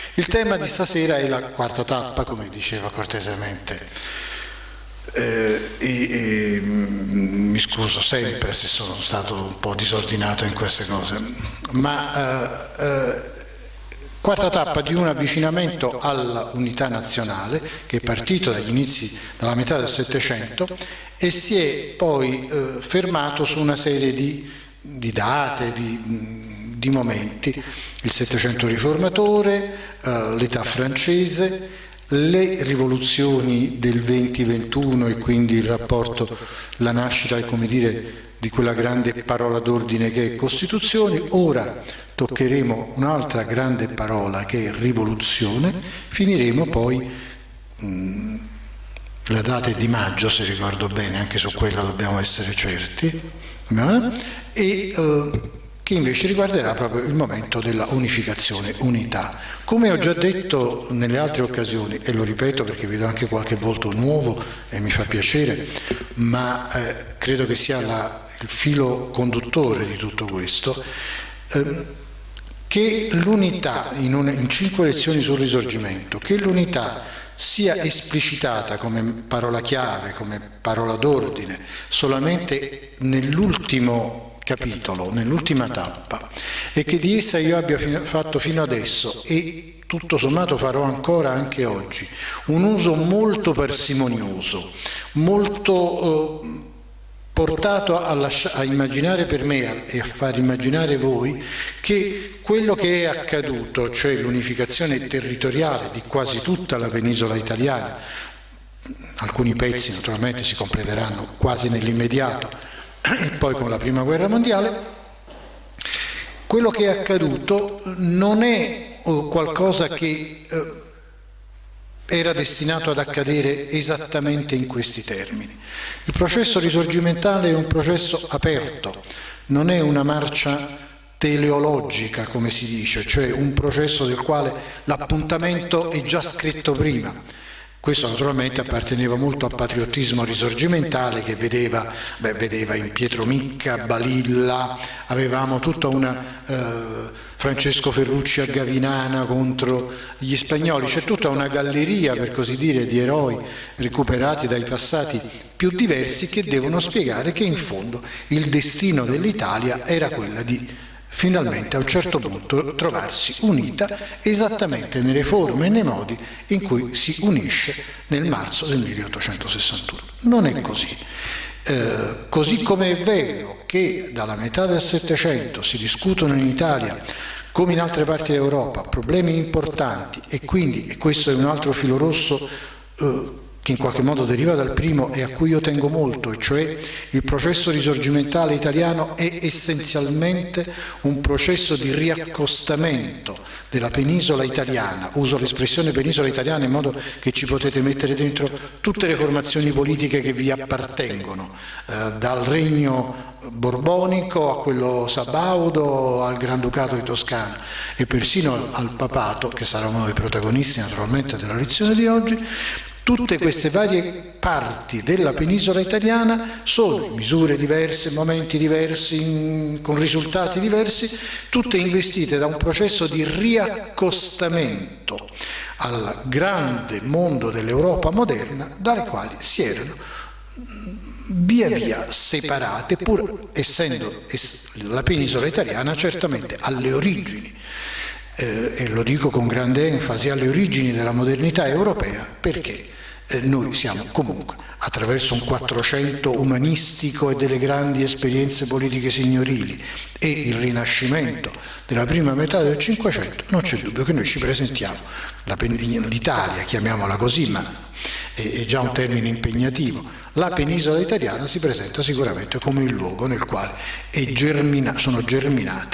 Il tema di stasera è la quarta tappa, come diceva cortesemente, mi scuso sempre se sono stato un po' disordinato in queste cose, ma quarta tappa di un avvicinamento alla unità nazionale che è partito dagli inizi, dalla metà del Settecento, e si è poi fermato su una serie di date, di momenti: il Settecento riformatore, l'età francese, le rivoluzioni del 20-21 e quindi il rapporto, la nascita, come dire, di quella grande parola d'ordine che è Costituzione. Ora toccheremo un'altra grande parola che è rivoluzione, finiremo poi, la data è di maggio se ricordo bene, anche su quella dobbiamo essere certi, che invece riguarderà proprio il momento della unificazione, unità. Come ho già detto nelle altre occasioni, e lo ripeto perché vedo anche qualche volto nuovo e mi fa piacere, ma credo che sia il filo conduttore di tutto questo, che l'unità, in 5 lezioni sul Risorgimento, che l'unità sia esplicitata come parola chiave, come parola d'ordine, solamente nell'ultimo capitolo, nell'ultima tappa, e che di essa io abbia fatto fino adesso e tutto sommato farò ancora anche oggi un uso molto parsimonioso, molto portato a immaginare per me e a far immaginare voi che quello che è accaduto, cioè l'unificazione territoriale di quasi tutta la penisola italiana, alcuni pezzi naturalmente si completeranno quasi nell'immediato e poi con la Prima Guerra Mondiale, quello che è accaduto non è qualcosa che era destinato ad accadere esattamente in questi termini. Il processo risorgimentale è un processo aperto, non è una marcia teleologica, come si dice, cioè un processo del quale l'appuntamento è già scritto prima. Questo naturalmente apparteneva molto al patriottismo risorgimentale che vedeva in Pietro Micca, Balilla, avevamo tutta una Francesco Ferrucci a Gavinana contro gli spagnoli, c'è tutta una galleria, per così dire, di eroi recuperati dai passati più diversi che devono spiegare che in fondo il destino dell'Italia era quella di finalmente a un certo punto trovarsi unita esattamente nelle forme e nei modi in cui si unisce nel marzo del 1861. Non è così. Così come è vero che dalla metà del Settecento si discutono in Italia, come in altre parti d'Europa, problemi importanti, e quindi, e questo è un altro filo rosso che in qualche modo deriva dal primo e a cui io tengo molto, e cioè il processo risorgimentale italiano è essenzialmente un processo di riaccostamento della penisola italiana. Uso l'espressione penisola italiana in modo che ci potete mettere dentro tutte le formazioni politiche che vi appartengono, dal regno borbonico a quello sabaudo al Granducato di Toscana e persino al papato, che sarà uno dei protagonisti naturalmente della lezione di oggi. Tutte queste varie parti della penisola italiana sono in misure diverse, momenti diversi, con risultati diversi, tutte investite da un processo di riaccostamento al grande mondo dell'Europa moderna, dalle quali si erano via via separate, pur essendo la penisola italiana certamente alle origini, e lo dico con grande enfasi, alle origini della modernità europea, perché noi siamo comunque, attraverso un Quattrocento umanistico e delle grandi esperienze politiche signorili e il Rinascimento della prima metà del Cinquecento, non c'è dubbio che noi ci presentiamo, l'Italia, chiamiamola così, ma è già un termine impegnativo, la penisola italiana si presenta sicuramente come il luogo nel quale sono germinate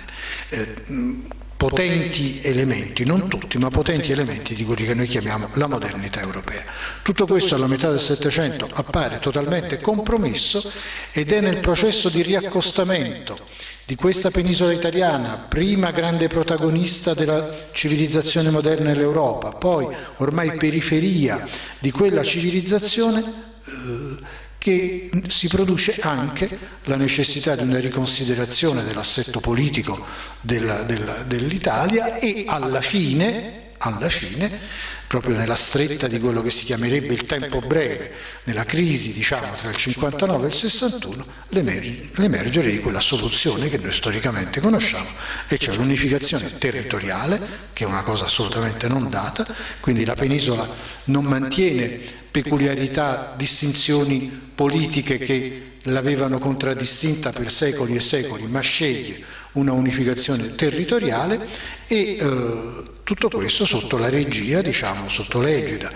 potenti elementi, non tutti, ma potenti elementi di quelli che noi chiamiamo la modernità europea. Tutto questo alla metà del Settecento appare totalmente compromesso ed è nel processo di riaccostamento di questa penisola italiana, prima grande protagonista della civilizzazione moderna dell'Europa, poi ormai periferia di quella civilizzazione, che si produce anche la necessità di una riconsiderazione dell'assetto politico dell'Italia e alla fine alla fine, proprio nella stretta di quello che si chiamerebbe il tempo breve, nella crisi diciamo tra il 59 e il 61, l'emergere di quella soluzione che noi storicamente conosciamo, e cioè l'unificazione territoriale, che è una cosa assolutamente non data, quindi la penisola non mantiene peculiarità, distinzioni politiche che l'avevano contraddistinta per secoli e secoli, ma sceglie una unificazione territoriale e tutto questo sotto la regia, diciamo, sotto l'egida,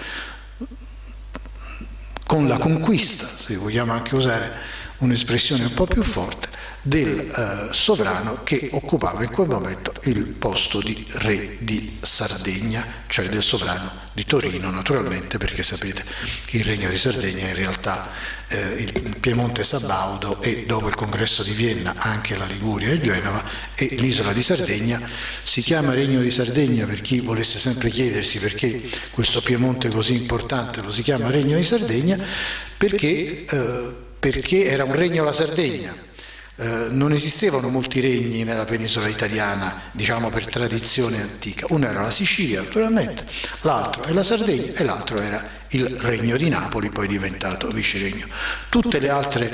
con la conquista, se vogliamo anche usare un'espressione un po' più forte, del sovrano che occupava in quel momento il posto di re di Sardegna, cioè del sovrano di Torino, naturalmente, perché sapete che il Regno di Sardegna in realtà il Piemonte Sabaudo e dopo il congresso di Vienna anche la Liguria e Genova, e l'isola di Sardegna si chiama Regno di Sardegna, per chi volesse sempre chiedersi perché questo Piemonte così importante lo si chiama Regno di Sardegna, perché era un regno la Sardegna. Non esistevano molti regni nella penisola italiana, diciamo per tradizione antica. Uno era la Sicilia, naturalmente, l'altro è la Sardegna e l'altro era il Regno di Napoli, poi diventato viceregno. Tutte le altre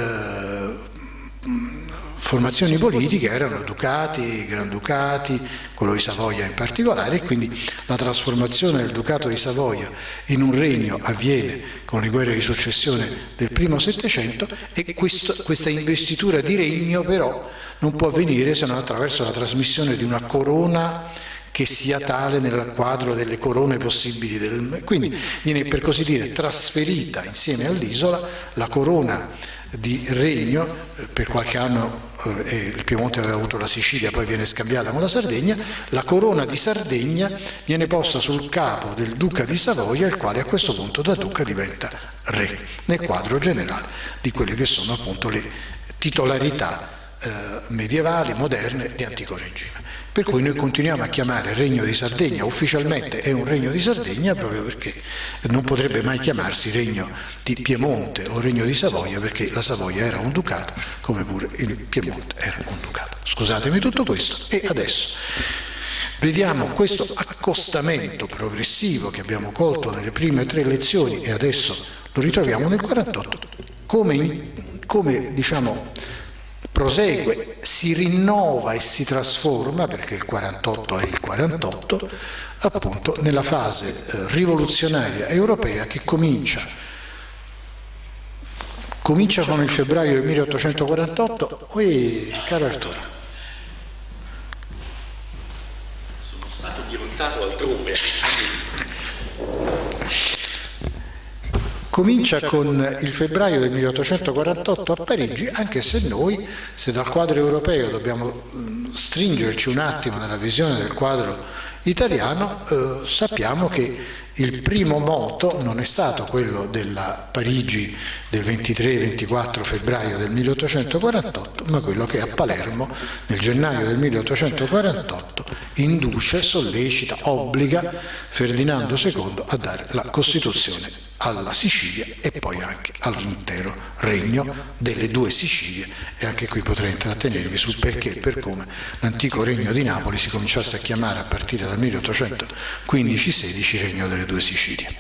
formazioni politiche erano ducati, granducati, quello di Savoia in particolare, e quindi la trasformazione del Ducato di Savoia in un regno avviene con le guerre di successione del primo Settecento, e questa investitura di regno però non può avvenire se non attraverso la trasmissione di una corona che sia tale nel quadro delle corone possibili. Quindi viene, per così dire, trasferita insieme all'isola la corona di regno. Per qualche anno il Piemonte aveva avuto la Sicilia, poi viene scambiata con la Sardegna. La corona di Sardegna viene posta sul capo del duca di Savoia, il quale a questo punto da duca diventa re, nel quadro generale di quelle che sono appunto le titolarità medievali, moderne di antico regime. Per cui noi continuiamo a chiamare Regno di Sardegna, ufficialmente è un Regno di Sardegna, proprio perché non potrebbe mai chiamarsi Regno di Piemonte o Regno di Savoia, perché la Savoia era un ducato, come pure il Piemonte era un ducato. Scusatemi tutto questo, e adesso vediamo questo accostamento progressivo che abbiamo colto nelle prime 3 lezioni, e adesso lo ritroviamo nel 48, come diciamo prosegue, si rinnova e si trasforma, perché il 48 è il 48, appunto nella fase rivoluzionaria europea che comincia con il febbraio del 1848. Caro Arturo. Sono stato dirottato altrove. Comincia con il febbraio del 1848 a Parigi, anche se noi, se dal quadro europeo dobbiamo stringerci un attimo nella visione del quadro italiano, sappiamo che il primo moto non è stato quello della Parigi del 23-24 febbraio del 1848, ma quello che a Palermo nel gennaio del 1848 induce, sollecita, obbliga Ferdinando II a dare la Costituzione alla Sicilia e poi anche all'intero regno delle 2 Sicilie, e anche qui potrei intrattenervi sul perché e per come l'antico regno di Napoli si cominciasse a chiamare a partire dal 1815-16 regno delle 2 Sicilie.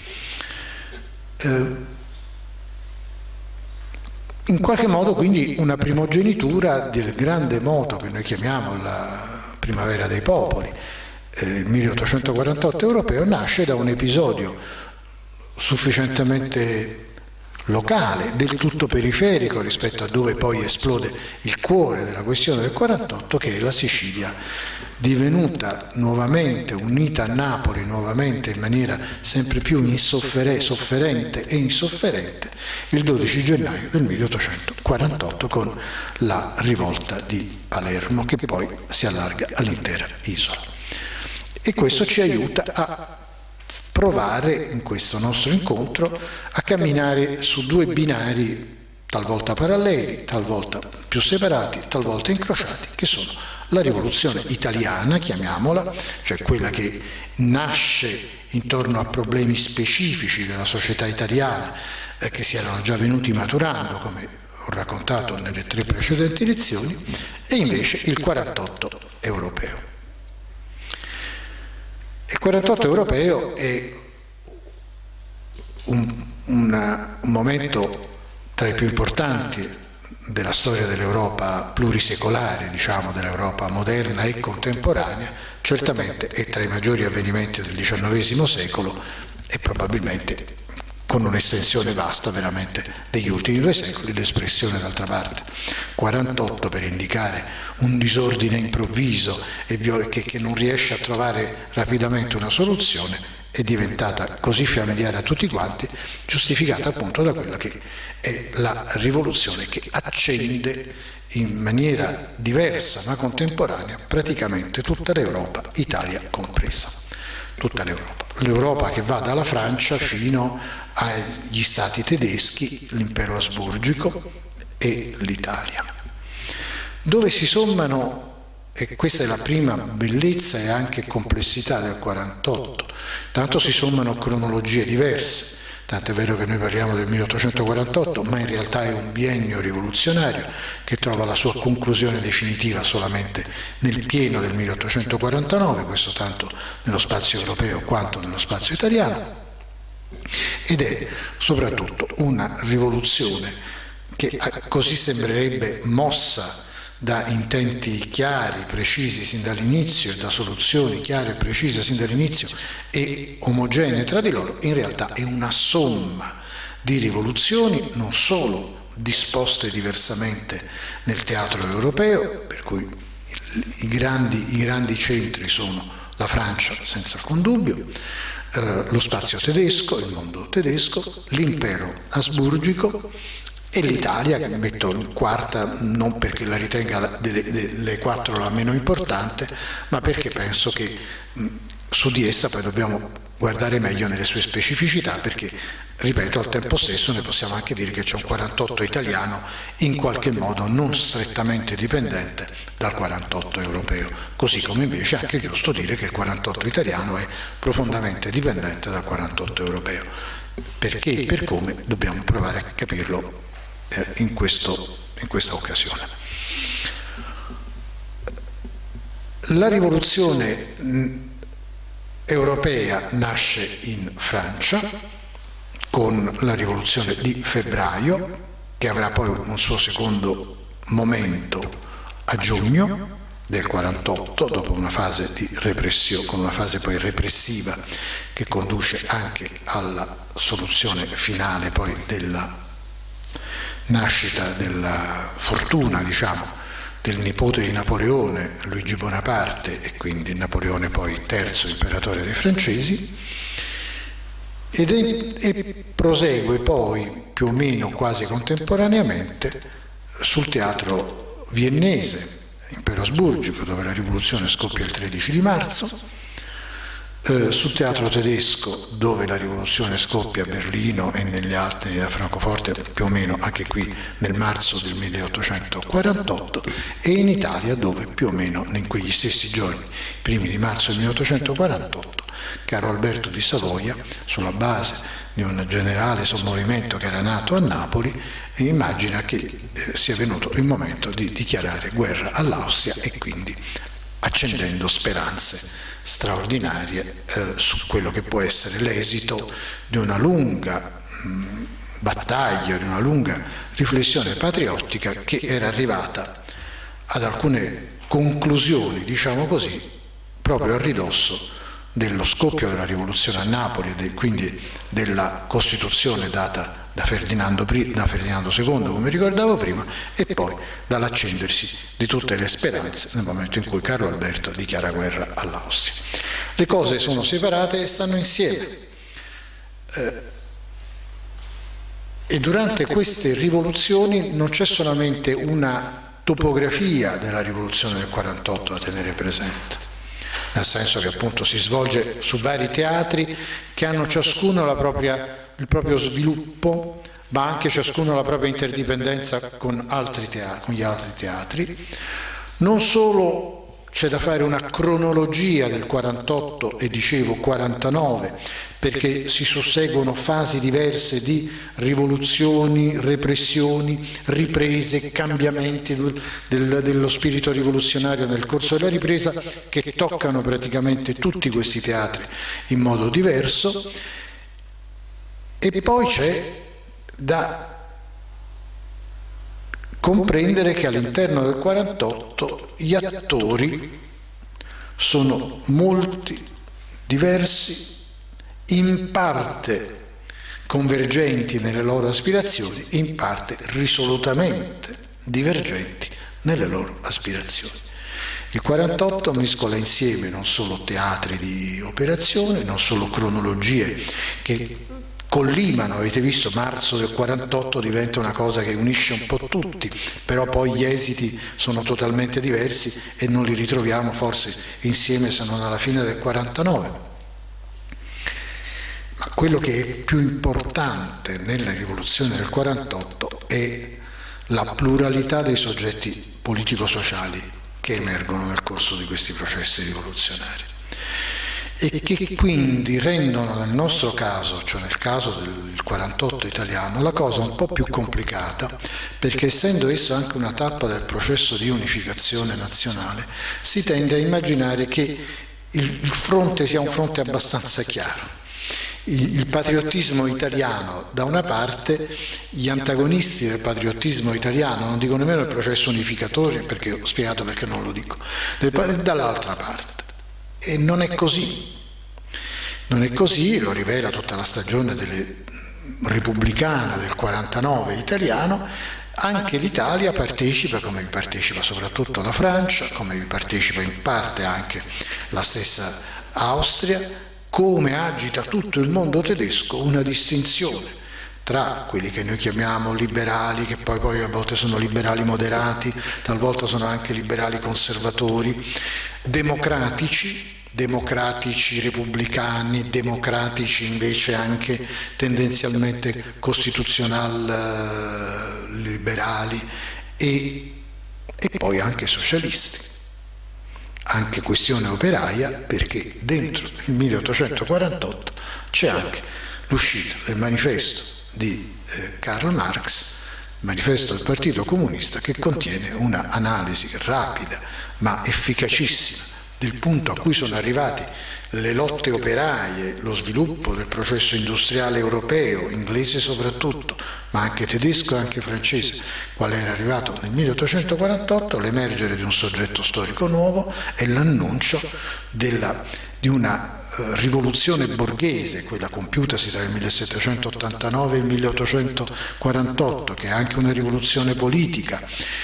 In qualche modo quindi una primogenitura del grande moto che noi chiamiamo la primavera dei popoli, il 1848 europeo, nasce da un episodio sufficientemente locale, del tutto periferico rispetto a dove poi esplode il cuore della questione del 48, che è la Sicilia divenuta nuovamente unita a Napoli, nuovamente in maniera sempre più sofferente e insofferente, il 12 gennaio del 1848 con la rivolta di Palermo, che poi si allarga all'intera isola. E questo ci aiuta a provare in questo nostro incontro a camminare su 2 binari talvolta paralleli, talvolta più separati, talvolta incrociati, che sono la rivoluzione italiana, chiamiamola, cioè quella che nasce intorno a problemi specifici della società italiana che si erano già venuti maturando, come ho raccontato nelle 3 precedenti lezioni, e invece il 48 europeo. Il 48 europeo è un momento tra i più importanti della storia dell'Europa plurisecolare, diciamo, dell'Europa moderna e contemporanea, certamente è tra i maggiori avvenimenti del XIX secolo e probabilmente con un'estensione vasta veramente degli ultimi 2 secoli, l'espressione d'altra parte 48 per indicare un disordine improvviso e che non riesce a trovare rapidamente una soluzione, è diventata così familiare a tutti quanti, giustificata appunto da quella che è la rivoluzione che accende in maniera diversa ma contemporanea praticamente tutta l'Europa, Italia compresa, tutta l'Europa. L'Europa che va dalla Francia fino agli stati tedeschi, l'impero asburgico e l'Italia, dove si sommano, e questa è la prima bellezza e anche complessità del 48, tanto si sommano cronologie diverse, tant'è vero che noi parliamo del 1848, ma in realtà è un biennio rivoluzionario che trova la sua conclusione definitiva solamente nel pieno del 1849, questo tanto nello spazio europeo quanto nello spazio italiano, ed è soprattutto una rivoluzione che così sembrerebbe mossa da intenti chiari, precisi sin dall'inizio e da soluzioni chiare e precise sin dall'inizio e omogenee tra di loro, in realtà è una somma di rivoluzioni non solo disposte diversamente nel teatro europeo, per cui i grandi centri sono la Francia senza alcun dubbio, lo spazio tedesco, il mondo tedesco, l'impero asburgico e l'Italia, che metto in quarta non perché la ritenga delle 4 la meno importante, ma perché penso che su di essa poi dobbiamo guardare meglio nelle sue specificità, perché, ripeto, al tempo stesso ne possiamo anche dire che c'è un 48 italiano in qualche modo non strettamente dipendente dal 48 europeo, così come invece è anche giusto dire che il 48 italiano è profondamente dipendente dal 48 europeo. Perché e per come dobbiamo provare a capirlo in questa occasione. La rivoluzione europea nasce in Francia con la rivoluzione di febbraio, che avrà poi un suo secondo momento a giugno del 48, dopo una fase di repressione, con una fase poi repressiva che conduce anche alla soluzione finale poi della nascita della fortuna, diciamo, del nipote di Napoleone, Luigi Bonaparte, e quindi Napoleone poi terzo imperatore dei francesi, e prosegue poi più o meno quasi contemporaneamente sul teatro viennese, impero asburgico, dove la rivoluzione scoppia il 13 di marzo, sul teatro tedesco, dove la rivoluzione scoppia a Berlino e negli altri, a Francoforte più o meno anche qui nel marzo del 1848, e in Italia, dove più o meno in quegli stessi giorni, primi di marzo del 1848, Carlo Alberto di Savoia, sulla base di un generale sommovimento che era nato a Napoli, immagina che sia venuto il momento di dichiarare guerra all'Austria, e quindi accendendo speranze straordinarie su quello che può essere l'esito di una lunga battaglia, di una lunga riflessione patriottica che era arrivata ad alcune conclusioni, diciamo così, proprio a ridosso dello scoppio della rivoluzione a Napoli e quindi della Costituzione data da Ferdinando II, come ricordavo prima, e poi dall'accendersi di tutte le speranze nel momento in cui Carlo Alberto dichiara guerra all'Austria. Le cose sono separate e stanno insieme. E durante queste rivoluzioni non c'è solamente una topografia della rivoluzione del 48 da tenere presente, nel senso che appunto si svolge su vari teatri che hanno ciascuno il proprio sviluppo, ma anche ciascuno la propria interdipendenza con gli altri teatri. Non solo c'è da fare una cronologia del 48 e dicevo 49 perché si susseguono fasi diverse di rivoluzioni, repressioni, riprese, cambiamenti dello spirito rivoluzionario nel corso della ripresa, che toccano praticamente tutti questi teatri in modo diverso. E poi c'è da comprendere che all'interno del 48 gli attori sono molti, diversi, in parte convergenti nelle loro aspirazioni, in parte risolutamente divergenti nelle loro aspirazioni. Il 48 mescola insieme non solo teatri di operazione, non solo cronologie che collimano, avete visto, marzo del 48 diventa una cosa che unisce un po' tutti, però poi gli esiti sono totalmente diversi e non li ritroviamo forse insieme se non alla fine del 49. Ma quello che è più importante nella rivoluzione del 48 è la pluralità dei soggetti politico-sociali che emergono nel corso di questi processi rivoluzionari, e che quindi rendono nel nostro caso, cioè nel caso del 48 italiano, la cosa un po' più complicata, perché essendo esso anche una tappa del processo di unificazione nazionale, si tende a immaginare che il fronte sia un fronte abbastanza chiaro. Il patriottismo italiano da una parte, gli antagonisti del patriottismo italiano, non dico nemmeno il processo unificatore, perché ho spiegato perché non lo dico, dall'altra parte. E non è così. Non è così, lo rivela tutta la stagione repubblicana del 49 italiano. Anche l'Italia partecipa, come vi partecipa soprattutto la Francia, come vi partecipa in parte anche la stessa Austria, come agita tutto il mondo tedesco una distinzione tra quelli che noi chiamiamo liberali, che poi a volte sono liberali moderati, talvolta sono anche liberali conservatori, democratici repubblicani, democratici invece anche tendenzialmente costituzional liberali, e poi anche socialisti. Anche questione operaia, perché dentro il 1848 c'è anche l'uscita del manifesto di Karl Marx, il manifesto del Partito Comunista, che contiene una analisi rapida ma efficacissima del punto a cui sono arrivati le lotte operaie, lo sviluppo del processo industriale europeo, inglese soprattutto, ma anche tedesco e anche francese, quale era arrivato nel 1848, l'emergere di un soggetto storico nuovo e l'annuncio di una rivoluzione borghese, quella compiutasi tra il 1789 e il 1848, che è anche una rivoluzione politica,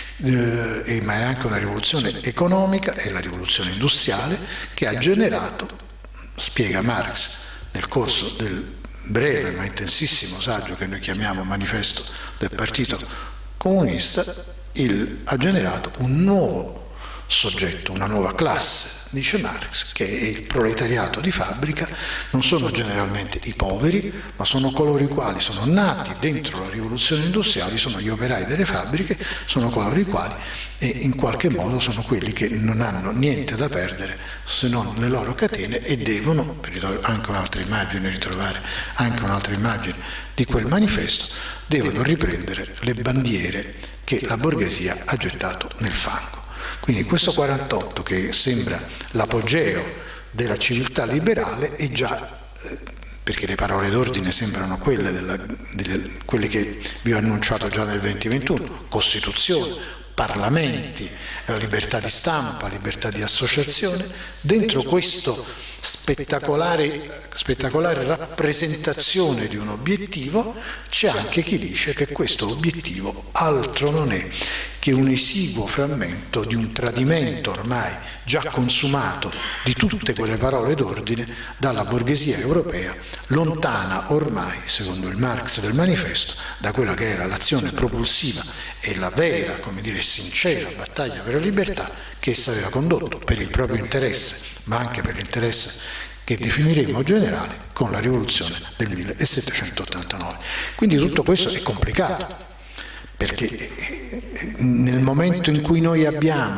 ma è anche una rivoluzione economica, è la rivoluzione industriale, che ha generato, spiega Marx nel corso del breve ma intensissimo saggio che noi chiamiamo Manifesto del Partito Comunista, ha generato un nuovo soggetto, una nuova classe, dice Marx, che è il proletariato di fabbrica. Non sono generalmente i poveri, ma sono coloro i quali sono nati dentro la rivoluzione industriale, sono gli operai delle fabbriche, sono coloro i quali in qualche modo sono quelli che non hanno niente da perdere se non le loro catene, e devono, per anche un'altra immagine, ritrovare anche un'altra immagine di quel manifesto, devono riprendere le bandiere che la borghesia ha gettato nel fango. Quindi questo 48, che sembra l'apogeo della civiltà liberale, è già, perché le parole d'ordine sembrano quelle che vi ho annunciato già nel 2021, Costituzione, Parlamenti, libertà di stampa, libertà di associazione. Dentro questo spettacolare rappresentazione di un obiettivo c'è anche chi dice che questo obiettivo altro non è che un esiguo frammento di un tradimento ormai già consumato di tutte quelle parole d'ordine dalla borghesia europea, lontana ormai, secondo il Marx del manifesto, da quella che era l'azione propulsiva e la vera, come dire, sincera battaglia per la libertà che essa aveva condotto per il proprio interesse, ma anche per l'interesse che definiremo generale con la rivoluzione del 1789. Quindi tutto questo è complicato, perché nel momento in cui noi abbiamo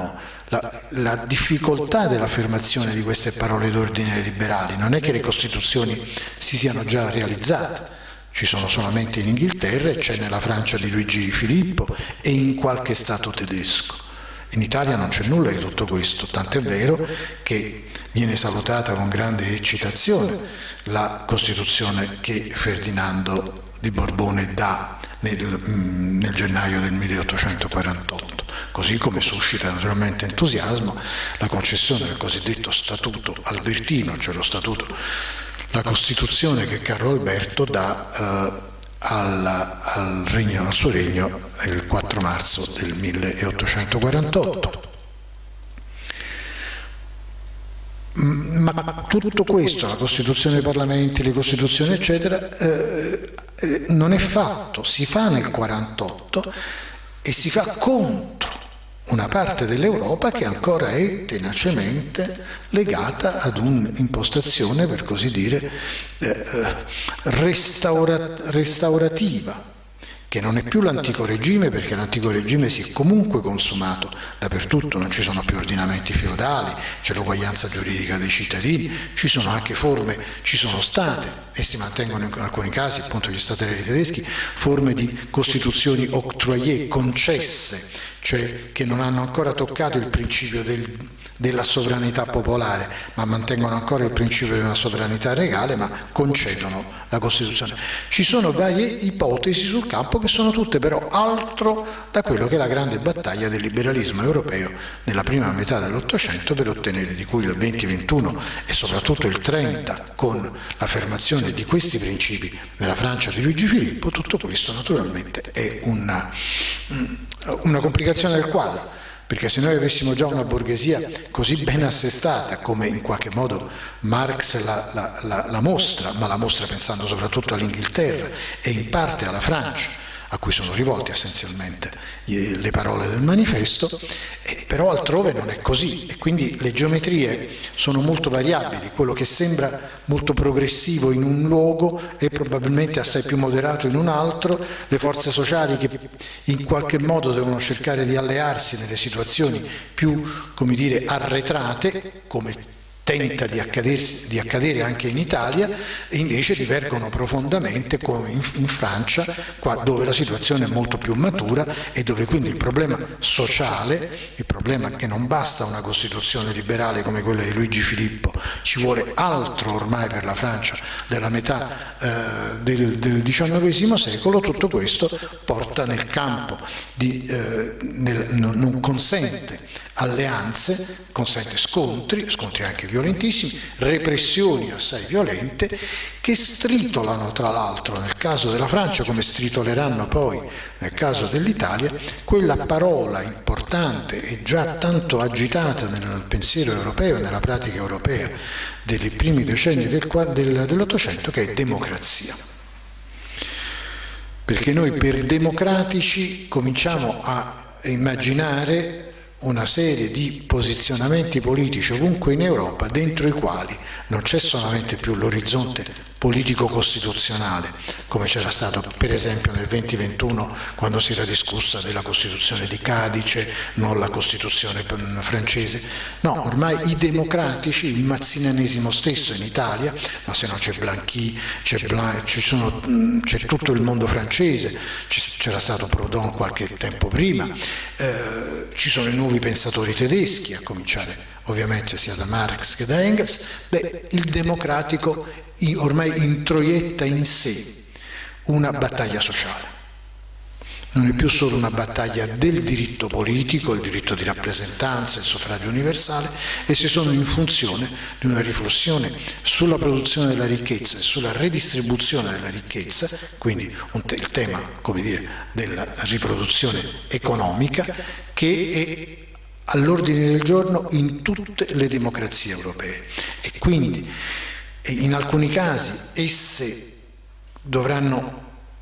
la difficoltà dell'affermazione di queste parole d'ordine liberali non è che le Costituzioni si siano già realizzate, ci sono solamente in Inghilterra e c'è nella Francia di Luigi Filippo e in qualche Stato tedesco. In Italia non c'è nulla di tutto questo, tant'è vero che viene salutata con grande eccitazione la Costituzione che Ferdinando di Borbone dà nel gennaio del 1848, così come suscita naturalmente entusiasmo la concessione del cosiddetto Statuto Albertino, cioè la Costituzione che Carlo Alberto dà al suo regno il 4 marzo del 1848. Ma tutto questo, la Costituzione dei Parlamenti, le Costituzioni eccetera, non è fatto, si fa nel 48 e si fa contro una parte dell'Europa che ancora è tenacemente legata ad un'impostazione, per così dire, restaurativa, che non è più l'antico regime, perché l'antico regime si è comunque consumato dappertutto, non ci sono più ordinamenti feudali, c'è l'uguaglianza giuridica dei cittadini, ci sono anche forme, ci sono state, e si mantengono in alcuni casi, appunto gli stateleri tedeschi, forme di costituzioni octroyées, concesse, cioè che non hanno ancora toccato il principio della sovranità popolare, ma mantengono ancora il principio di una sovranità regale, ma concedono la Costituzione. Ci sono varie ipotesi sul campo che sono tutte però altro da quello che è la grande battaglia del liberalismo europeo nella prima metà dell'Ottocento per ottenere, di cui il 20-21 e soprattutto il 30 con l'affermazione di questi principi nella Francia di Luigi Filippo. Tutto questo naturalmente è una complicazione del quadro, perché se noi avessimo già una borghesia così ben assestata come in qualche modo Marx la mostra, ma la mostra pensando soprattutto all'Inghilterra e in parte alla Francia, a cui sono rivolte essenzialmente le parole del manifesto, però altrove non è così, e quindi le geometrie sono molto variabili. Quello che sembra molto progressivo in un luogo è probabilmente assai più moderato in un altro. Le forze sociali che in qualche modo devono cercare di allearsi nelle situazioni più, come dire, arretrate, come tenta di accadere anche in Italia, e invece divergono profondamente come in Francia, dove la situazione è molto più matura e dove quindi il problema sociale, il problema che non basta una Costituzione liberale come quella di Luigi Filippo, ci vuole altro ormai per la Francia della metà del XIX secolo, tutto questo porta nel campo non consente alleanze, consente scontri anche violentissimi, repressioni assai violente che stritolano tra l'altro nel caso della Francia, come stritoleranno poi nel caso dell'Italia, quella parola importante e già tanto agitata nel pensiero europeo e nella pratica europea dei primi decenni dell'Ottocento, che è democrazia. Perché noi per democratici cominciamo a immaginare una serie di posizionamenti politici ovunque in Europa, dentro i quali non c'è solamente più l'orizzonte politico-costituzionale, come c'era stato per esempio nel 2021 quando si era discussa della Costituzione di Cadice, non la Costituzione francese. No, ormai i democratici, il mazzinianesimo stesso in Italia, ma se no c'è Blanqui, c'è tutto il mondo francese, c'era stato Proudhon qualche tempo prima, ci sono i nuovi pensatori tedeschi, a cominciare ovviamente sia da Marx che da Engels. Il democratico ormai introietta in sé una battaglia sociale. Non è più solo una battaglia del diritto politico, il diritto di rappresentanza, il suffragio universale, esse sono in funzione di una riflessione sulla produzione della ricchezza e sulla redistribuzione della ricchezza, quindi il tema, come dire, della riproduzione economica, che è all'ordine del giorno in tutte le democrazie europee, e quindi in alcuni casi esse dovranno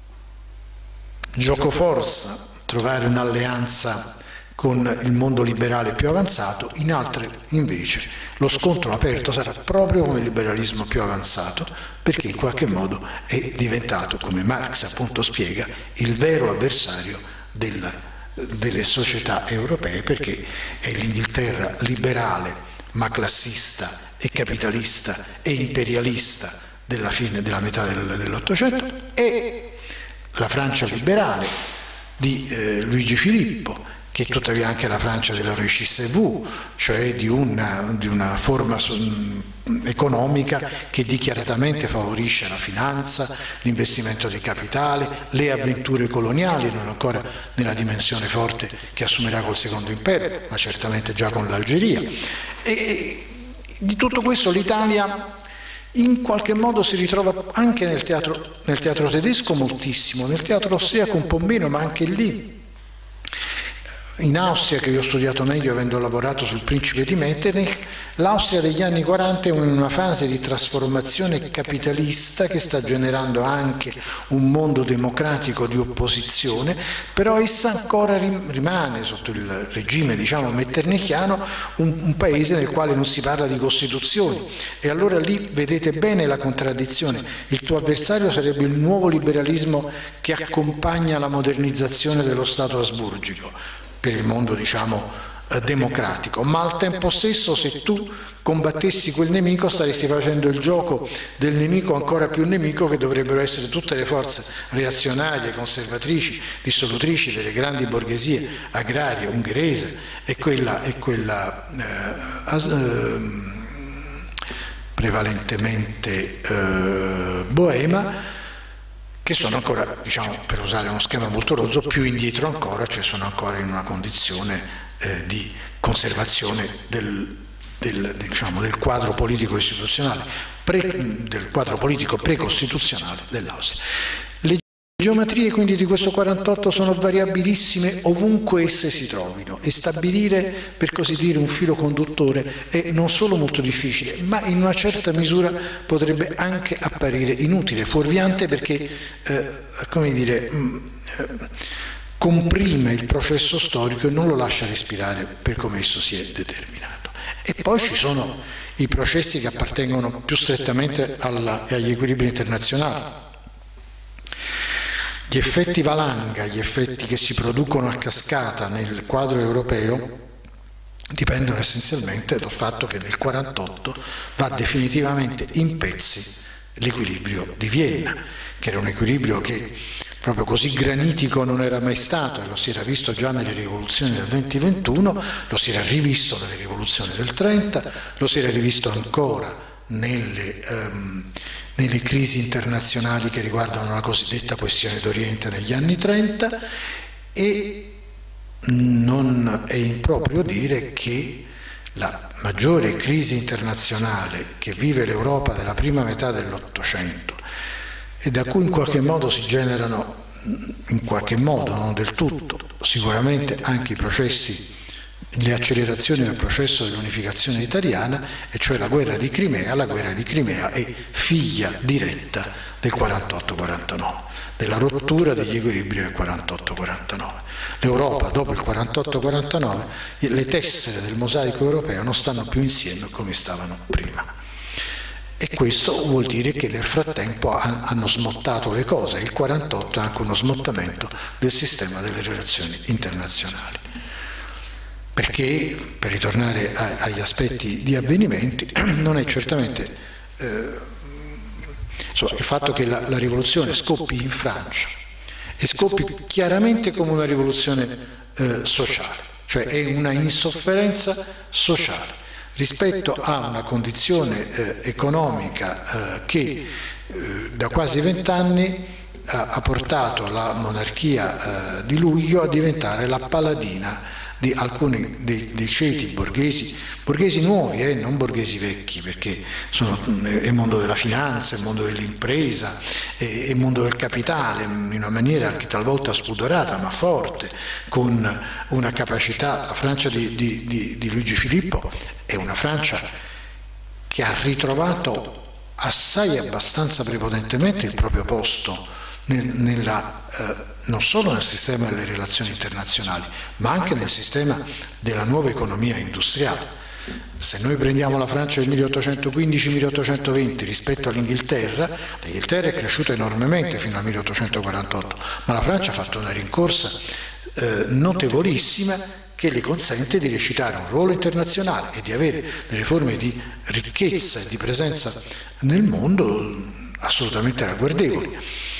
giocoforza trovare un'alleanza con il mondo liberale più avanzato, in altre invece lo scontro aperto sarà proprio con il liberalismo più avanzato, perché in qualche modo è diventato, come Marx appunto spiega, il vero avversario delle società europee, perché è l'Inghilterra liberale, ma classista e capitalista e imperialista della fine della metà dell'Ottocento, e la Francia liberale di Luigi Filippo, che è tuttavia anche la Francia dell'enrichissez-vous, cioè di una forma economica che dichiaratamente favorisce la finanza, l'investimento di capitale, le avventure coloniali, non ancora nella dimensione forte che assumerà col Secondo Impero, ma certamente già con l'Algeria. E di tutto questo l'Italia in qualche modo si ritrova anche nel teatro tedesco moltissimo, nel teatro austriaco un po' meno, ma anche lì. In Austria, che io ho studiato meglio avendo lavorato sul Principe di Metternich, l'Austria degli anni 40 è in una fase di trasformazione capitalista che sta generando anche un mondo democratico di opposizione, però essa ancora rimane, sotto il regime diciamo metternichiano, un paese nel quale non si parla di Costituzioni, e allora lì vedete bene la contraddizione. Il tuo avversario sarebbe il nuovo liberalismo che accompagna la modernizzazione dello Stato asburgico per il mondo diciamo democratico, ma al tempo stesso se tu combattessi quel nemico staresti facendo il gioco del nemico ancora più nemico, che dovrebbero essere tutte le forze reazionarie, conservatrici, dissolutrici delle grandi borghesie agrarie ungherese e quella prevalentemente boema, che sono ancora, diciamo, per usare uno schema molto rozzo, più indietro ancora, cioè sono ancora in una condizione di conservazione del quadro politico istituzionale, del quadro politico precostituzionale dell'Austria. Le geometrie quindi di questo 48 sono variabilissime ovunque esse si trovino, e stabilire, per così dire, un filo conduttore è non solo molto difficile, ma in una certa misura potrebbe anche apparire inutile, fuorviante, perché come dire, comprime il processo storico e non lo lascia respirare per come esso si è determinato. E poi ci sono i processi che appartengono più strettamente agli equilibri internazionali. Gli effetti valanga, gli effetti che si producono a cascata nel quadro europeo dipendono essenzialmente dal fatto che nel 1948 va definitivamente in pezzi l'equilibrio di Vienna, che era un equilibrio che proprio così granitico non era mai stato, e lo si era visto già nelle rivoluzioni del 20-21, lo si era rivisto nelle rivoluzioni del 30, lo si era rivisto ancora nelle crisi internazionali che riguardano la cosiddetta questione d'Oriente negli anni 30, e non è improprio dire che la maggiore crisi internazionale che vive l'Europa della prima metà dell'Ottocento, e da cui in qualche modo si generano, in qualche modo, non del tutto, sicuramente anche i processi, le accelerazioni del processo dell'unificazione italiana, e cioè la guerra di Crimea. La guerra di Crimea è figlia diretta del 48-49, della rottura degli equilibri del 48-49. L'Europa dopo il 48-49, le tessere del mosaico europeo non stanno più insieme come stavano prima. E questo vuol dire che nel frattempo hanno smottato le cose. Il 48 è anche uno smottamento del sistema delle relazioni internazionali. Perché, per ritornare agli aspetti di avvenimenti, non è certamente il fatto che la rivoluzione scoppi in Francia e scoppi chiaramente come una rivoluzione sociale, cioè è una insofferenza sociale rispetto a una condizione economica che da quasi 20 anni ha portato la monarchia di Luglio a diventare la paladina di alcuni dei ceti borghesi nuovi, non borghesi vecchi, perché sono il mondo della finanza, il mondo dell'impresa, il mondo del capitale, in una maniera anche talvolta spudorata ma forte, con una capacità. La Francia di Luigi Filippo è una Francia che ha ritrovato assai abbastanza prepotentemente il proprio posto non solo nel sistema delle relazioni internazionali, ma anche nel sistema della nuova economia industriale. Se noi prendiamo la Francia del 1815-1820 rispetto all'Inghilterra, l'Inghilterra è cresciuta enormemente fino al 1848, ma la Francia ha fatto una rincorsa notevolissima che le consente di recitare un ruolo internazionale e di avere delle forme di ricchezza e di presenza nel mondo assolutamente ragguardevoli.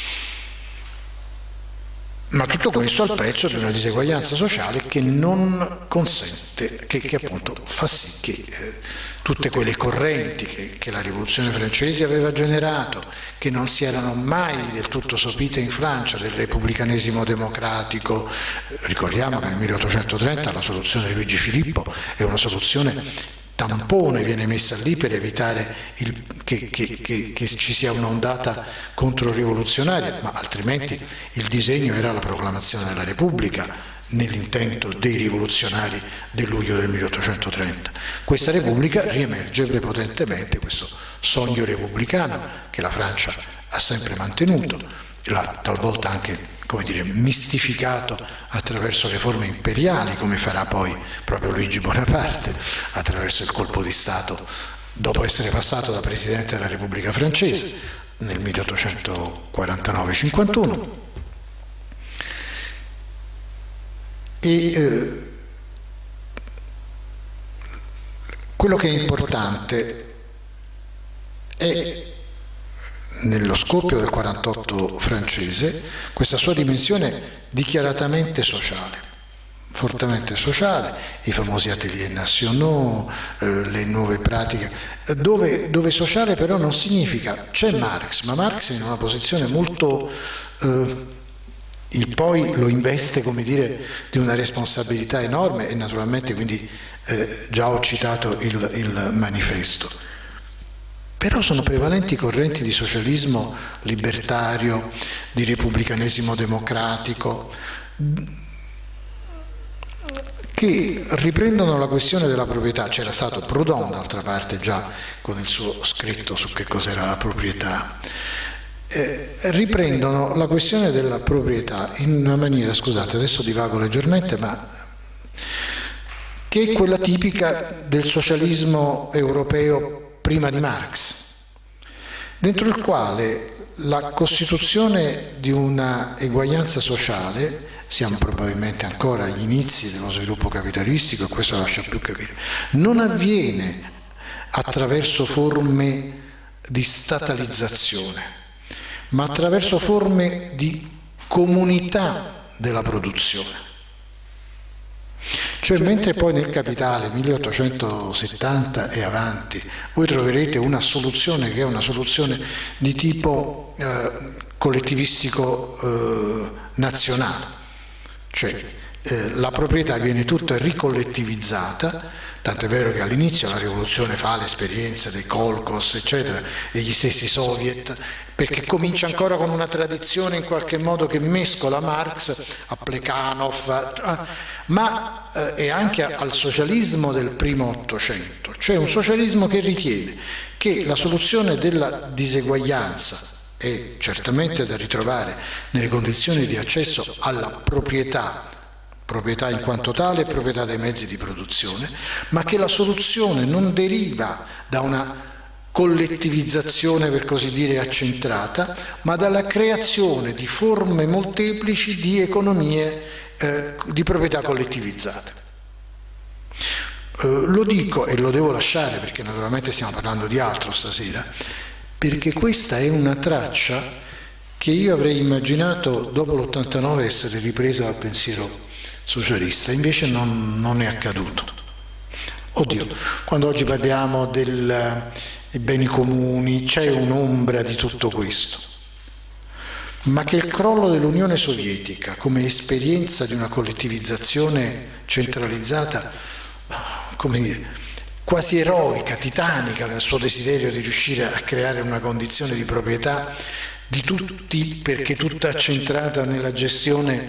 Ma tutto questo al prezzo di una diseguaglianza sociale che non consente, che appunto fa sì che tutte quelle correnti che la rivoluzione francese aveva generato, che non si erano mai del tutto sopite in Francia, del repubblicanesimo democratico. Ricordiamo che nel 1830 la soluzione di Luigi Filippo è una soluzione tampone, viene messa lì per evitare che ci sia un'ondata controrivoluzionaria, ma altrimenti il disegno era la proclamazione della Repubblica nell'intento dei rivoluzionari del luglio del 1830. Questa Repubblica riemerge prepotentemente, questo sogno repubblicano che la Francia ha sempre mantenuto, l'ha talvolta anche, come dire, mistificato attraverso le forme imperiali, come farà poi proprio Luigi Bonaparte attraverso il colpo di Stato dopo essere passato da Presidente della Repubblica Francese nel 1849-51. Quello che è importante è, nello scoppio del 48 francese, questa sua dimensione dichiaratamente sociale, fortemente sociale, i famosi atelier nationaux, le nuove pratiche, dove sociale però non significa, c'è Marx, ma Marx è in una posizione molto, il poi lo investe, come dire, di una responsabilità enorme, e naturalmente quindi già ho citato il manifesto. Però sono prevalenti correnti di socialismo libertario, di repubblicanesimo democratico, che riprendono la questione della proprietà. C'era stato Proudhon, d'altra parte, già con il suo scritto su che cos'era la proprietà. Riprendono la questione della proprietà in una maniera, scusate, adesso divago leggermente, ma che è quella tipica del socialismo europeo prima di Marx, dentro il quale la costituzione di una eguaglianza sociale, siamo probabilmente ancora agli inizi dello sviluppo capitalistico e questo lascia più capire, non avviene attraverso forme di statalizzazione, ma attraverso forme di comunità della produzione. Cioè, mentre poi nel Capitale 1870 e avanti voi troverete una soluzione che è una soluzione di tipo collettivistico nazionale, cioè la proprietà viene tutta ricollettivizzata, tant'è vero che all'inizio la rivoluzione fa l'esperienza dei kolkhoz, eccetera, degli stessi soviet, perché comincia ancora con una tradizione in qualche modo che mescola Marx a Plekhanov, ma e anche al socialismo del primo Ottocento, cioè un socialismo che ritiene che la soluzione della diseguaglianza è certamente da ritrovare nelle condizioni di accesso alla proprietà in quanto tale e proprietà dei mezzi di produzione, ma che la soluzione non deriva da una collettivizzazione, per così dire, accentrata, ma dalla creazione di forme molteplici di economie di proprietà collettivizzate. Lo dico e lo devo lasciare perché naturalmente stiamo parlando di altro stasera, perché questa è una traccia che io avrei immaginato dopo l'89 essere ripresa dal pensiero socialista, invece non è accaduto. Oddio, quando oggi parliamo dei beni comuni c'è un'ombra di tutto questo, ma che il crollo dell'Unione Sovietica come esperienza di una collettivizzazione centralizzata, come dire, quasi eroica, titanica nel suo desiderio di riuscire a creare una condizione di proprietà di tutti, perché tutta centrata nella gestione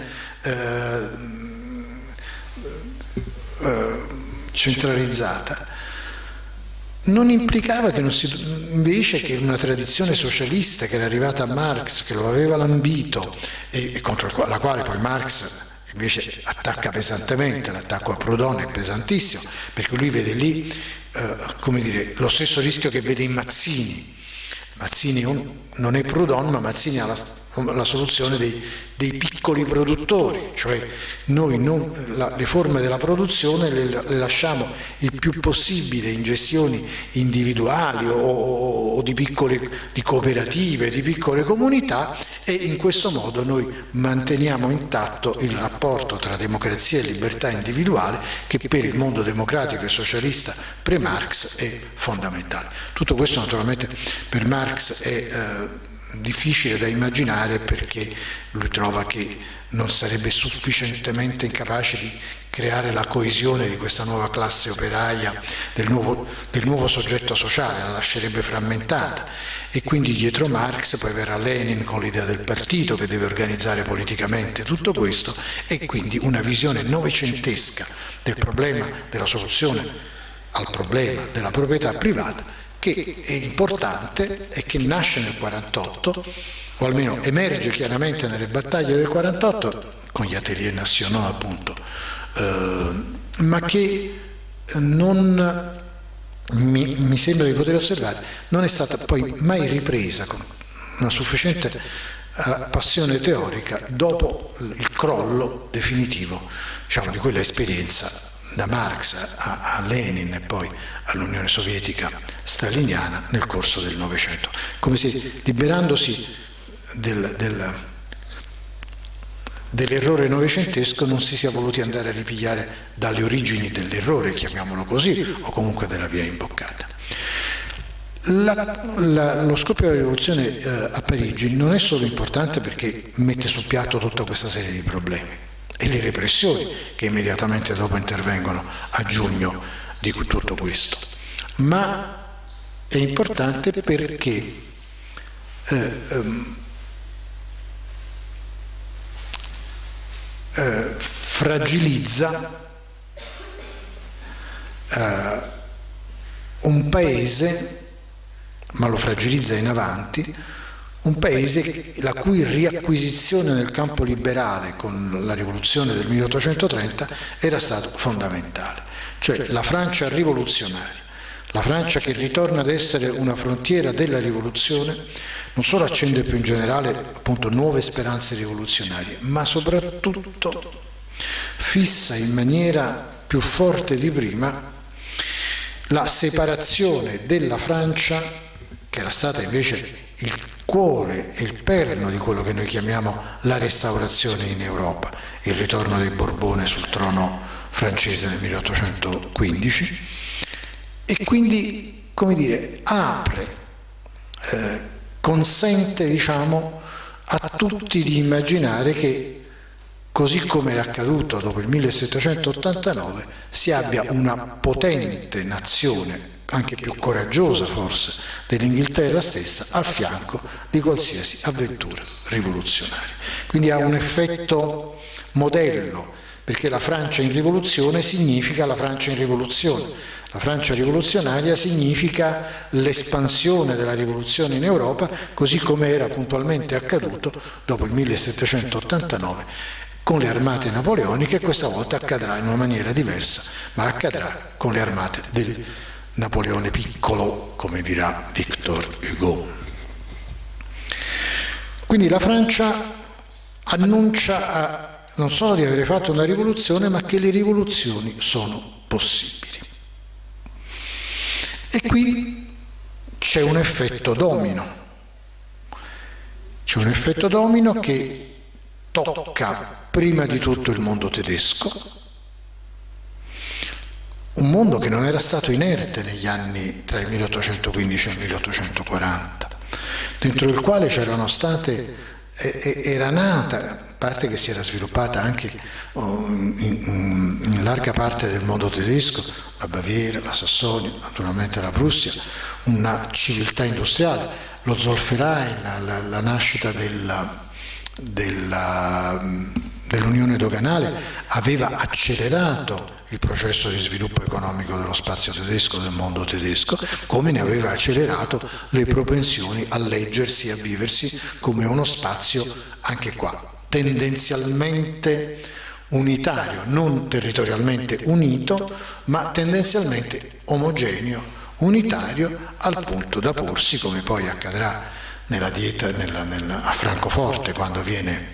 centralizzata, non implicava che invece che una tradizione socialista che era arrivata a Marx, che lo aveva lambito e contro la quale poi Marx invece attacca pesantemente, l'attacco a Proudhon è pesantissimo, perché lui vede lì come dire, lo stesso rischio che vede in Mazzini. Mazzini non è Proudhon, ma Mazzini ha la soluzione dei piccoli produttori, cioè noi le forme della produzione le lasciamo il più possibile in gestioni individuali o di cooperative, di piccole comunità, e in questo modo noi manteniamo intatto il rapporto tra democrazia e libertà individuale, che per il mondo democratico e socialista pre-Marx è fondamentale. Tutto questo naturalmente per Marx è difficile da immaginare, perché lui trova che non sarebbe sufficientemente incapace di creare la coesione di questa nuova classe operaia, del nuovo soggetto sociale, la lascerebbe frammentata, e quindi dietro Marx poi verrà Lenin con l'idea del partito che deve organizzare politicamente tutto questo, e quindi una visione novecentesca del problema, della soluzione al problema della proprietà privata, che è importante e che nasce nel 48, o almeno emerge chiaramente nelle battaglie del 48 con gli atelier nationaux appunto, ma che non mi sembra di poter osservare non è stata poi mai ripresa con una sufficiente passione teorica dopo il crollo definitivo, diciamo, di quella esperienza da Marx a Lenin e poi all'Unione Sovietica staliniana nel corso del Novecento, come se liberandosi dell'errore novecentesco non si sia voluti andare a ripigliare dalle origini dell'errore, chiamiamolo così, o comunque della via imboccata. Lo scoppio della rivoluzione a Parigi non è solo importante perché mette sul piatto tutta questa serie di problemi e le repressioni che immediatamente dopo intervengono a giugno di tutto questo, ma è importante perché fragilizza un paese, ma lo fragilizza in avanti, un paese la cui riacquisizione nel campo liberale con la rivoluzione del 1830 era stato fondamentale, cioè la Francia rivoluzionaria, la Francia che ritorna ad essere una frontiera della rivoluzione, non solo accende più in generale appunto nuove speranze rivoluzionarie, ma soprattutto fissa in maniera più forte di prima la separazione della Francia, che era stata invece il cuore e il perno di quello che noi chiamiamo la restaurazione in Europa, il ritorno dei Borbone sul trono francese nel 1815, e quindi, come dire, apre, consente, diciamo, a tutti di immaginare che, così come era accaduto dopo il 1789, si abbia una potente nazione, anche più coraggiosa forse dell'Inghilterra stessa, al fianco di qualsiasi avventura rivoluzionaria. Quindi ha un effetto modello, perché la Francia in rivoluzione significa la Francia in rivoluzione. La Francia rivoluzionaria significa l'espansione della rivoluzione in Europa, così come era puntualmente accaduto dopo il 1789 con le armate napoleoniche, e questa volta accadrà in una maniera diversa, ma accadrà con le armate del Napoleone piccolo, come dirà Victor Hugo. Quindi la Francia annuncia non solo di aver fatto una rivoluzione, ma che le rivoluzioni sono possibili. E qui c'è un effetto domino. C'è un effetto domino che tocca prima di tutto il mondo tedesco, un mondo che non era stato inerte negli anni tra il 1815 e il 1840, dentro il quale c'erano state, era nata, a parte che si era sviluppata anche in larga parte del mondo tedesco, la Baviera, la Sassonia, naturalmente la Prussia, una civiltà industriale, lo Zollverein, la nascita dell'unione doganale aveva accelerato il processo di sviluppo economico dello spazio tedesco, del mondo tedesco, come ne aveva accelerato le propensioni a leggersi e a viversi come uno spazio, anche qua, tendenzialmente unitario, non territorialmente unito, ma tendenzialmente omogeneo, unitario, al punto da porsi, come poi accadrà nella dieta a Francoforte, quando viene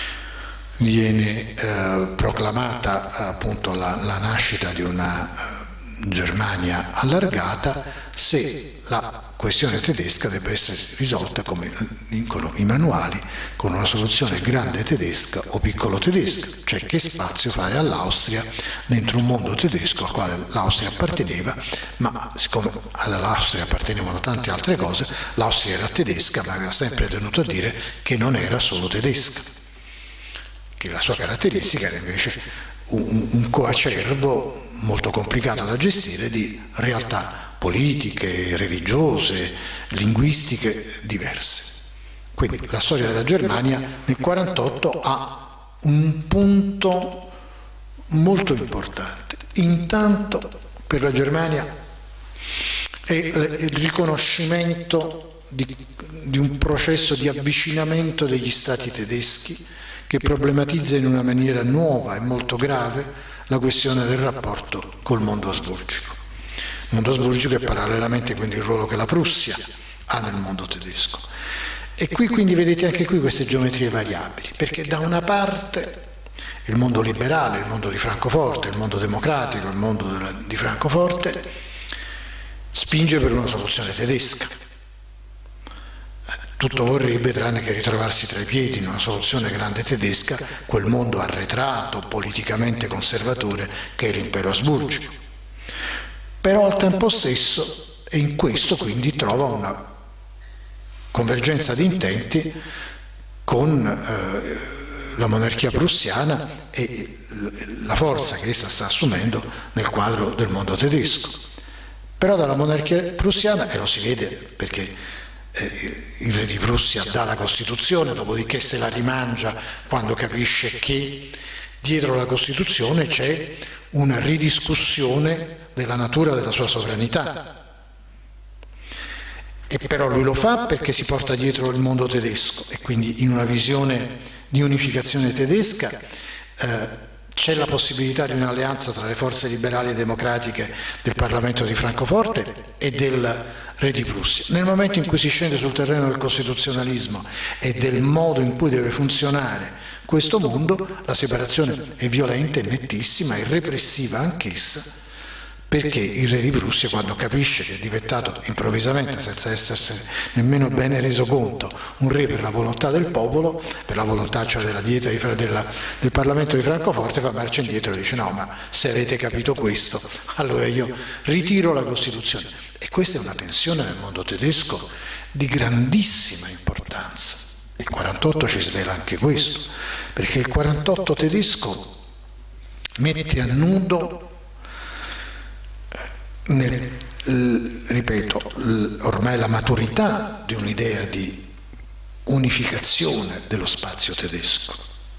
proclamata appunto la nascita di una Germania allargata, se la questione tedesca deve essere risolta, come dicono i manuali, con una soluzione grande tedesca o piccolo tedesca, cioè che spazio fare all'Austria dentro un mondo tedesco al quale l'Austria apparteneva, ma siccome all'Austria appartenevano tante altre cose, l'Austria era tedesca, ma aveva sempre tenuto a dire che non era solo tedesca, che la sua caratteristica era invece un coacervo molto complicato da gestire di realtà politiche, religiose, linguistiche diverse. Quindi la storia della Germania nel 1948 ha un punto molto importante. Intanto per la Germania è il riconoscimento di un processo di avvicinamento degli stati tedeschi che problematizza in una maniera nuova e molto grave la questione del rapporto col mondo asburgico. Mondo asburgico è parallelamente quindi il ruolo che la Prussia ha nel mondo tedesco. E qui quindi vedete anche qui queste geometrie variabili, perché da una parte il mondo liberale, il mondo di Francoforte, il mondo democratico, il mondo di Francoforte spinge per una soluzione tedesca. Tutto vorrebbe tranne che ritrovarsi tra i piedi in una soluzione grande tedesca quel mondo arretrato, politicamente conservatore che è l'impero asburgico. Però al tempo stesso, e in questo quindi trova una convergenza di intenti con la monarchia prussiana e la forza che essa sta assumendo nel quadro del mondo tedesco. Però dalla monarchia prussiana, e lo si vede perché il re di Prussia dà la Costituzione, dopodiché se la rimangia quando capisce che dietro la Costituzione c'è una ridiscussione della natura della sua sovranità. E però lui lo fa perché si porta dietro il mondo tedesco e quindi in una visione di unificazione tedesca c'è la possibilità di un'alleanza tra le forze liberali e democratiche del Parlamento di Francoforte e del re di Prussia. Nel momento in cui si scende sul terreno del costituzionalismo e del modo in cui deve funzionare questo mondo, la separazione è violenta, è nettissima, è repressiva anch'essa, perché il re di Prussia, quando capisce che è diventato improvvisamente, senza essersene nemmeno bene reso conto, un re per la volontà del popolo, per la volontà cioè della dieta del Parlamento di Francoforte, fa marcia indietro e dice no, ma se avete capito questo, allora io ritiro la Costituzione. E questa è una tensione nel mondo tedesco di grandissima importanza. Il 48 ci svela anche questo, perché il 48 tedesco mette a nudo ripeto, ormai la maturità di un'idea di unificazione dello spazio tedesco.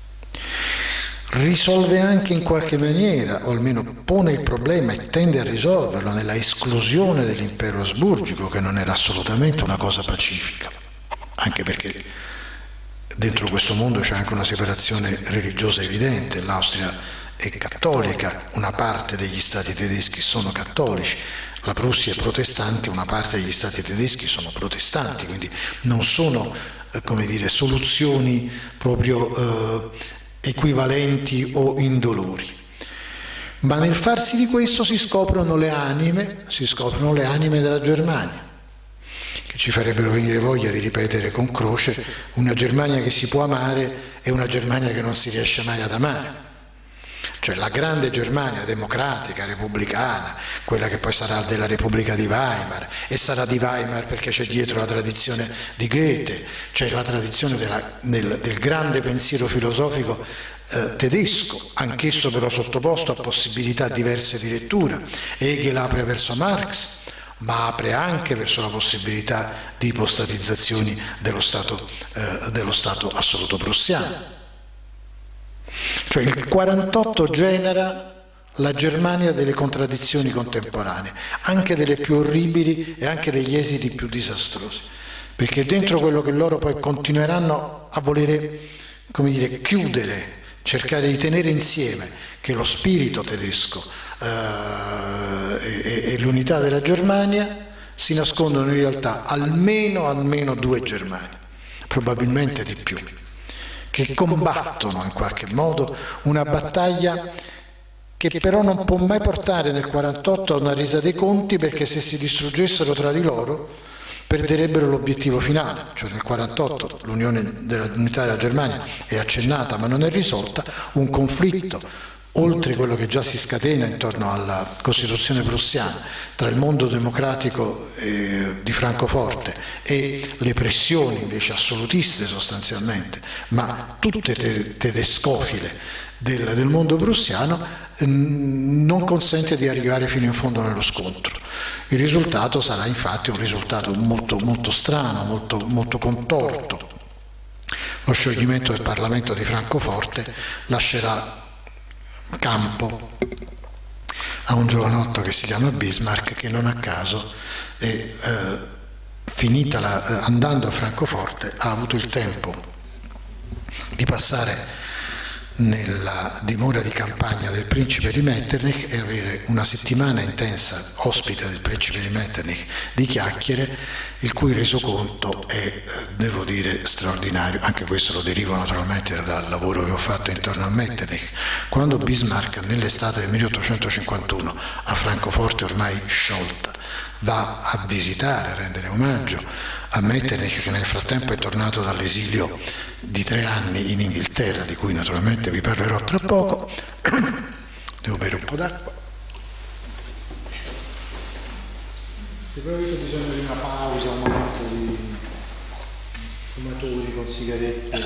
Risolve anche in qualche maniera, o almeno pone il problema e tende a risolverlo nella esclusione dell'impero asburgico, che non era assolutamente una cosa pacifica, anche perché dentro questo mondo c'è anche una separazione religiosa evidente. L'Austria è cattolica, una parte degli stati tedeschi sono cattolici, la Prussia è protestante, una parte degli stati tedeschi sono protestanti, quindi non sono come dire, soluzioni proprio equivalenti o indolori. Ma nel farsi di questo si scoprono le anime della Germania, che ci farebbero venire voglia di ripetere con croce: una Germania che si può amare e una Germania che non si riesce mai ad amare. Cioè la grande Germania democratica, repubblicana, quella che poi sarà della Repubblica di Weimar, e sarà di Weimar perché c'è dietro la tradizione di Goethe, c'è la tradizione del grande pensiero filosofico tedesco, anch'esso però sottoposto a possibilità diverse di lettura. Hegel apre verso Marx, ma apre anche verso la possibilità di ipostatizzazioni dello Stato assoluto prussiano. Cioè il 48 genera la Germania delle contraddizioni contemporanee, anche delle più orribili e anche degli esiti più disastrosi, perché dentro quello che loro poi continueranno a volere, come dire, chiudere, cercare di tenere insieme, che è lo spirito tedesco e l'unità della Germania, si nascondono in realtà almeno due Germanie, probabilmente di più, che combattono in qualche modo una battaglia che però non può mai portare nel 1948 a una resa dei conti, perché se si distruggessero tra di loro perderebbero l'obiettivo finale, cioè nel 1948 l'unità della Germania è accennata ma non è risolta, un conflitto oltre quello che già si scatena intorno alla Costituzione prussiana tra il mondo democratico di Francoforte e le pressioni invece assolutiste sostanzialmente, ma tutte tedescofile del mondo prussiano, non consente di arrivare fino in fondo nello scontro. Il risultato sarà infatti un risultato molto strano, molto contorto. Lo scioglimento del Parlamento di Francoforte lascerà campo a un giovanotto che si chiama Bismarck, che non a caso andando a Francoforte ha avuto il tempo di passare nella dimora di campagna del principe di Metternich e avere una settimana intensa ospite del principe di Metternich di chiacchiere, il cui resoconto è, devo dire, straordinario. Anche questo lo derivo naturalmente dal lavoro che ho fatto intorno a Metternich. Quando Bismarck nell'estate del 1851 a Francoforte ormai sciolta va a visitare, a rendere omaggio a Metternich, che nel frattempo è tornato dall'esilio di 3 anni in Inghilterra, di cui naturalmente vi parlerò tra poco. Devo bere un po' d'acqua. Se poi avete bisogno di una pausa, un momento di fumatori con sigarette.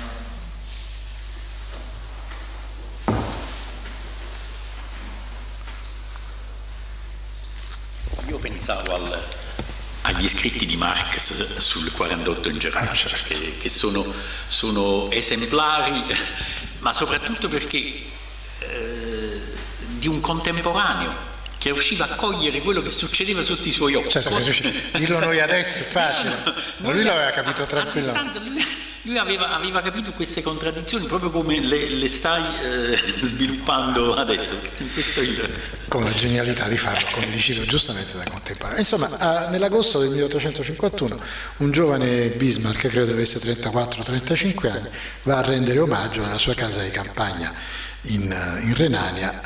Io pensavo agli scritti di Marx sul 48 in Germania, certo. che sono esemplari, ma soprattutto perché di un contemporaneo che riusciva a cogliere quello che succedeva sotto i suoi occhi. Certo, dirlo noi adesso è facile, ma lui l'aveva capito tranquillamente. Lui aveva capito queste contraddizioni proprio come le stai sviluppando adesso. Con la genialità di farlo, come dicevo giustamente, da contemporaneo. Insomma, nell'agosto del 1851 un giovane Bismarck, credo avesse 34-35 anni, va a rendere omaggio nella sua casa di campagna in Renania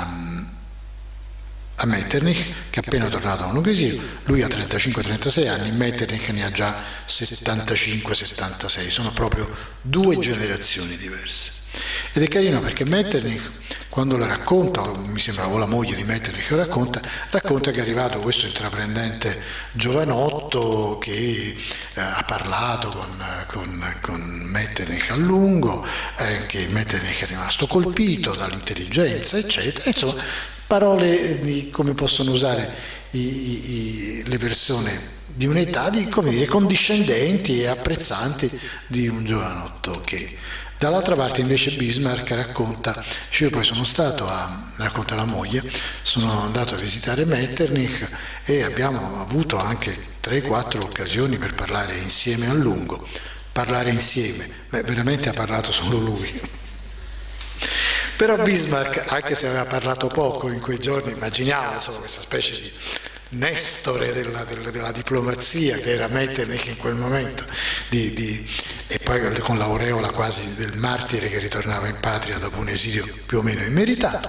a Metternich, che è appena tornato da un lungo esilio. Lui ha 35-36 anni, Metternich ne ha già 75-76, sono proprio 2 generazioni diverse. Ed è carino perché Metternich, quando lo racconta, mi sembra o la moglie di Metternich lo racconta che è arrivato questo intraprendente giovanotto che ha parlato con Metternich a lungo, che Metternich è rimasto colpito dall'intelligenza, eccetera. Insomma, parole come possono usare le persone di un'età condiscendenti e apprezzanti di un giovanotto che... Dall'altra parte invece Bismarck racconta, io poi racconta la moglie, sono andato a visitare Metternich e abbiamo avuto anche 3-4 occasioni per parlare insieme a lungo. Parlare insieme, veramente ha parlato solo lui. Però Bismarck, anche se aveva parlato poco in quei giorni, immaginiamo questa specie di Nestore della diplomazia che era Metternich in quel momento, e poi con l'aureola quasi del martire che ritornava in patria dopo un esilio più o meno immeritato.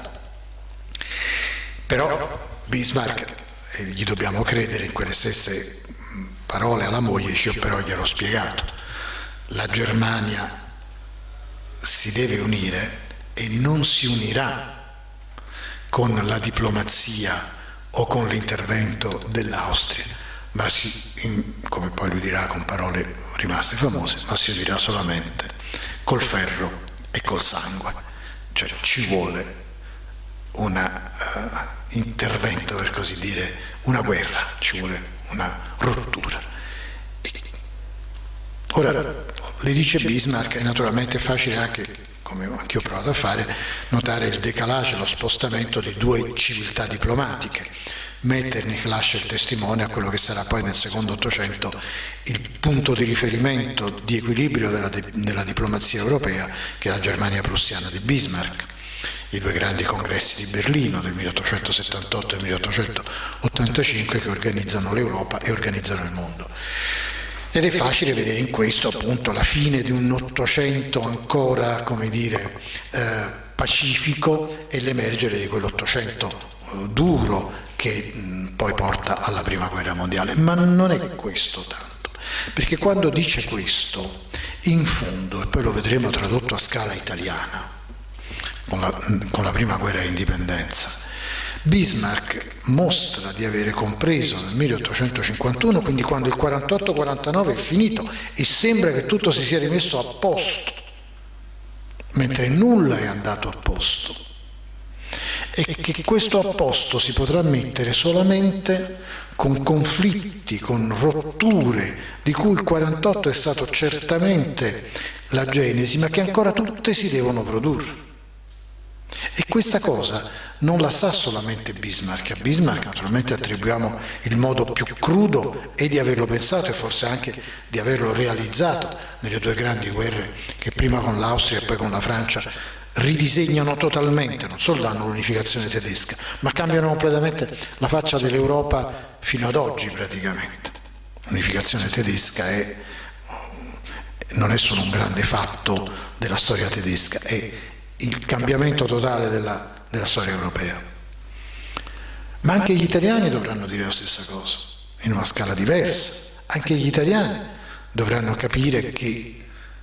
Però Bismarck, gli dobbiamo credere, in quelle stesse parole alla moglie dice: io però gliel'ho spiegato, la Germania si deve unire e non si unirà con la diplomazia o con l'intervento dell'Austria, ma come poi lui dirà con parole rimaste famose, ma si unirà solamente col ferro e col sangue. Cioè ci vuole un intervento, per così dire, una guerra, ci vuole una rottura. Ora, le dice Bismarck, e naturalmente è facile anche, come anch'io ho provato a fare, notare il decalage, lo spostamento di 2 civiltà diplomatiche. Metternich lascia il testimone a quello che sarà poi nel secondo Ottocento il punto di riferimento di equilibrio della diplomazia europea, che è la Germania prussiana di Bismarck. i due grandi congressi di Berlino del 1878 e 1885 che organizzano l'Europa e organizzano il mondo. Ed è facile vedere in questo appunto la fine di un Ottocento ancora, come dire, pacifico, e l'emergere di quell'Ottocento duro che poi porta alla Prima Guerra Mondiale. Ma non è questo tanto, perché quando dice questo, in fondo, e poi lo vedremo tradotto a scala italiana con la Prima Guerra d'Indipendenza, Bismarck mostra di avere compreso nel 1851, quindi quando il 48-49 è finito e sembra che tutto si sia rimesso a posto, mentre nulla è andato a posto, e che questo a posto si potrà mettere solamente con conflitti, con rotture, di cui il 48 è stato certamente la genesi, ma che ancora tutte si devono produrre. E questa cosa non la sa solamente Bismarck. A Bismarck naturalmente attribuiamo il modo più crudo e di averlo pensato e forse anche di averlo realizzato nelle due grandi guerre che prima con l'Austria e poi con la Francia ridisegnano totalmente, non solo danno l'unificazione tedesca, ma cambiano completamente la faccia dell'Europa fino ad oggi praticamente. L'unificazione tedesca non è solo un grande fatto della storia tedesca, è il cambiamento totale della storia europea. Ma anche gli italiani dovranno dire la stessa cosa, in una scala diversa. Anche gli italiani dovranno capire che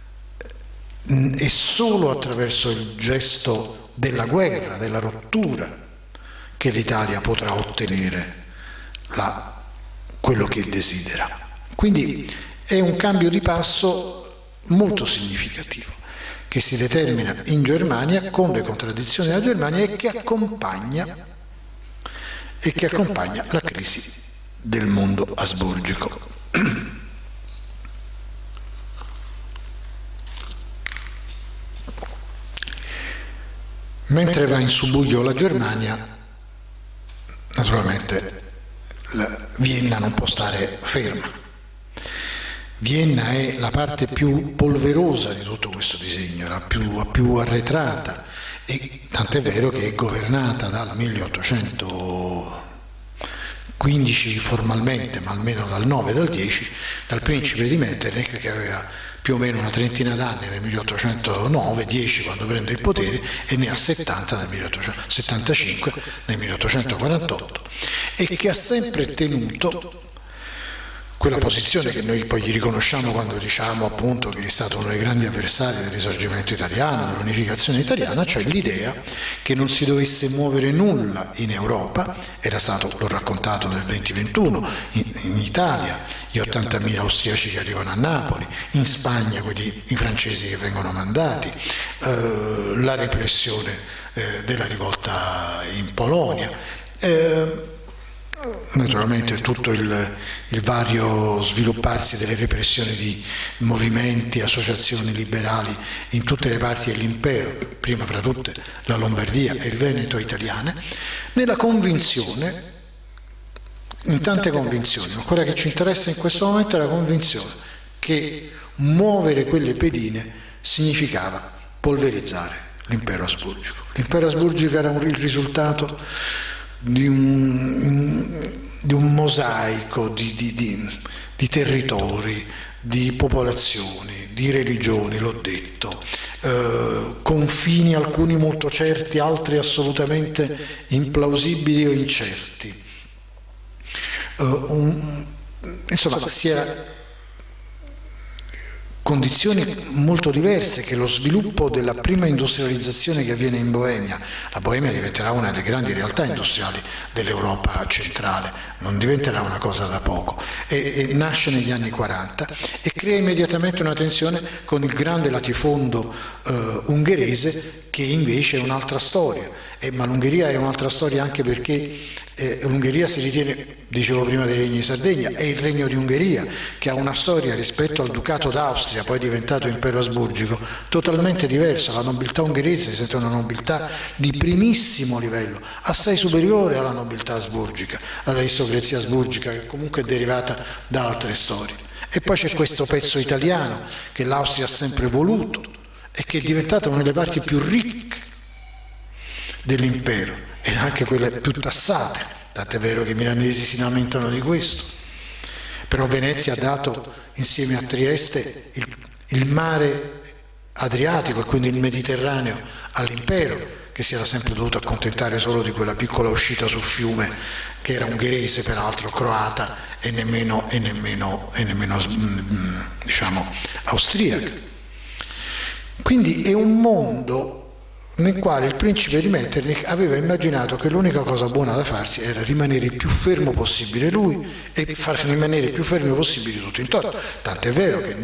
è solo attraverso il gesto della guerra, della rottura, che l'Italia potrà ottenere quello che desidera. Quindi è un cambio di passo molto significativo, che si determina in Germania con le contraddizioni della Germania e che accompagna la crisi del mondo asburgico. Mentre va in subbuglio la Germania, naturalmente Vienna non può stare ferma. Vienna è la parte più polverosa di tutto questo disegno, la più arretrata, e tant'è vero che è governata dal 1815 formalmente, ma almeno dal 9 e dal 10, dal principe di Metternich, che aveva più o meno una trentina d'anni nel 1809, 10 quando prende il potere, e ne ha 70 nel 1875, nel 1848, e che ha sempre tenuto quella posizione che noi poi gli riconosciamo quando diciamo appunto che è stato uno dei grandi avversari del risorgimento italiano, dell'unificazione italiana, cioè l'idea che non si dovesse muovere nulla in Europa. Era stato, l'ho raccontato nel 2021, in Italia gli 80.000 austriaci che arrivano a Napoli, in Spagna i francesi che vengono mandati, la repressione della rivolta in Polonia, naturalmente tutto il vario svilupparsi delle repressioni di movimenti, associazioni liberali in tutte le parti dell'impero, prima fra tutte la Lombardia e il Veneto italiane, nella convinzione, in tante convinzioni, ma quella che ci interessa in questo momento è la convinzione che muovere quelle pedine significava polverizzare l'impero asburgico. L'impero asburgico era il risultato di un mosaico di territori, di popolazioni, di religioni, l'ho detto, confini alcuni molto certi, altri assolutamente implausibili o incerti. Insomma, si era condizioni molto diverse che lo sviluppo della prima industrializzazione che avviene in Boemia. La Boemia diventerà una delle grandi realtà industriali dell'Europa centrale, non diventerà una cosa da poco, e nasce negli anni 40 e crea immediatamente una tensione con il grande latifondo ungherese, che invece è un'altra storia, ma l'Ungheria è un'altra storia anche perché l'Ungheria si ritiene, dicevo prima dei regni di Sardegna, è il regno di Ungheria, che ha una storia rispetto al Ducato d'Austria, poi diventato impero asburgico, totalmente diversa. La nobiltà ungherese si sente una nobiltà di primissimo livello, assai superiore alla nobiltà asburgica, all'aristocrazia asburgica, che comunque è derivata da altre storie. E poi c'è questo pezzo italiano che l'Austria ha sempre voluto e che è diventata una delle parti più ricche dell'impero, ed anche quelle più tassate, tant'è vero che i milanesi si lamentano di questo. Però Venezia ha dato, insieme a Trieste, il mare Adriatico e quindi il Mediterraneo all'impero, che si era sempre dovuto accontentare solo di quella piccola uscita sul fiume, che era ungherese, peraltro croata, e nemmeno diciamo austriaca. Quindi è un mondo nel quale il principe di Metternich aveva immaginato che l'unica cosa buona da farsi era rimanere il più fermo possibile lui e far rimanere il più fermo possibile tutto intorno. Tant'è vero che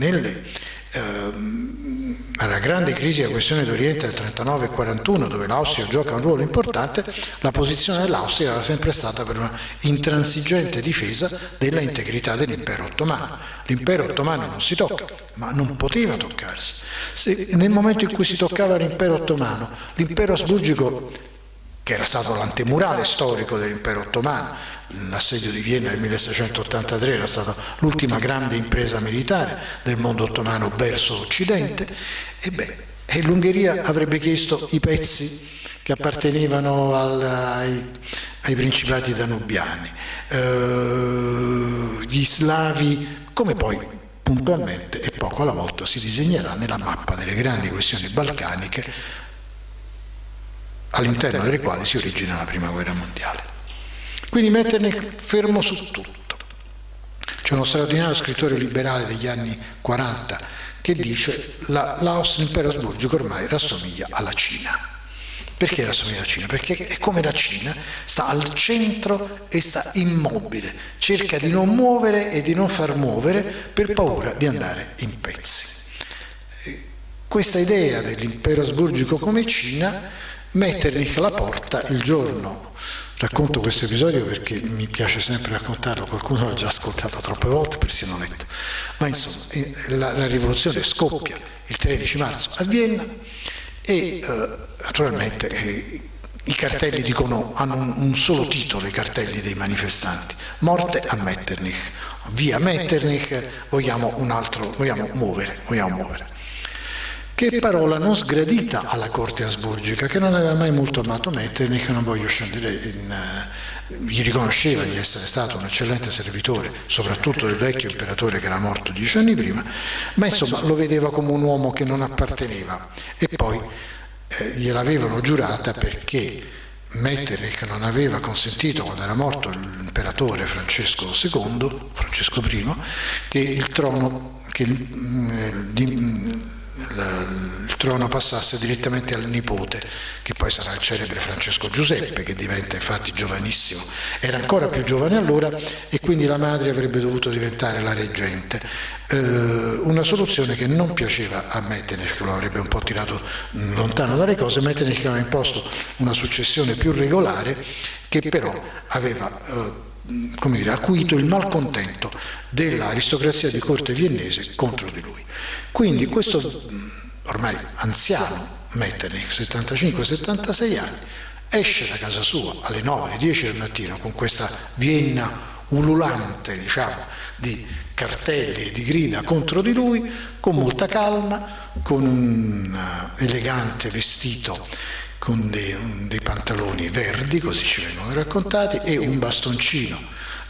alla grande crisi della questione d'Oriente del 39 e 41, dove l'Austria gioca un ruolo importante, la posizione dell'Austria era sempre stata per una intransigente difesa della integrità dell'impero ottomano. L'impero ottomano non si tocca, ma non poteva toccarsi. Nel momento in cui si toccava l'impero ottomano, l'impero asburgico, che era stato l'antemurale storico dell'impero ottomano, l'assedio di Vienna del 1683 era stata l'ultima grande impresa militare del mondo ottomano verso occidente, e l'Ungheria avrebbe chiesto i pezzi che appartenevano ai principati danubiani, gli slavi, come poi puntualmente e poco alla volta si disegnerà nella mappa delle grandi questioni balcaniche, all'interno delle quali si origina la Prima Guerra Mondiale. Quindi Metternich fermo su tutto. C'è uno straordinario scrittore liberale degli anni 40 che dice l'impero asburgico ormai rassomiglia alla Cina. Perché rassomiglia alla Cina? Perché è come la Cina, sta al centro e sta immobile, cerca di non muovere e di non far muovere per paura di andare in pezzi. Questa idea dell'impero asburgico come Cina, Metternich la porta il giorno. Racconto questo episodio perché mi piace sempre raccontarlo, qualcuno l'ha già ascoltato troppe volte, persino letto. Ma insomma, la rivoluzione scoppia il 13 marzo a Vienna e naturalmente i cartelli hanno un solo titolo, i cartelli dei manifestanti: morte a Metternich, via Metternich, vogliamo muovere. Che parola non sgradita alla corte asburgica, che non aveva mai molto amato Metternich, non voglio scendere gli riconosceva di essere stato un eccellente servitore, soprattutto del vecchio imperatore che era morto 10 anni prima, ma insomma lo vedeva come un uomo che non apparteneva, e poi gliel'avevano giurata perché Metternich non aveva consentito, quando era morto l'imperatore Francesco I, che il trono passasse direttamente al nipote, che poi sarà il celebre Francesco Giuseppe, che diventa infatti giovanissimo, era ancora più giovane allora, e quindi la madre avrebbe dovuto diventare la reggente. Una soluzione che non piaceva a Metternich, che lo avrebbe un po' tirato lontano dalle cose. Metternich aveva imposto una successione più regolare, che però aveva acuito il malcontento dell'aristocrazia di corte viennese contro di lui. Quindi questo ormai anziano Metternich, 75-76 anni, esce da casa sua alle 9, alle 10 del mattino con questa Vienna ululante, di cartelli e di grida contro di lui, con molta calma, con un elegante vestito con dei pantaloni verdi, così ci vengono raccontati, e un bastoncino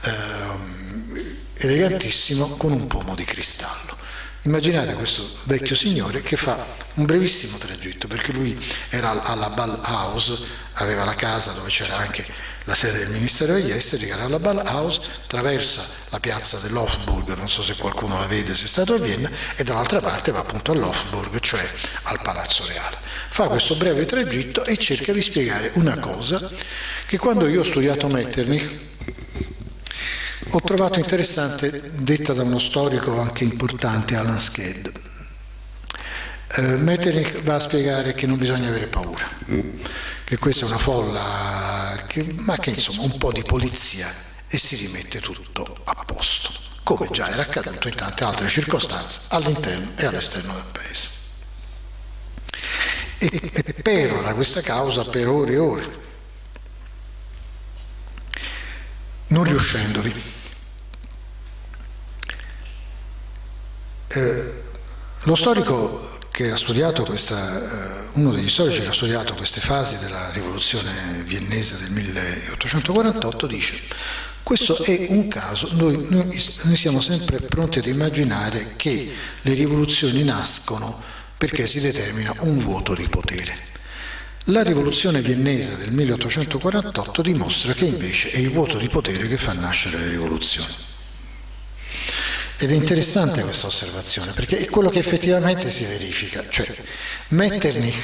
elegantissimo con un pomo di cristallo. Immaginate questo vecchio signore che fa un brevissimo tragitto, perché lui era alla Ballhaus, aveva la casa dove c'era anche la sede del Ministero degli Esteri, che era alla Ballhaus, attraversa la piazza dell'Hofburg, non so se qualcuno la vede, se è stato a Vienna, e dall'altra parte va appunto all'Hofburg, cioè al Palazzo Reale. Fa questo breve tragitto e cerca di spiegare una cosa che, quando io ho studiato Metternich, ho trovato interessante, detta da uno storico anche importante, Alan Sked. Metternich va a spiegare che non bisogna avere paura, che questa è una folla, ma che insomma un po' di polizia e si rimette tutto a posto, come già era accaduto in tante altre circostanze all'interno e all'esterno del paese. E perora questa causa per ore e ore, non riuscendovi. Lo storico che ha studiato uno degli storici che ha studiato queste fasi della rivoluzione viennese del 1848 dice: questo è un caso, noi siamo sempre pronti ad immaginare che le rivoluzioni nascono perché si determina un vuoto di potere. La rivoluzione viennese del 1848 dimostra che invece è il vuoto di potere che fa nascere le rivoluzioni. Ed è interessante questa osservazione, perché è quello che effettivamente si verifica, cioè Metternich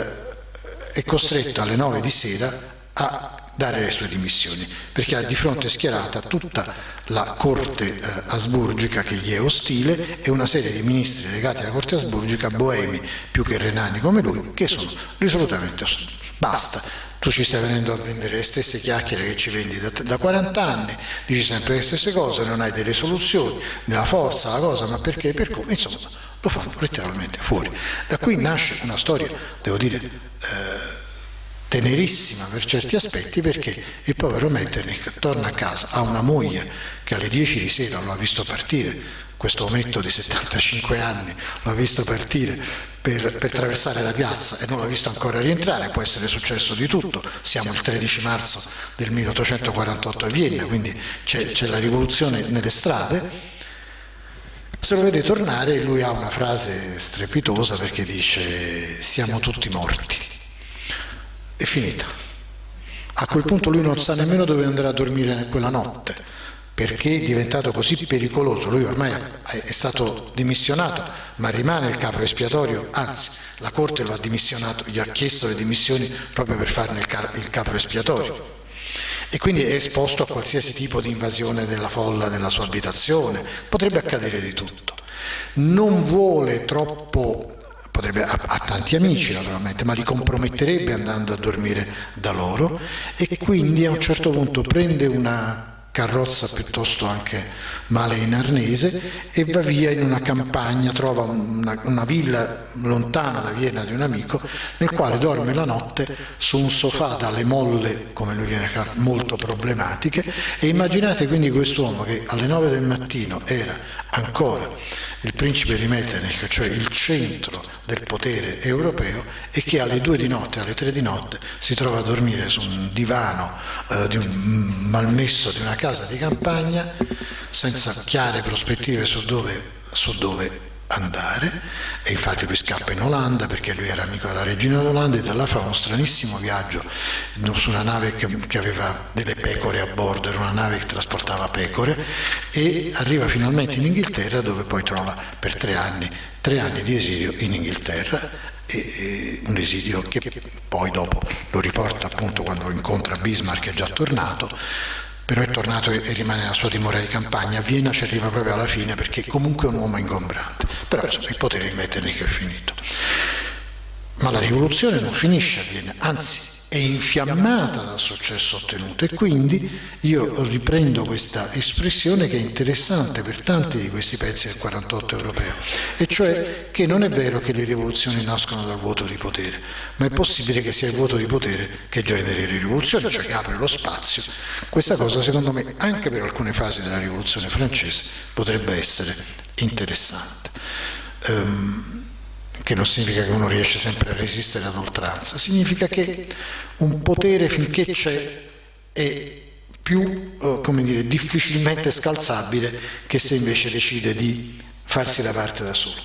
è costretto alle 9 di sera a dare le sue dimissioni, perché ha di fronte schierata tutta la corte asburgica che gli è ostile e una serie di ministri legati alla corte asburgica, boemi più che renani come lui, che sono risolutamente ostili. Basta, tu ci stai venendo a vendere le stesse chiacchiere che ci vendi da 40 anni, dici sempre le stesse cose, non hai delle soluzioni, nella forza, la cosa, ma perché, per come, insomma, lo fanno letteralmente fuori. Da qui nasce una storia, devo dire, tenerissima per certi aspetti, perché il povero Metternich torna a casa, ha una moglie che alle 10 di sera lo ha visto partire, questo ometto di 75 anni lo ha visto partire per attraversare la piazza e non l'ha visto ancora rientrare. Può essere successo di tutto, siamo il 13 marzo del 1848 a Vienna, quindi c'è la rivoluzione nelle strade. Se lo vede tornare, lui ha una frase strepitosa, perché dice: siamo tutti morti. È finita. A quel punto lui non sa nemmeno dove andrà a dormire quella notte, perché è diventato così pericoloso. Lui ormai è stato dimissionato, ma rimane il capo espiatorio, anzi la Corte lo ha dimissionato, gli ha chiesto le dimissioni proprio per farne il capo espiatorio, e quindi è esposto a qualsiasi tipo di invasione della folla nella sua abitazione. Potrebbe accadere di tutto. Non vuole troppo, ha tanti amici naturalmente, ma li comprometterebbe andando a dormire da loro, e quindi a un certo punto prende una carrozza piuttosto anche male in arnese e va via in una campagna, trova una villa lontana da Vienna di un amico, nel quale dorme la notte su un sofà dalle molle, come lui viene chiamato, molto problematiche. E immaginate quindi quest'uomo che alle 9 del mattino era ancora il principe di Metternich, cioè il centro del potere europeo, e che alle 2 di notte, alle 3 di notte si trova a dormire su un divano di un malmesso di una casa di campagna, senza chiare prospettive su dove andare. E infatti lui scappa in Olanda, perché lui era amico della regina d'Olanda, e da là fa uno stranissimo viaggio su una nave che aveva delle pecore a bordo, era una nave che trasportava pecore, e arriva finalmente in Inghilterra, dove poi trova per 3 anni di esilio in Inghilterra, e un esilio che poi dopo lo riporta appunto quando incontra Bismarck, che è già tornato, però è tornato e rimane nella sua dimora di campagna. A Vienna ci arriva proprio alla fine, perché comunque è un uomo ingombrante, però insomma il potere di Metternich è finito. Ma la rivoluzione non finisce a Vienna, anzi è infiammata dal successo ottenuto, e quindi io riprendo questa espressione che è interessante per tanti di questi pezzi del 48 europeo, e cioè che non è vero che le rivoluzioni nascono dal vuoto di potere, ma è possibile che sia il vuoto di potere che generi le rivoluzioni, cioè che apre lo spazio. Questa cosa, secondo me, anche per alcune fasi della rivoluzione francese potrebbe essere interessante. Che non significa che uno riesce sempre a resistere ad oltranza, significa che un potere, finché c'è, è più difficilmente scalzabile che se invece decide di farsi da parte da solo.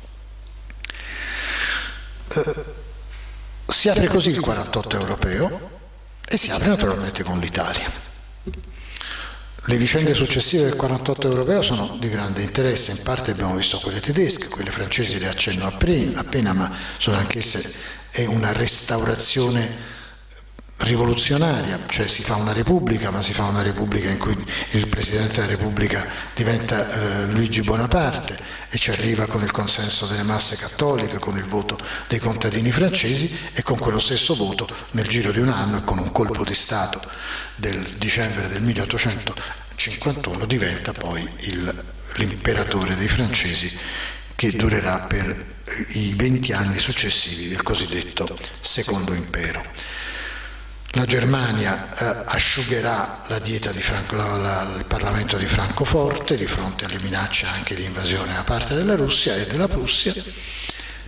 Si apre così il 48 europeo, e si apre naturalmente con l'Italia. Le vicende successive del 48 europeo sono di grande interesse. In parte abbiamo visto quelle tedesche, quelle francesi le accenno appena, ma sono anch'esse una restaurazione rivoluzionaria, cioè si fa una repubblica, ma si fa una repubblica in cui il presidente della repubblica diventa Luigi Bonaparte, e ci arriva con il consenso delle masse cattoliche, con il voto dei contadini francesi, e con quello stesso voto nel giro di un anno e con un colpo di Stato del dicembre del 1851 diventa poi l'imperatore dei francesi, che durerà per i 20 anni successivi del cosiddetto Secondo Impero. La Germania asciugherà la dieta di il Parlamento di Francoforte di fronte alle minacce anche di invasione da parte della Russia e della Prussia,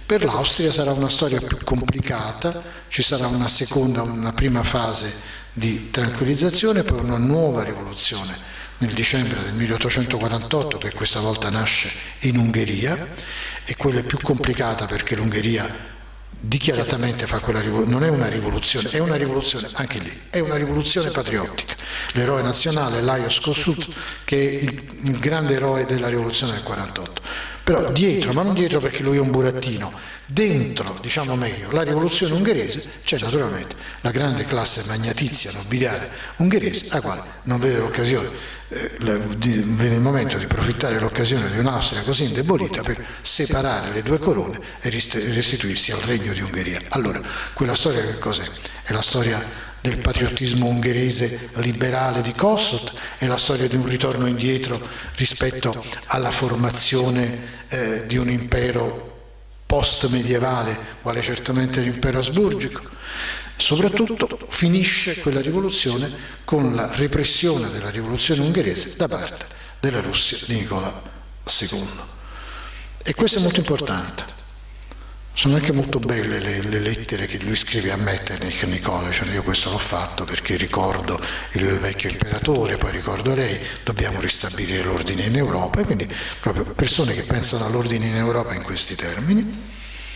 Per l'Austria sarà una storia più complicata, ci sarà una prima fase di tranquillizzazione, poi una nuova rivoluzione nel dicembre del 1848, che questa volta nasce in Ungheria, e quella è più complicata perché l'Ungheria dichiaratamente fa quella rivoluzione, non è una rivoluzione anche lì, è una rivoluzione patriottica. L'eroe nazionale è Lajos Kossuth, che è il grande eroe della rivoluzione del 48. Però dietro, ma non dietro perché lui è un burattino, dentro, diciamo meglio, la rivoluzione ungherese c'è naturalmente la grande classe magnatizia nobiliare ungherese, la quale non vede l'occasione, vede il momento di approfittare dell'occasione di un'Austria così indebolita per separare le due corone e restituirsi al regno di Ungheria. Allora, quella storia che cos'è? È la storia del patriottismo ungherese liberale di Kossuth, è la storia di un ritorno indietro rispetto alla formazione di un impero post-medievale, quale certamente l'impero asburgico. Soprattutto finisce quella rivoluzione con la repressione della rivoluzione ungherese da parte della Russia di Nicola II. E questo è molto importante. Sono anche molto belle le lettere che lui scrive a Metternich, Nicola, cioè io questo l'ho fatto perché ricordo il vecchio imperatore, poi ricordo lei, dobbiamo ristabilire l'ordine in Europa, e quindi proprio persone che pensano all'ordine in Europa in questi termini.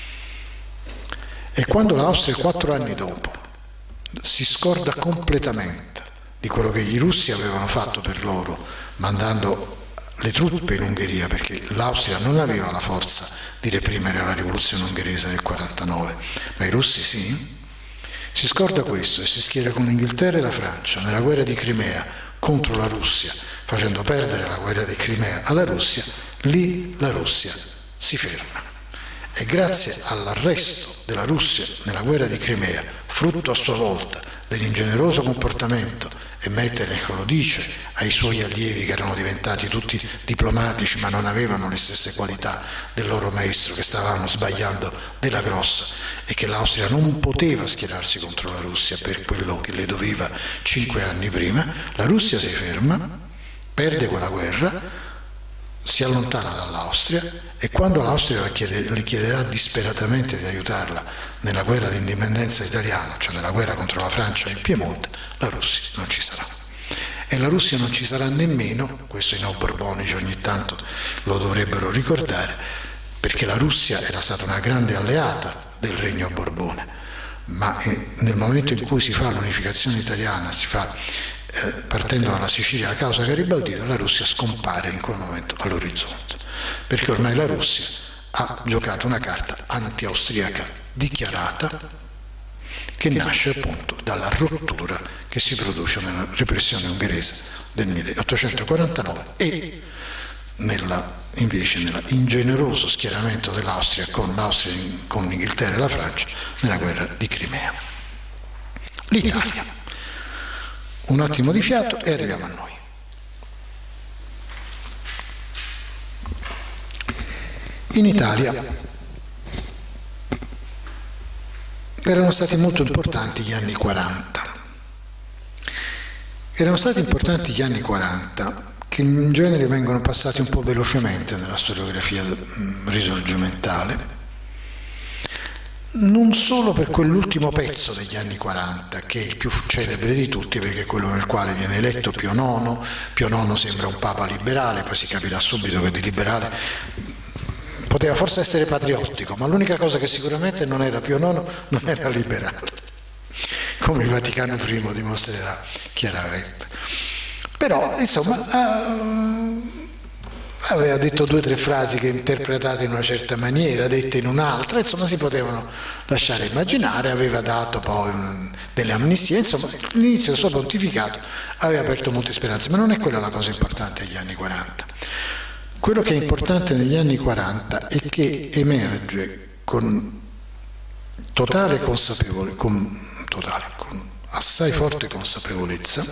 E quando l'Austria 4 anni dopo si scorda completamente di quello che i russi avevano fatto per loro, mandando le truppe in Ungheria, perché l'Austria non aveva la forza di reprimere la rivoluzione ungherese del 49, ma i russi sì, si scorda questo e si schiera con l'Inghilterra e la Francia nella guerra di Crimea contro la Russia, facendo perdere la guerra di Crimea alla Russia. Lì la Russia si ferma, e grazie all'arresto della Russia nella guerra di Crimea, frutto a sua volta dell'ingeneroso comportamento, e Metternich lo dice ai suoi allievi che erano diventati tutti diplomatici ma non avevano le stesse qualità del loro maestro, che stavano sbagliando della grossa, e che l'Austria non poteva schierarsi contro la Russia per quello che le doveva 5 anni prima. La Russia si ferma, perde quella guerra, si allontana dall'Austria, e quando l'Austria le chiederà disperatamente di aiutarla nella guerra di indipendenza italiana, cioè nella guerra contro la Francia e il Piemonte, la Russia non ci sarà. E la Russia non ci sarà nemmeno, questo i neoborbonici ogni tanto lo dovrebbero ricordare, perché la Russia era stata una grande alleata del regno Borbone, ma nel momento in cui si fa l'unificazione italiana, si fa partendo dalla Sicilia a causa garibaldina, la Russia scompare in quel momento all'orizzonte, perché ormai la Russia ha giocato una carta anti-austriaca dichiarata, che nasce appunto dalla rottura che si produce nella repressione ungherese del 1849 e invece nell'ingeneroso schieramento dell'Austria con l'Inghilterra e la Francia nella guerra di Crimea. L'Italia. Un attimo di fiato e arriviamo a noi. In Italia erano stati molto importanti gli anni 40. Erano stati importanti gli anni 40, che in genere vengono passati un po' velocemente nella storiografia risorgimentale, non solo per quell'ultimo pezzo degli anni 40, che è il più celebre di tutti, perché è quello nel quale viene eletto Pio IX. Pio IX sembra un papa liberale, poi si capirà subito che di liberale poteva forse essere patriottico, ma l'unica cosa che sicuramente non era Pio IX, non era liberale, come il Vaticano I dimostrerà chiaramente. Però, insomma, aveva detto 2 o 3 frasi che interpretate in una certa maniera, dette in un'altra, insomma si potevano lasciare immaginare. Aveva dato poi delle amnistie, insomma l'inizio del suo pontificato aveva aperto molte speranze, ma non è quella la cosa importante degli anni 40. Quello che è importante negli anni 40 è che emerge con totale consapevolezza, con assai forte consapevolezza,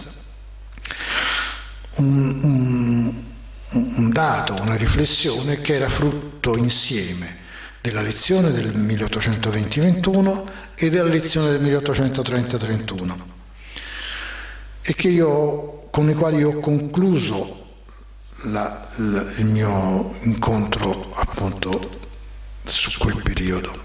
un dato, una riflessione che era frutto insieme della lezione del 1820-21 e della lezione del 1830-31, e con i quali io ho concluso il mio incontro appunto su quel periodo,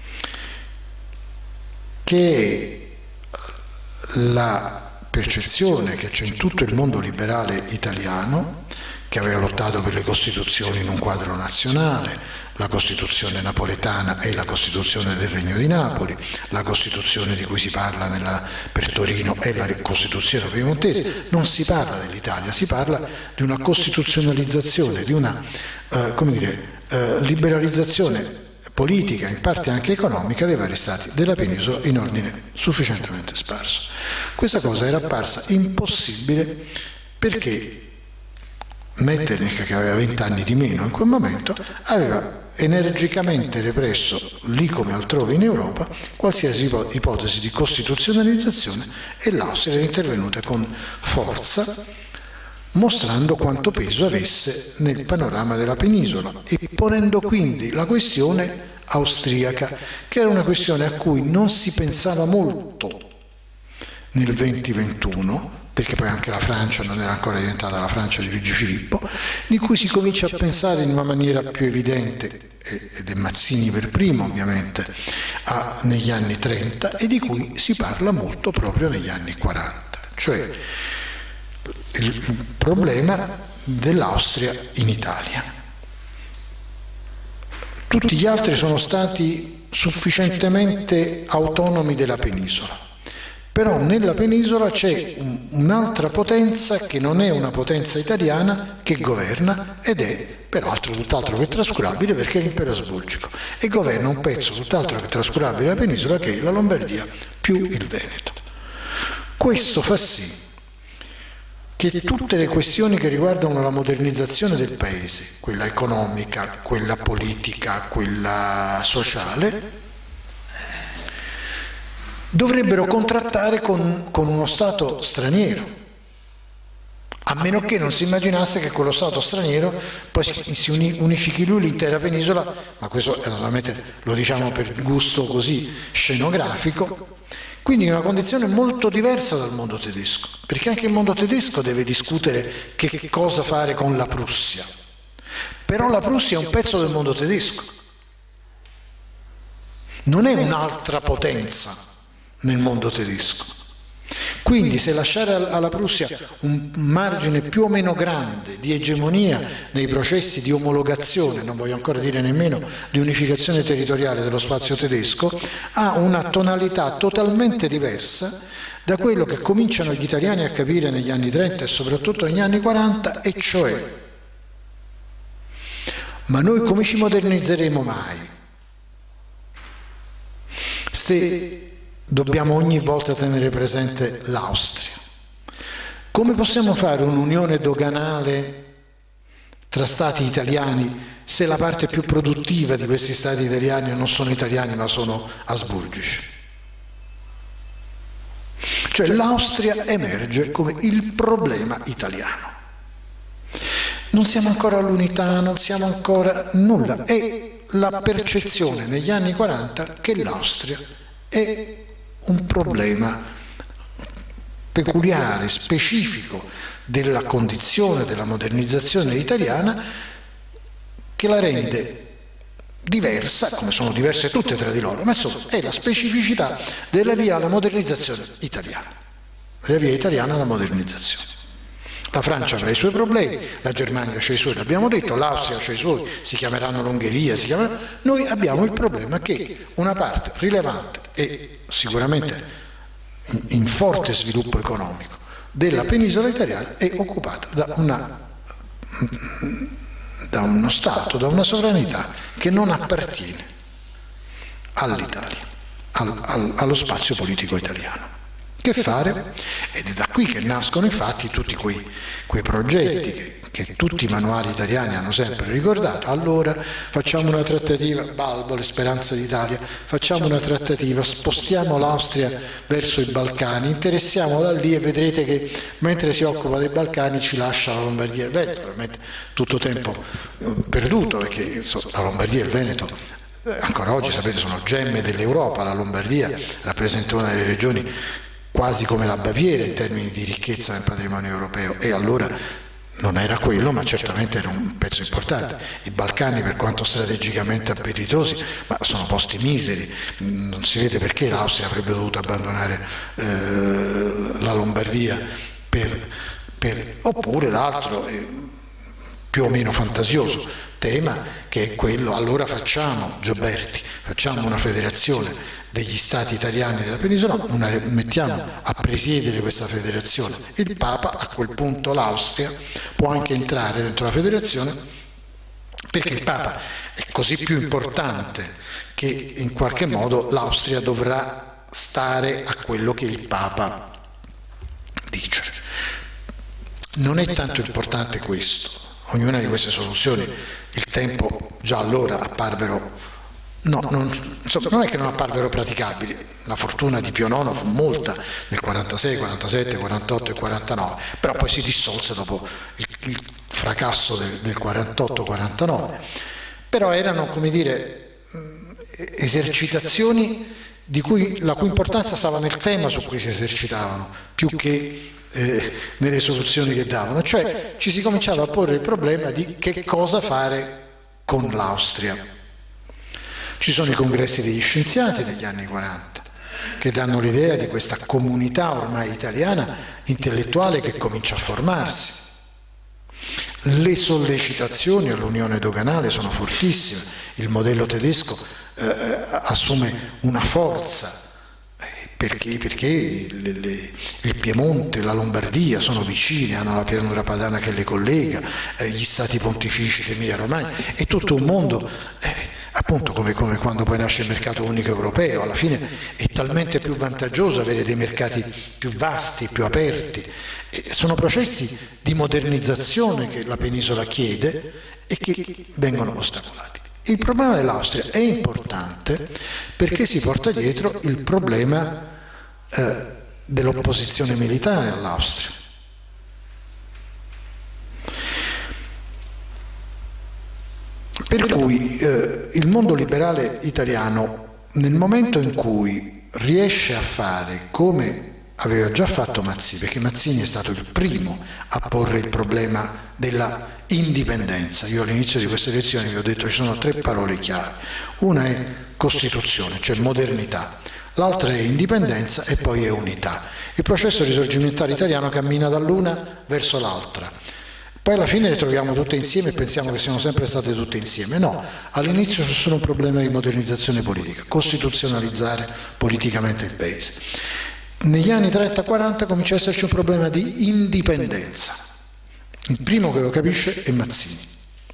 che la percezione che c'è in tutto il mondo liberale italiano, che aveva lottato per le Costituzioni in un quadro nazionale, la Costituzione napoletana e la Costituzione del Regno di Napoli, la Costituzione di cui si parla per Torino e la Costituzione piemontese. Non si parla dell'Italia, si parla di una costituzionalizzazione, di una liberalizzazione politica, in parte anche economica, dei vari stati della penisola in ordine sufficientemente sparso. Questa cosa era apparsa impossibile perché Metternich, che aveva 20 anni di meno in quel momento, aveva energicamente represso, lì come altrove in Europa, qualsiasi ipotesi di costituzionalizzazione, e l'Austria era intervenuta con forza, mostrando quanto peso avesse nel panorama della penisola e ponendo quindi la questione austriaca, che era una questione a cui non si pensava molto nel 2021, perché poi anche la Francia non era ancora diventata la Francia di Luigi Filippo, di cui si comincia a pensare in una maniera più evidente, ed è Mazzini per primo ovviamente, negli anni 30, e di cui si parla molto proprio negli anni 40, cioè il problema dell'Austria in Italia. Tutti gli altri sono stati sufficientemente autonomi della penisola. Però nella penisola c'è un'altra potenza che non è una potenza italiana che governa, ed è peraltro tutt'altro che trascurabile, perché è l'impero asburgico, e governa un pezzo tutt'altro che trascurabile della penisola, che è la Lombardia più il Veneto. Questo fa sì che tutte le questioni che riguardano la modernizzazione del paese, quella economica, quella politica, quella sociale, dovrebbero contrattare con uno Stato straniero, a meno che non si immaginasse che quello Stato straniero poi si unifichi lui l'intera penisola, ma questo naturalmente lo diciamo per gusto così scenografico, quindi in una condizione molto diversa dal mondo tedesco, perché anche il mondo tedesco deve discutere che cosa fare con la Prussia, però la Prussia è un pezzo del mondo tedesco, non è un'altra potenza nel mondo tedesco. Quindi se lasciare alla Prussia un margine più o meno grande di egemonia nei processi di omologazione, non voglio ancora dire nemmeno di unificazione territoriale dello spazio tedesco, ha una tonalità totalmente diversa da quello che cominciano gli italiani a capire negli anni 30 e soprattutto negli anni 40, e cioè: ma noi come ci modernizzeremo mai se dobbiamo ogni volta tenere presente l'Austria? Come possiamo fare un'unione doganale tra stati italiani se la parte più produttiva di questi stati italiani non sono italiani ma sono asburgici? Cioè l'Austria emerge come il problema italiano. Non siamo ancora all'unità, non siamo ancora nulla. È la percezione negli anni 40 che l'Austria è un problema peculiare, specifico della condizione della modernizzazione italiana, che la rende diversa, come sono diverse tutte tra di loro, ma insomma è la specificità della via alla modernizzazione italiana, la via italiana alla modernizzazione. La Francia avrà i suoi problemi, la Germania c'ha i suoi, l'abbiamo detto, l'Austria c'ha i suoi, si chiameranno l'Ungheria, noi abbiamo il problema che una parte rilevante e sicuramente in forte sviluppo economico della penisola italiana è occupata da uno Stato, da una sovranità che non appartiene all'Italia, allo spazio politico italiano. Che fare? Ed è da qui che nascono infatti tutti quei progetti che tutti i manuali italiani hanno sempre ricordato. Allora facciamo una trattativa, Balbo, le speranze d'Italia, facciamo una trattativa, spostiamo l'Austria verso i Balcani, interessiamola lì e vedrete che mentre si occupa dei Balcani ci lascia la Lombardia e il Veneto, veramente tutto tempo perduto, perché la Lombardia e il Veneto ancora oggi, sapete, sono gemme dell'Europa. La Lombardia rappresenta una delle regioni quasi come la Baviera in termini di ricchezza nel patrimonio europeo, e allora non era quello, ma certamente era un pezzo importante. I Balcani, per quanto strategicamente appetitosi, ma sono posti miseri, non si vede perché l'Austria avrebbe dovuto abbandonare la Lombardia oppure l'altro più o meno fantasioso tema, che è quello: allora facciamo, Gioberti, facciamo una federazione degli stati italiani della penisola, non mettiamo a presiedere questa federazione il Papa. A quel punto l'Austria può anche entrare dentro la federazione, perché il Papa è così più importante che in qualche modo l'Austria dovrà stare a quello che il Papa dice. Non è tanto importante questo. Ognuna di queste soluzioni, il tempo già allora apparvero, insomma, non è che non apparvero praticabili. La fortuna di Pio IX fu molta nel 46, 47, 48 e 49, però poi si dissolse dopo il fracasso del 48-49. Però erano, come dire, esercitazioni la cui importanza stava nel tema su cui si esercitavano, più che nelle soluzioni che davano. Cioè ci si cominciava a porre il problema di che cosa fare con l'Austria. Ci sono i congressi degli scienziati degli anni 40 che danno l'idea di questa comunità ormai italiana intellettuale che comincia a formarsi. Le sollecitazioni all'unione doganale sono fortissime, il modello tedesco assume una forza perché il Piemonte, la Lombardia sono vicini, hanno la pianura padana che le collega, gli stati pontifici d'Emilia Romagna, è tutto un mondo, appunto come quando poi nasce il mercato unico europeo. Alla fine è talmente più vantaggioso avere dei mercati più vasti, più aperti. Sono processi di modernizzazione che la penisola chiede e che vengono ostacolati. Il problema dell'Austria è importante perché si porta dietro il problema dell'opposizione militare all'Austria. Per cui il mondo liberale italiano, nel momento in cui riesce a fare come aveva già fatto Mazzini, perché Mazzini è stato il primo a porre il problema della indipendenza. Io all'inizio di queste lezioni vi ho detto che ci sono tre parole chiave: una è Costituzione, cioè modernità, l'altra è indipendenza e poi è unità. Il processo risorgimentale italiano cammina dall'una verso l'altra, poi alla fine le troviamo tutte insieme e pensiamo che siano sempre state tutte insieme. No, all'inizio c'è solo un problema di modernizzazione politica, costituzionalizzare politicamente il paese. Negli anni 30-40 comincia ad esserci un problema di indipendenza. Il primo che lo capisce è Mazzini.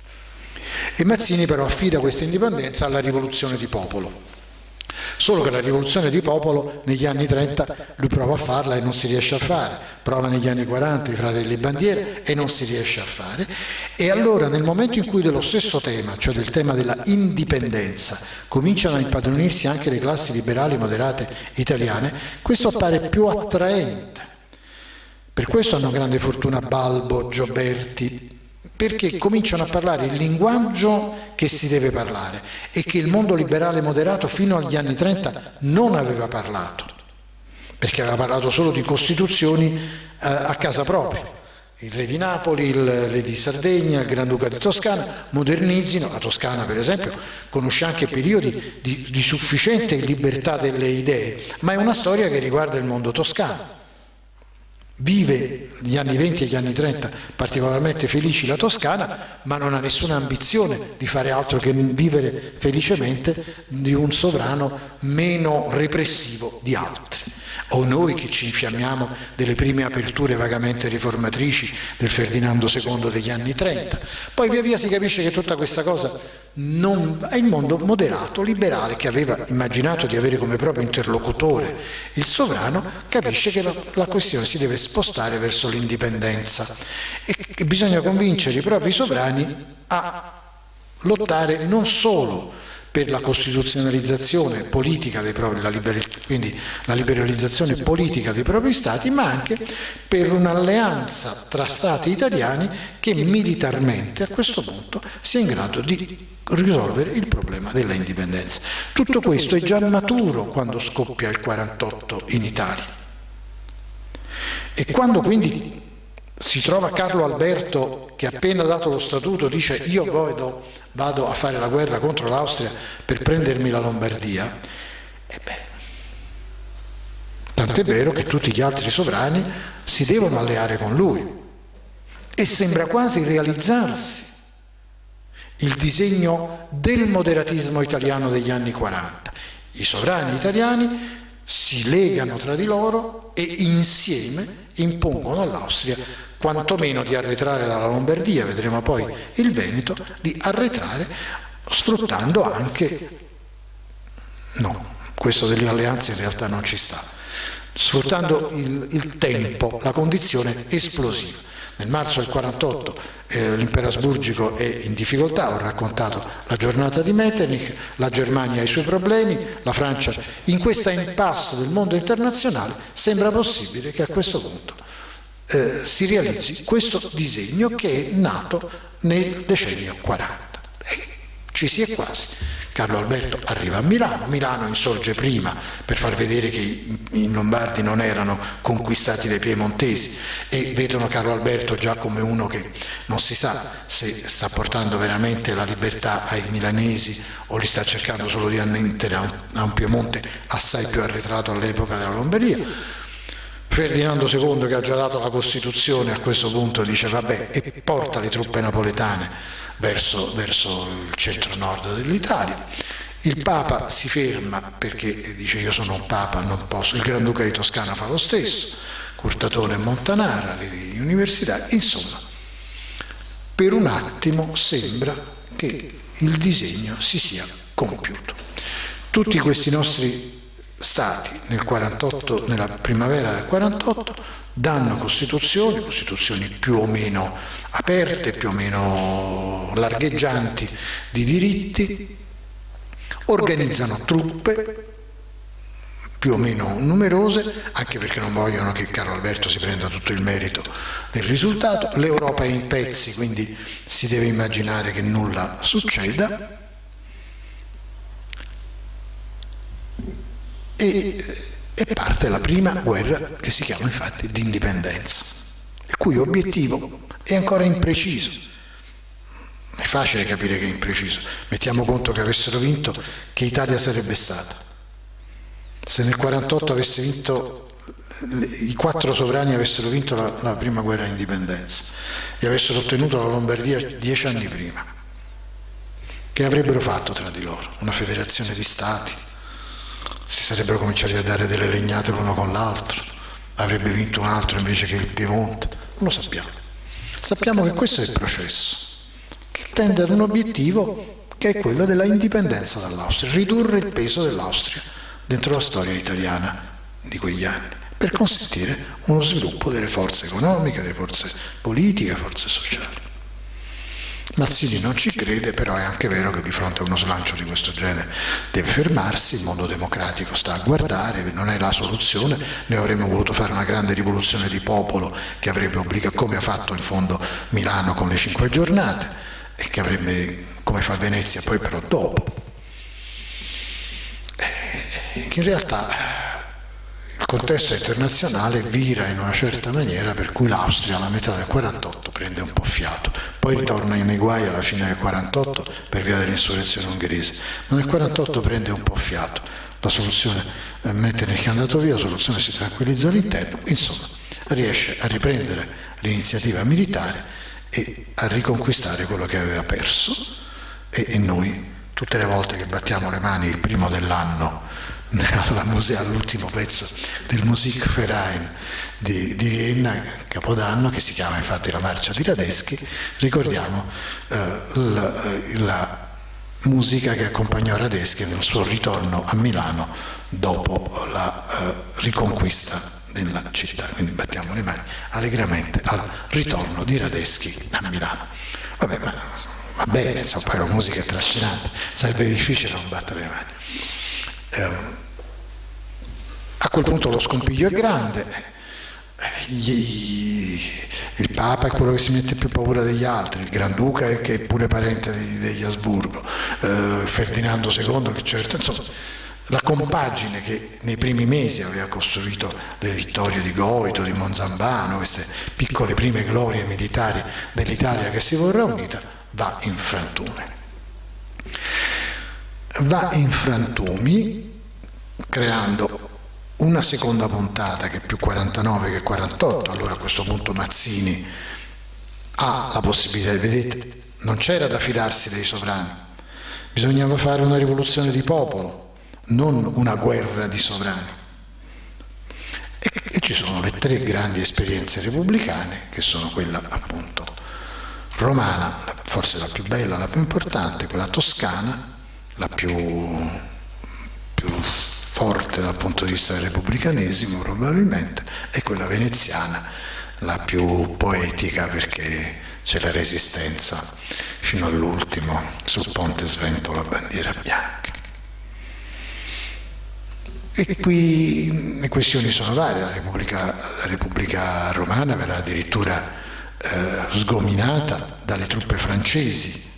E Mazzini però affida questa indipendenza alla rivoluzione di popolo. Solo che la rivoluzione di popolo negli anni 30 lui prova a farla e non si riesce a fare, prova negli anni 40 i Fratelli Bandiera e non si riesce a fare. E allora nel momento in cui dello stesso tema, cioè del tema della indipendenza, cominciano a impadronirsi anche le classi liberali moderate italiane, questo appare più attraente. Per questo hanno grande fortuna Balbo, Gioberti, perché cominciano a parlare il linguaggio che si deve parlare e che il mondo liberale moderato fino agli anni 30 non aveva parlato, perché aveva parlato solo di costituzioni a casa propria. Il re di Napoli, il re di Sardegna, il Granduca di Toscana modernizzino. La Toscana, per esempio, conosce anche periodi di sufficiente libertà delle idee, ma è una storia che riguarda il mondo toscano. Vive gli anni 20 e gli anni 30 particolarmente felici la Toscana, ma non ha nessuna ambizione di fare altro che vivere felicemente di un sovrano meno repressivo di altri. O noi che ci infiammiamo delle prime aperture vagamente riformatrici del Ferdinando II degli anni 30. Poi via via si capisce che tutta questa cosa è il mondo moderato, liberale, che aveva immaginato di avere come proprio interlocutore il sovrano, capisce che la questione si deve spostare verso l'indipendenza e che bisogna convincere i propri sovrani a lottare non solo per la costituzionalizzazione politica dei propri, quindi la liberalizzazione politica dei propri stati, ma anche per un'alleanza tra stati italiani che militarmente a questo punto sia in grado di risolvere il problema della indipendenza. Tutto questo è già maturo quando scoppia il 48 in Italia. E quando quindi si trova Carlo Alberto che appena dato lo statuto dice io vado a fare la guerra contro l'Austria per prendermi la Lombardia, tant'è vero che tutti gli altri sovrani si devono alleare con lui e sembra quasi realizzarsi il disegno del moderatismo italiano degli anni 40. I sovrani italiani si legano tra di loro e insieme impongono all'Austria quantomeno di arretrare dalla Lombardia, vedremo poi il Veneto, di arretrare sfruttando anche, no, questo delle alleanze in realtà non ci sta, sfruttando il tempo, la condizione esplosiva. Nel marzo del 48 l'impero asburgico è in difficoltà, ho raccontato la giornata di Metternich, la Germania ha i suoi problemi, la Francia in questa impasse del mondo internazionale, sembra possibile che a questo punto si realizzi questo disegno che è nato nel decennio 40. Ci si è quasi. Carlo Alberto arriva a Milano, Milano insorge prima per far vedere che i Lombardi non erano conquistati dai piemontesi e vedono Carlo Alberto già come uno che non si sa se sta portando veramente la libertà ai milanesi o li sta cercando solo di annettere a un Piemonte assai più arretrato all'epoca della Lombardia. Ferdinando II, che ha già dato la Costituzione, a questo punto dice vabbè e porta le truppe napoletane verso il centro-nord dell'Italia. Il Papa si ferma perché dice io sono un Papa, non posso. Il Granduca di Toscana fa lo stesso, Curtatone e Montanara, le università, insomma. Per un attimo sembra che il disegno si sia compiuto. Tutti questi nostri stati nel 48, nella primavera del 48 danno costituzioni più o meno aperte, più o meno largheggianti di diritti, organizzano truppe più o meno numerose, anche perché non vogliono che Carlo Alberto si prenda tutto il merito del risultato. L'Europa è in pezzi, quindi si deve immaginare che nulla succeda. E parte la prima guerra che si chiama infatti di indipendenza, il cui obiettivo è ancora impreciso. È facile capire che è impreciso. Mettiamo conto che avessero vinto, che Italia sarebbe stata. Se nel 48 avesse vinto, i 4 sovrani avessero vinto la prima guerra di indipendenza e avessero ottenuto la Lombardia 10 anni prima, che avrebbero fatto tra di loro? Una federazione di stati? Si sarebbero cominciati a dare delle legnate l'uno con l'altro, avrebbe vinto un altro invece che il Piemonte, non lo sappiamo. Sappiamo che questo è il processo, che tende ad un obiettivo che è quello della indipendenza dall'Austria, ridurre il peso dell'Austria dentro la storia italiana di quegli anni, per consentire uno sviluppo delle forze economiche, delle forze politiche, forze sociali. Mazzini non ci crede, però è anche vero che di fronte a uno slancio di questo genere deve fermarsi, il mondo democratico sta a guardare, non è la soluzione, noi avremmo voluto fare una grande rivoluzione di popolo che avrebbe obbligato, come ha fatto in fondo Milano con le 5 giornate, e che avrebbe, come fa Venezia, poi però dopo. In realtà il contesto internazionale vira in una certa maniera per cui l'Austria alla metà del 48 prende un po' fiato, poi ritorna nei guai alla fine del 48 per via dell'insurrezione ungherese, ma nel 48 prende un po' fiato, la soluzione Metternich è andato via, la soluzione si tranquillizza all'interno, insomma riesce a riprendere l'iniziativa militare e a riconquistare quello che aveva perso e noi tutte le volte che battiamo le mani il primo dell'anno all'ultimo pezzo del Musikverein di Vienna, Capodanno, che si chiama infatti la marcia di Radetzky, ricordiamo la musica che accompagnò Radetzky nel suo ritorno a Milano dopo la riconquista della città, quindi battiamo le mani allegramente al ritorno di Radetzky a Milano. Vabbè, ma va bene, insomma, poi la musica è trascinante, sarebbe difficile non battere le mani. A quel punto lo scompiglio è grande, il Papa è quello che si mette più paura degli altri, il Granduca che è pure parente degli Asburgo, Ferdinando II che certo, insomma, la compagine che nei primi mesi aveva costruito le vittorie di Goito, di Monzambano, queste piccole prime glorie militari dell'Italia che si vorrà unita, va in frantumi. Va in frantumi creando una seconda puntata che è più 49 che 48, allora a questo punto Mazzini ha la possibilità, vedete, non c'era da fidarsi dei sovrani, bisognava fare una rivoluzione di popolo, non una guerra di sovrani. E ci sono le tre grandi esperienze repubblicane, che sono quella appunto romana, forse la più bella, la più importante, quella toscana, la più forte dal punto di vista del repubblicanesimo probabilmente, e quella veneziana, la più poetica, perché c'è la resistenza fino all'ultimo, sul ponte sventola bandiera bianca. E qui le questioni sono varie. La Repubblica Romana verrà addirittura sgominata dalle truppe francesi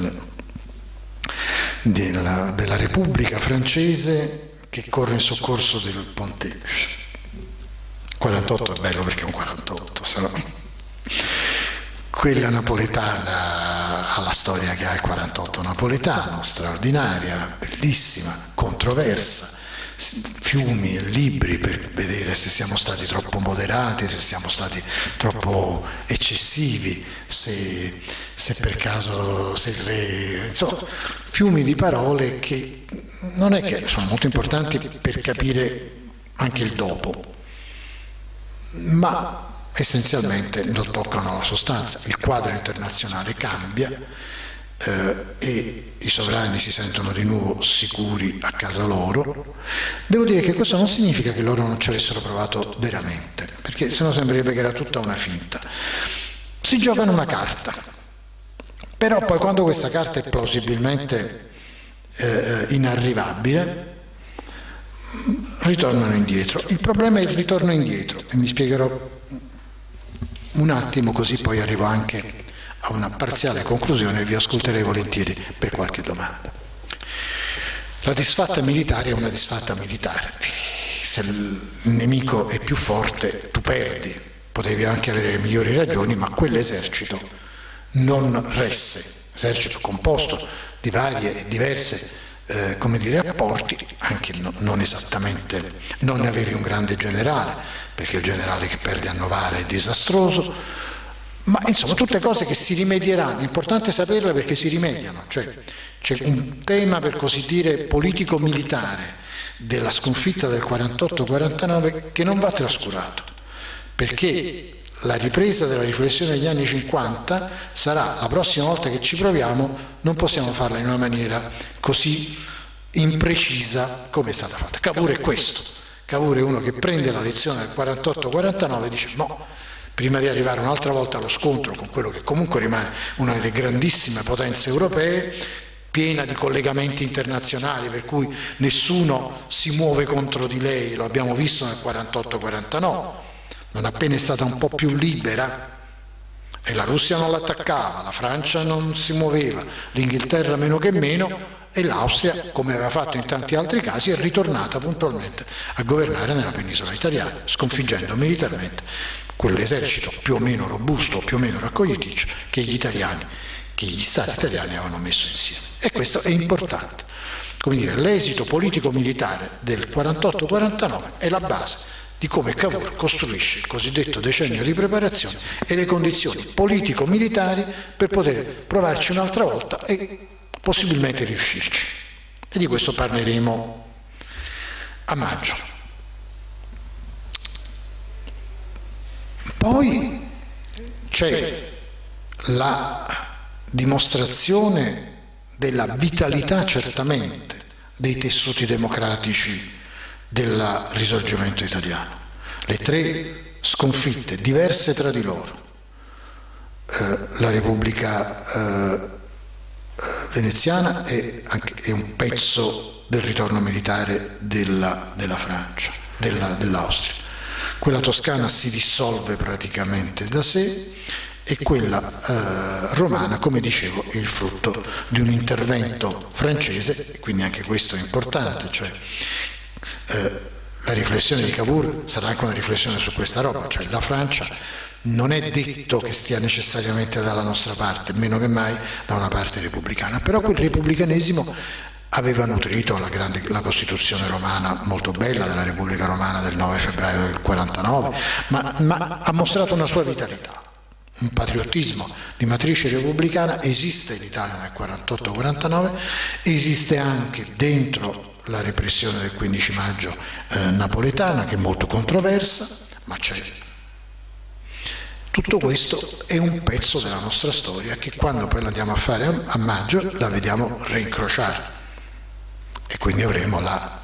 della Repubblica francese che corre in soccorso del pontefice. 48 è bello perché è un 48, se no. Quella napoletana ha la storia che ha il 48 napoletano, straordinaria, bellissima, controversa. Fiumi e libri per vedere se siamo stati troppo moderati, se siamo stati troppo eccessivi, se per caso se il re, insomma, fiumi di parole che non è che sono molto importanti per capire anche il dopo, ma essenzialmente non toccano la sostanza. Il quadro internazionale cambia e i sovrani si sentono di nuovo sicuri a casa loro. Devo dire che questo non significa che loro non ci avessero provato veramente, perché sennò sembrerebbe che era tutta una finta. Si giocano una carta, però poi quando questa carta è plausibilmente inarrivabile, ritornano indietro. Il problema è il ritorno indietro, e mi spiegherò un attimo, così poi arrivo anche a una parziale conclusione e vi ascolterei volentieri per qualche domanda. La disfatta militare è una disfatta militare. Se il nemico è più forte, tu perdi. Potevi anche avere migliori ragioni, ma quell'esercito non resse. Esercito composto di varie e diverse come dire, apporti, anche non esattamente, non ne avevi un grande generale, perché il generale che perde a Novara è disastroso. Ma insomma tutte cose che si rimedieranno, è importante saperle perché si rimediano, cioè c'è un tema per così dire politico-militare della sconfitta del 48-49 che non va trascurato, perché la ripresa della riflessione degli anni 50 sarà, la prossima volta che ci proviamo non possiamo farla in una maniera così imprecisa come è stata fatta. Cavour è questo, Cavour è uno che prende la lezione del 48-49 e dice no, prima di arrivare un'altra volta allo scontro con quello che comunque rimane una delle grandissime potenze europee, piena di collegamenti internazionali per cui nessuno si muove contro di lei, lo abbiamo visto nel 48-49, non appena è stata un po' più libera e la Russia non l'attaccava, la Francia non si muoveva, l'Inghilterra meno che meno, e l'Austria, come aveva fatto in tanti altri casi, è ritornata puntualmente a governare nella penisola italiana, sconfiggendo militarmente quell'esercito più o meno robusto, più o meno raccogliticcio che gli stati italiani avevano messo insieme. E questo è importante. Come dire, l'esito politico-militare del 48-49 è la base di come Cavour costruisce il cosiddetto decennio di preparazione e le condizioni politico-militari per poter provarci un'altra volta e possibilmente riuscirci. E di questo parleremo a maggio. Poi c'è la dimostrazione della vitalità certamente dei tessuti democratici del Risorgimento italiano. Le tre sconfitte diverse tra di loro, la Repubblica veneziana è un pezzo del ritorno militare della Francia, dell'Austria. Quella toscana si dissolve praticamente da sé e quella romana, come dicevo, è il frutto di un intervento francese, quindi anche questo è importante, cioè la riflessione di Cavour sarà anche una riflessione su questa roba, cioè la Francia non è detto che stia necessariamente dalla nostra parte, meno che mai da una parte repubblicana, però quel repubblicanesimo aveva nutrito la Costituzione romana molto bella della Repubblica Romana del 9 febbraio del 49, ma ha mostrato una sua vitalità, un patriottismo di matrice repubblicana. Esiste in Italia nel 48-49, esiste anche dentro la repressione del 15 maggio napoletana, che è molto controversa, ma c'è. Tutto questo è un pezzo della nostra storia che quando poi la andiamo a fare a maggio la vediamo reincrociare, e quindi avremo la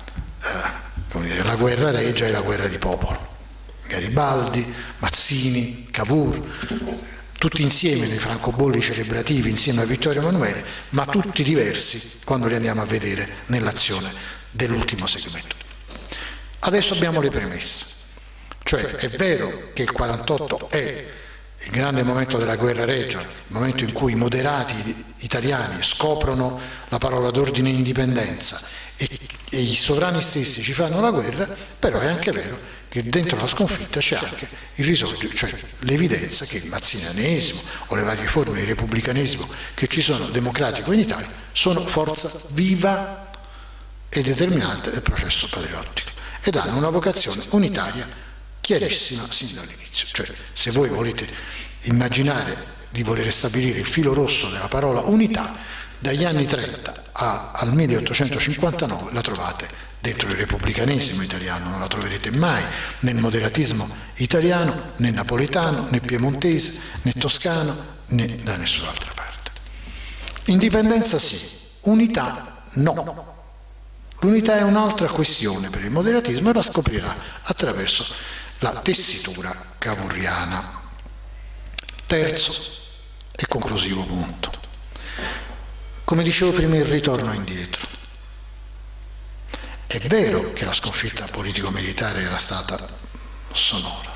guerra regia e la guerra di popolo. Garibaldi, Mazzini, Cavour, tutti insieme nei francobolli celebrativi insieme a Vittorio Emanuele, ma tutti diversi quando li andiamo a vedere nell'azione dell'ultimo segmento. Adesso abbiamo le premesse, cioè è vero che il 48 è il grande momento della guerra regia, il momento in cui i moderati italiani scoprono la parola d'ordine indipendenza e i sovrani stessi ci fanno la guerra, però è anche vero che dentro la sconfitta c'è anche il risorgere, cioè l'evidenza che il mazzinianesimo o le varie forme di repubblicanesimo che ci sono democratico in Italia sono forza viva e determinante del processo patriottico ed hanno una vocazione unitaria chiarissima sin dall'inizio. Cioè, se voi volete immaginare di voler stabilire il filo rosso della parola unità, dagli anni 30 al 1859 la trovate dentro il repubblicanesimo italiano, non la troverete mai nel moderatismo italiano, né napoletano, né piemontese, né toscano, né da nessun'altra parte. Indipendenza sì, unità no. L'unità è un'altra questione per il moderatismo e la scoprirà attraverso la tessitura cavourriana. Terzo e conclusivo punto. Come dicevo prima, il ritorno indietro. È vero che la sconfitta politico-militare era stata sonora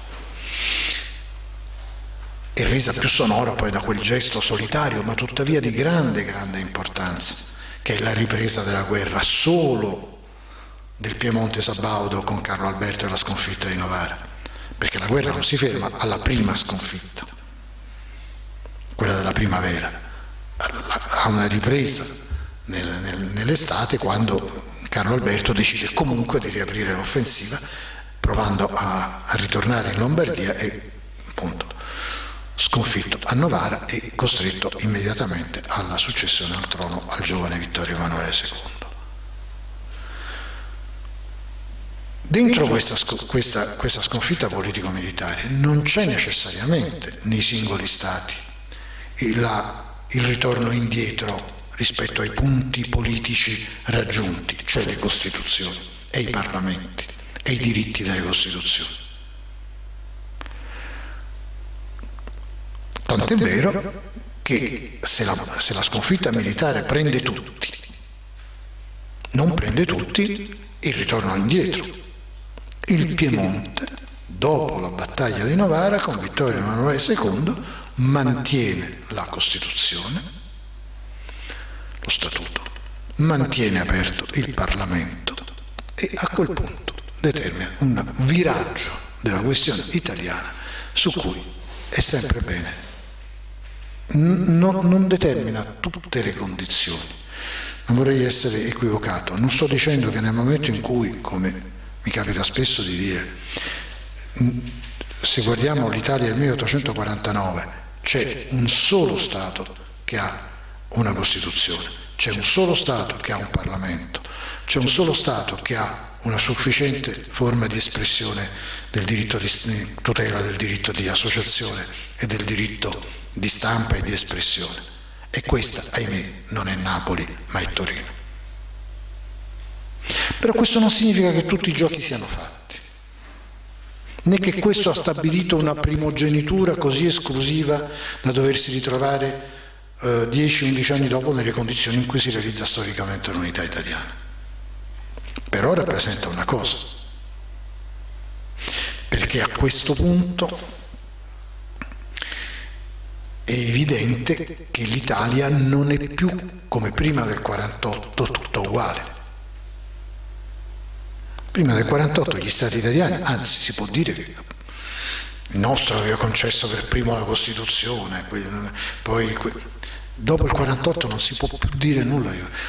e resa più sonora poi da quel gesto solitario, ma tuttavia di grande, grande importanza, che è la ripresa della guerra solo del Piemonte Sabaudo con Carlo Alberto e la sconfitta di Novara, perché la guerra non si ferma alla prima sconfitta, quella della primavera, ha una ripresa nell'estate quando Carlo Alberto decide comunque di riaprire l'offensiva provando a ritornare in Lombardia e appunto sconfitto a Novara e costretto immediatamente alla successione al trono al giovane Vittorio Emanuele II. Dentro questa sconfitta politico-militare non c'è necessariamente nei singoli stati il ritorno indietro rispetto ai punti politici raggiunti, cioè le Costituzioni e i Parlamenti e i diritti delle Costituzioni. Tant'è vero che se la sconfitta militare prende tutti, non prende tutti il ritorno indietro. Il Piemonte, dopo la battaglia di Novara, con Vittorio Emanuele II, mantiene la Costituzione, lo Statuto, mantiene aperto il Parlamento e a quel punto determina un viraggio della questione italiana su cui è sempre bene. Non determina tutte le condizioni, non vorrei essere equivocato, non sto dicendo che nel momento in cui, come mi capita spesso di dire, se guardiamo l'Italia del 1849 c'è un solo Stato che ha una Costituzione, c'è un solo Stato che ha un Parlamento, c'è un solo Stato che ha una sufficiente forma di espressione del diritto di tutela del diritto di associazione e del diritto di stampa e di espressione, e questa, ahimè, non è Napoli ma è Torino. Però questo non significa che tutti i giochi siano fatti, né che questo ha stabilito una primogenitura così esclusiva da doversi ritrovare 10-11 anni dopo nelle condizioni in cui si realizza storicamente l'unità italiana. Però rappresenta una cosa, perché a questo punto evidente che l'Italia non è più come prima del 48 tutto uguale. Prima del 48 gli Stati italiani, anzi si può dire che il nostro aveva concesso per primo la Costituzione, poi dopo il 48 non si può più dire nulla.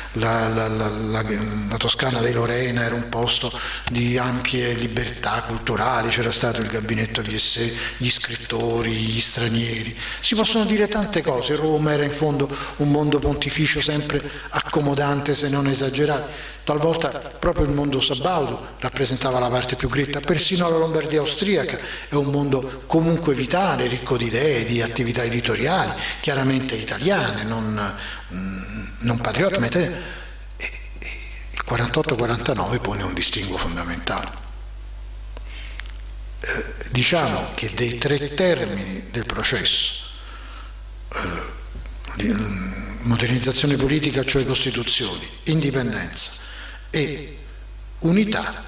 La Toscana dei Lorena era un posto di ampie libertà culturali, c'era stato il gabinetto Viessé, gli scrittori, gli stranieri, si possono dire tante cose. Roma era in fondo un mondo pontificio sempre accomodante se non esagerato. Talvolta proprio il mondo sabaudo rappresentava la parte più gretta, persino la Lombardia austriaca è un mondo comunque vitale, ricco di idee, di attività editoriali, chiaramente italiane, non patriota, ma italiane. Il 48-49 pone un distinguo fondamentale. Diciamo che dei tre termini del processo, modernizzazione politica, cioè Costituzioni, indipendenza e unità,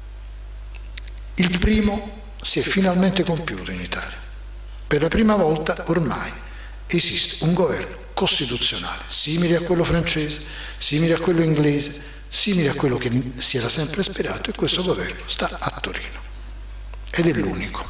il primo si è finalmente compiuto in Italia. Per la prima volta ormai esiste un governo costituzionale simile a quello francese, simile a quello inglese, simile a quello che si era sempre sperato, e questo governo sta a Torino ed è l'unico,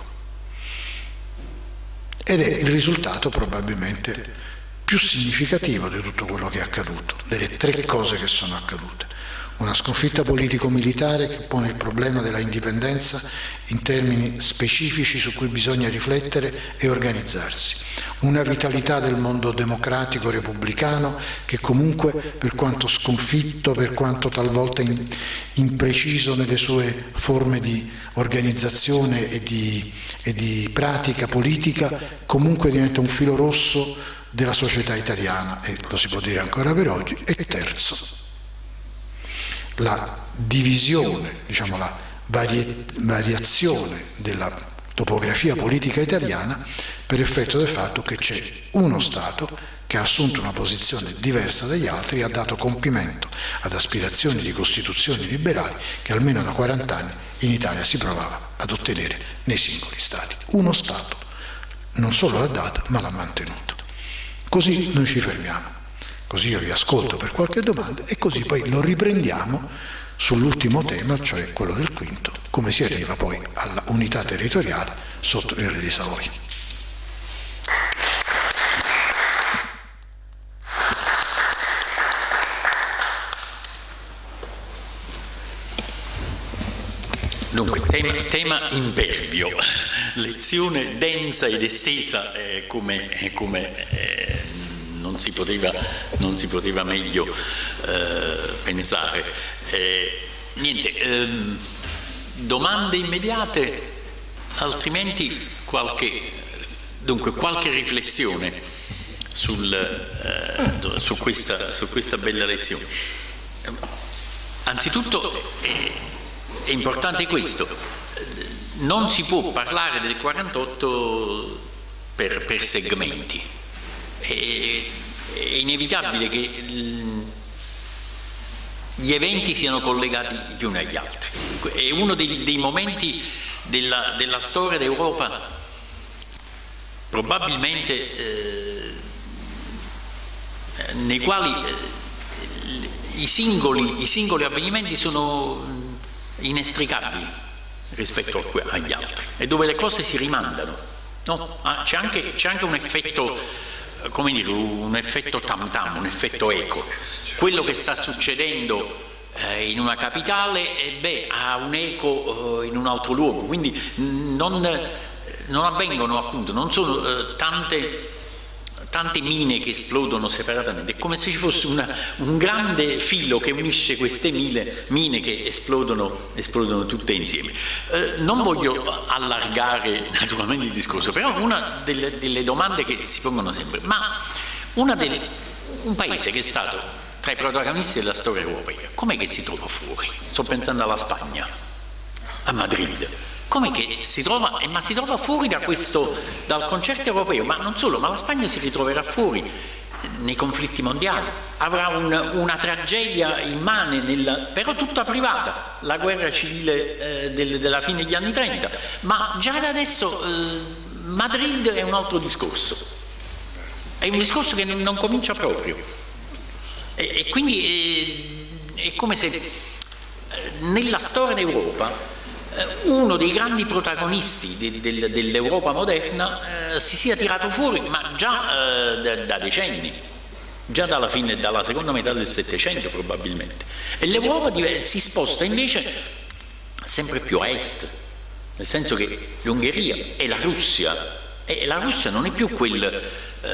ed è il risultato probabilmente più significativo di tutto quello che è accaduto, delle tre cose che sono accadute. Una sconfitta politico-militare che pone il problema della indipendenza in termini specifici su cui bisogna riflettere e organizzarsi. Una vitalità del mondo democratico repubblicano che comunque, per quanto sconfitto, per quanto talvolta impreciso nelle sue forme di organizzazione e di pratica politica, comunque diventa un filo rosso della società italiana, e lo si può dire ancora per oggi. E terzo, la divisione, diciamo la variazione della topografia politica italiana per effetto del fatto che c'è uno Stato che ha assunto una posizione diversa dagli altri e ha dato compimento ad aspirazioni di costituzioni liberali che almeno da 40 anni in Italia si provava ad ottenere nei singoli Stati. Uno Stato non solo l'ha data, ma l'ha mantenuto. Così noi ci fermiamo. Così io vi ascolto per qualche domanda e così poi lo riprendiamo sull'ultimo tema, cioè quello del quinto, come si arriva poi alla unità territoriale sotto il re di Savoia. Dunque, tema impervio, lezione densa ed estesa come non si poteva meglio pensare. Domande immediate, altrimenti qualche riflessione su questa bella lezione. Anzitutto è importante questo: non si può parlare del 48 per segmenti. È inevitabile che gli eventi siano collegati gli uni agli altri. È uno dei momenti della storia d'Europa probabilmente nei quali i singoli avvenimenti sono inestricabili rispetto agli altri, e dove le cose si rimandano, no? C'è anche un effetto, come dire, un effetto tam-tam, un effetto eco. Quello che sta succedendo in una capitale ha un eco in un altro luogo, quindi non avvengono, appunto, non sono tante mine che esplodono separatamente. È come se ci fosse un grande filo che unisce queste mine che esplodono tutte insieme. Non voglio allargare naturalmente il discorso, però una delle domande che si pongono sempre: ma un paese che è stato tra i protagonisti della storia europea, com'è che si trova fuori? Sto pensando alla Spagna, a Madrid. Com'è che si trova? Ma si trova fuori dal concerto europeo, ma non solo, ma la Spagna si ritroverà fuori nei conflitti mondiali, avrà una tragedia immane, però tutta privata, la guerra civile della fine degli anni 30, ma già da adesso Madrid è un altro discorso. È un discorso che non comincia proprio. E quindi è come se nella storia d'Europa uno dei grandi protagonisti dell'Europa moderna si sia tirato fuori, ma già da decenni, già dalla seconda metà del Settecento probabilmente. E l'Europa si sposta invece sempre più a est, nel senso che l'Ungheria e la Russia non è più quel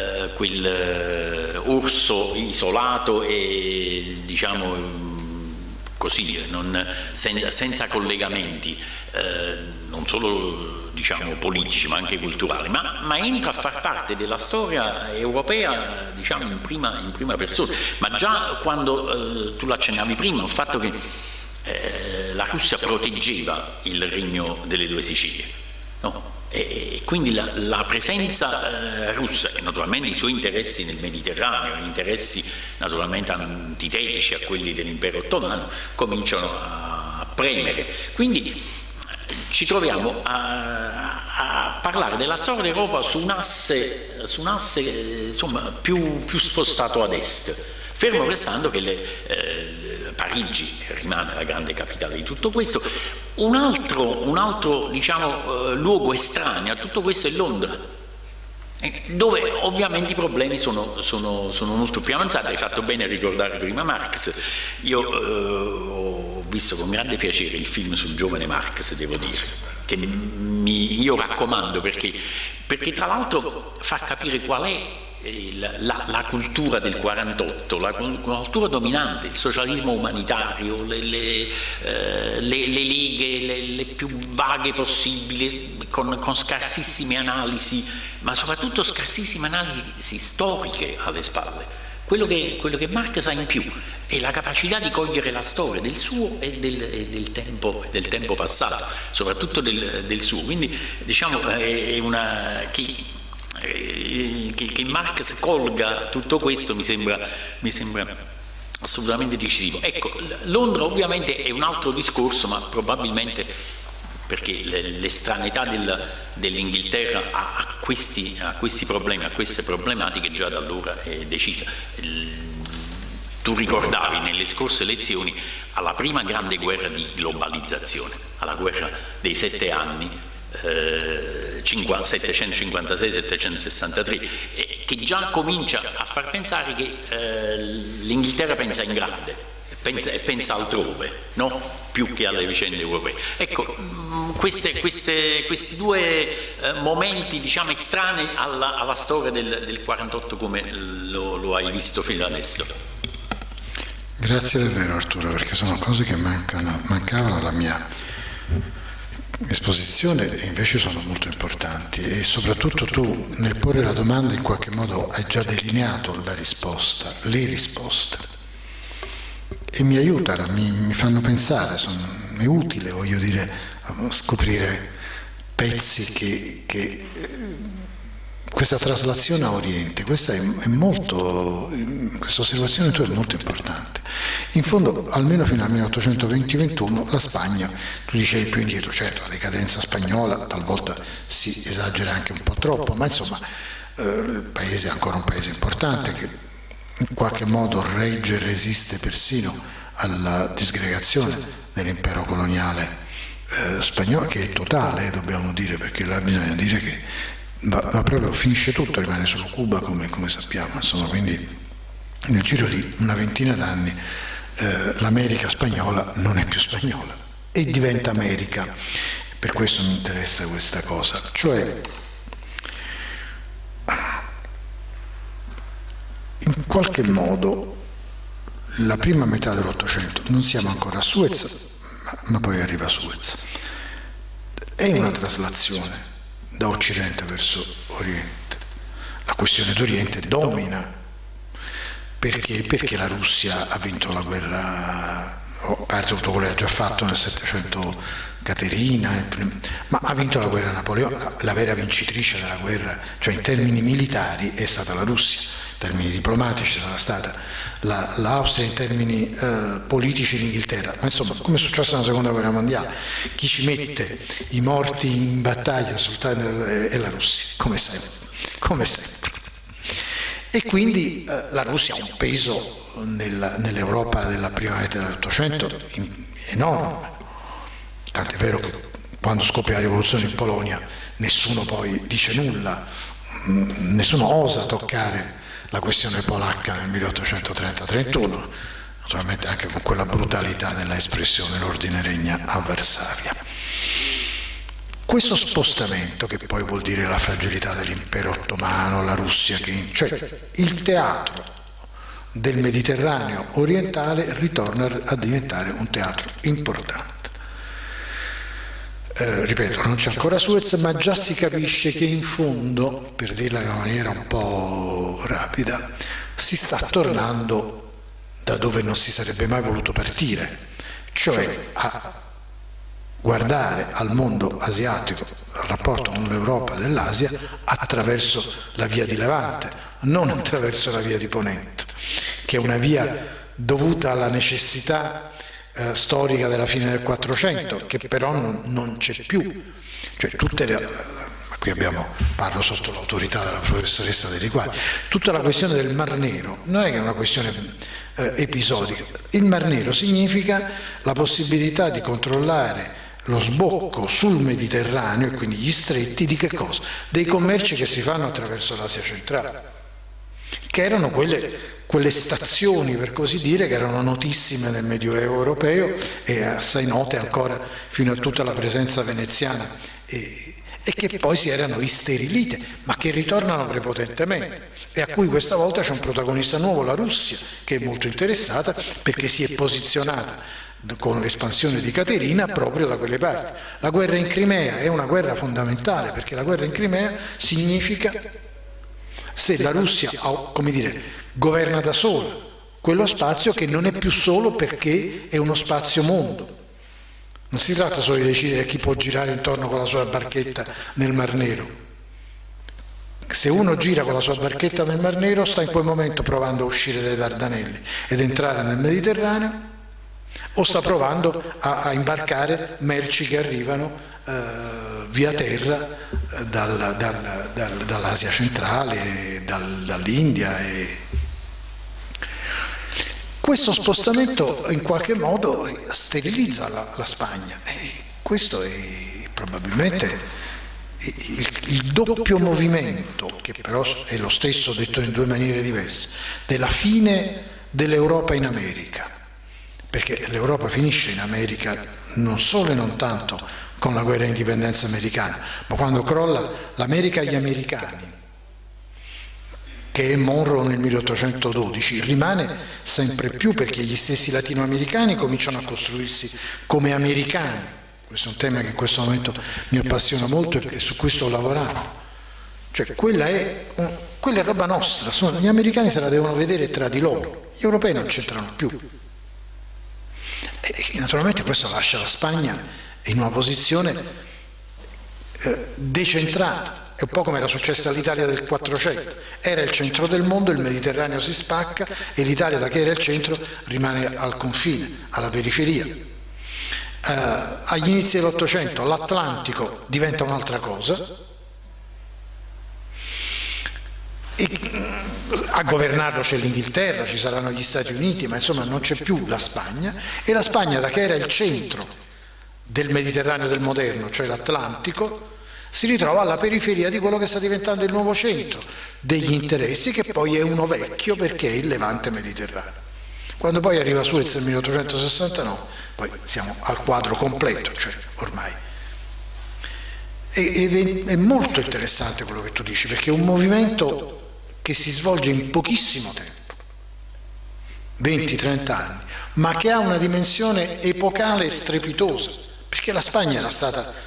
orso isolato e diciamo così, senza collegamenti, non solo diciamo politici ma anche culturali, ma entra a far parte della storia europea diciamo in prima persona. Ma già quando tu l'accennavi prima, il fatto che la Russia proteggeva il regno delle due Sicilie, no? E quindi la presenza russa, e naturalmente i suoi interessi nel Mediterraneo, interessi naturalmente antitetici a quelli dell'impero ottomano, cominciano a premere. Quindi ci troviamo a parlare della storia d'Europa su un asse insomma, più spostato ad est, fermo restando che Parigi rimane la grande capitale di tutto questo. Un altro diciamo, luogo estraneo a tutto questo è Londra, dove ovviamente i problemi sono molto più avanzati. Hai fatto bene a ricordare prima Marx. Io ho visto con grande piacere il film sul giovane Marx, devo dire, che io raccomando perché tra l'altro fa capire qual è la cultura del 48, la cultura dominante, il socialismo umanitario, le leghe le più vaghe possibili, con scarsissime analisi, ma soprattutto scarsissime analisi storiche alle spalle. Quello che Marx ha in più è la capacità di cogliere la storia del suo e del tempo passato, soprattutto del suo. Quindi diciamo è che Marx colga tutto questo mi sembra assolutamente decisivo. Ecco, Londra ovviamente è un altro discorso, ma probabilmente perché l'estraneità dell'Inghilterra a questi problemi, a queste problematiche già da allora è decisa. Tu ricordavi nelle scorse lezioni alla prima grande guerra di globalizzazione, alla guerra dei 7 anni, 756-763, che già comincia a far pensare che l'Inghilterra pensa in grande e pensa altrove, no? Più che alle vicende europee. Ecco, questi due momenti diciamo estranei alla storia del 48 come lo hai visto fino adesso. Grazie davvero Arturo, perché sono cose che mancavano alla mia esposizione e invece sono molto importanti, e soprattutto tu nel porre la domanda in qualche modo hai già delineato la risposta, le risposte, e mi aiutano, mi fanno pensare, è utile, voglio dire, scoprire pezzi che questa traslazione a Oriente, questa osservazione tua è molto importante. In fondo, almeno fino al 1820-21, la Spagna, tu dicevi più indietro, certo, la decadenza spagnola, talvolta si esagera anche un po' troppo, ma insomma il paese è ancora un paese importante che in qualche modo regge e resiste persino alla disgregazione dell'impero coloniale spagnolo, che è totale, dobbiamo dire, perché là bisogna dire che proprio finisce tutto, rimane solo Cuba come sappiamo, insomma, quindi nel giro di una ventina d'anni l'America spagnola non è più spagnola e diventa America. Per questo mi interessa questa cosa, cioè in qualche modo la prima metà dell'Ottocento, non siamo ancora a Suez, ma poi arriva a Suez, è una traslazione da Occidente verso Oriente. La questione d'Oriente domina. Perché? Perché la Russia ha vinto la guerra, a parte tutto quello che ha già fatto nel Settecento, Caterina, ma ha vinto la guerra napoleonica. La vera vincitrice della guerra, cioè in termini militari, è stata la Russia, in termini diplomatici sarà stata l'Austria, in termini politici l'Inghilterra, ma insomma, come è successo nella seconda guerra mondiale, chi ci mette i morti in battaglia è la Russia, come sempre. E quindi la Russia ha un peso nell'Europa della prima metà dell'Ottocento enorme, tant'è vero che quando scoppia la rivoluzione in Polonia nessuno poi dice nulla, nessuno osa toccare la questione polacca nel 1830-31, naturalmente anche con quella brutalità della espressione l'ordine regna a Varsavia. Questo spostamento, che poi vuol dire la fragilità dell'impero ottomano, la Russia, cioè il teatro del Mediterraneo orientale ritorna a diventare un teatro importante. Ripeto, non c'è ancora Suez, ma già si capisce che in fondo, per dirla in una maniera un po' rapida, si sta tornando da dove non si sarebbe mai voluto partire, cioè a guardare al mondo asiatico, al rapporto con l'Europa dell'Asia, attraverso la via di Levante, non attraverso la via di Ponente, che è una via dovuta alla necessità storica della fine del 400, che però non c'è più. Cioè qui parlo sotto l'autorità della professoressa De Riquati, tutta la questione del Mar Nero non è che è una questione episodica. Il Mar Nero significa la possibilità di controllare lo sbocco sul Mediterraneo, e quindi gli stretti, di che cosa? Dei commerci che si fanno attraverso l'Asia centrale, che erano quelle stazioni, per così dire, che erano notissime nel Medioevo europeo e assai note ancora fino a tutta la presenza veneziana, e che poi si erano isterilite, ma che ritornano prepotentemente, e a cui questa volta c'è un protagonista nuovo, la Russia, che è molto interessata perché si è posizionata con l'espansione di Caterina proprio da quelle parti. La guerra in Crimea è una guerra fondamentale, perché la guerra in Crimea significa, se la Russia, come dire, governa da sola quello spazio, che non è più solo perché è uno spazio mondo. Non si tratta solo di decidere chi può girare intorno con la sua barchetta nel Mar Nero. Se uno gira con la sua barchetta nel Mar Nero, sta in quel momento provando a uscire dai Dardanelli ed entrare nel Mediterraneo, o sta provando a imbarcare merci che arrivano via terra dall'Asia centrale, dall'India. Questo spostamento in qualche modo sterilizza la Spagna, e questo è probabilmente il doppio movimento, che però è lo stesso detto in due maniere diverse, della fine dell'Europa in America, perché l'Europa finisce in America non solo e non tanto con la guerra di indipendenza americana, ma quando crolla l'America agli americani, che è Monroe nel 1812, rimane sempre più perché gli stessi latinoamericani cominciano a costruirsi come americani. Questo è un tema che in questo momento mi appassiona molto e su cui sto lavorando. Cioè quella è roba nostra, gli americani se la devono vedere tra di loro, gli europei non c'entrano più. E naturalmente questo lascia la Spagna in una posizione decentrata. È un po' come era successo all'Italia del 400, era il centro del mondo, il Mediterraneo si spacca e l'Italia, da che era il centro, rimane al confine, alla periferia. Agli inizi dell'Ottocento l'Atlantico diventa un'altra cosa, e a governarlo c'è l'Inghilterra, ci saranno gli Stati Uniti, ma insomma non c'è più la Spagna, e la Spagna, da che era il centro del Mediterraneo del moderno, cioè l'Atlantico, si ritrova alla periferia di quello che sta diventando il nuovo centro degli interessi, che poi è uno vecchio perché è il Levante mediterraneo. Quando poi arriva Suez nel 1869, poi siamo al quadro completo, cioè ormai. Ed è molto interessante quello che tu dici, perché è un movimento che si svolge in pochissimo tempo, 20-30 anni, ma che ha una dimensione epocale strepitosa, perché la Spagna era stata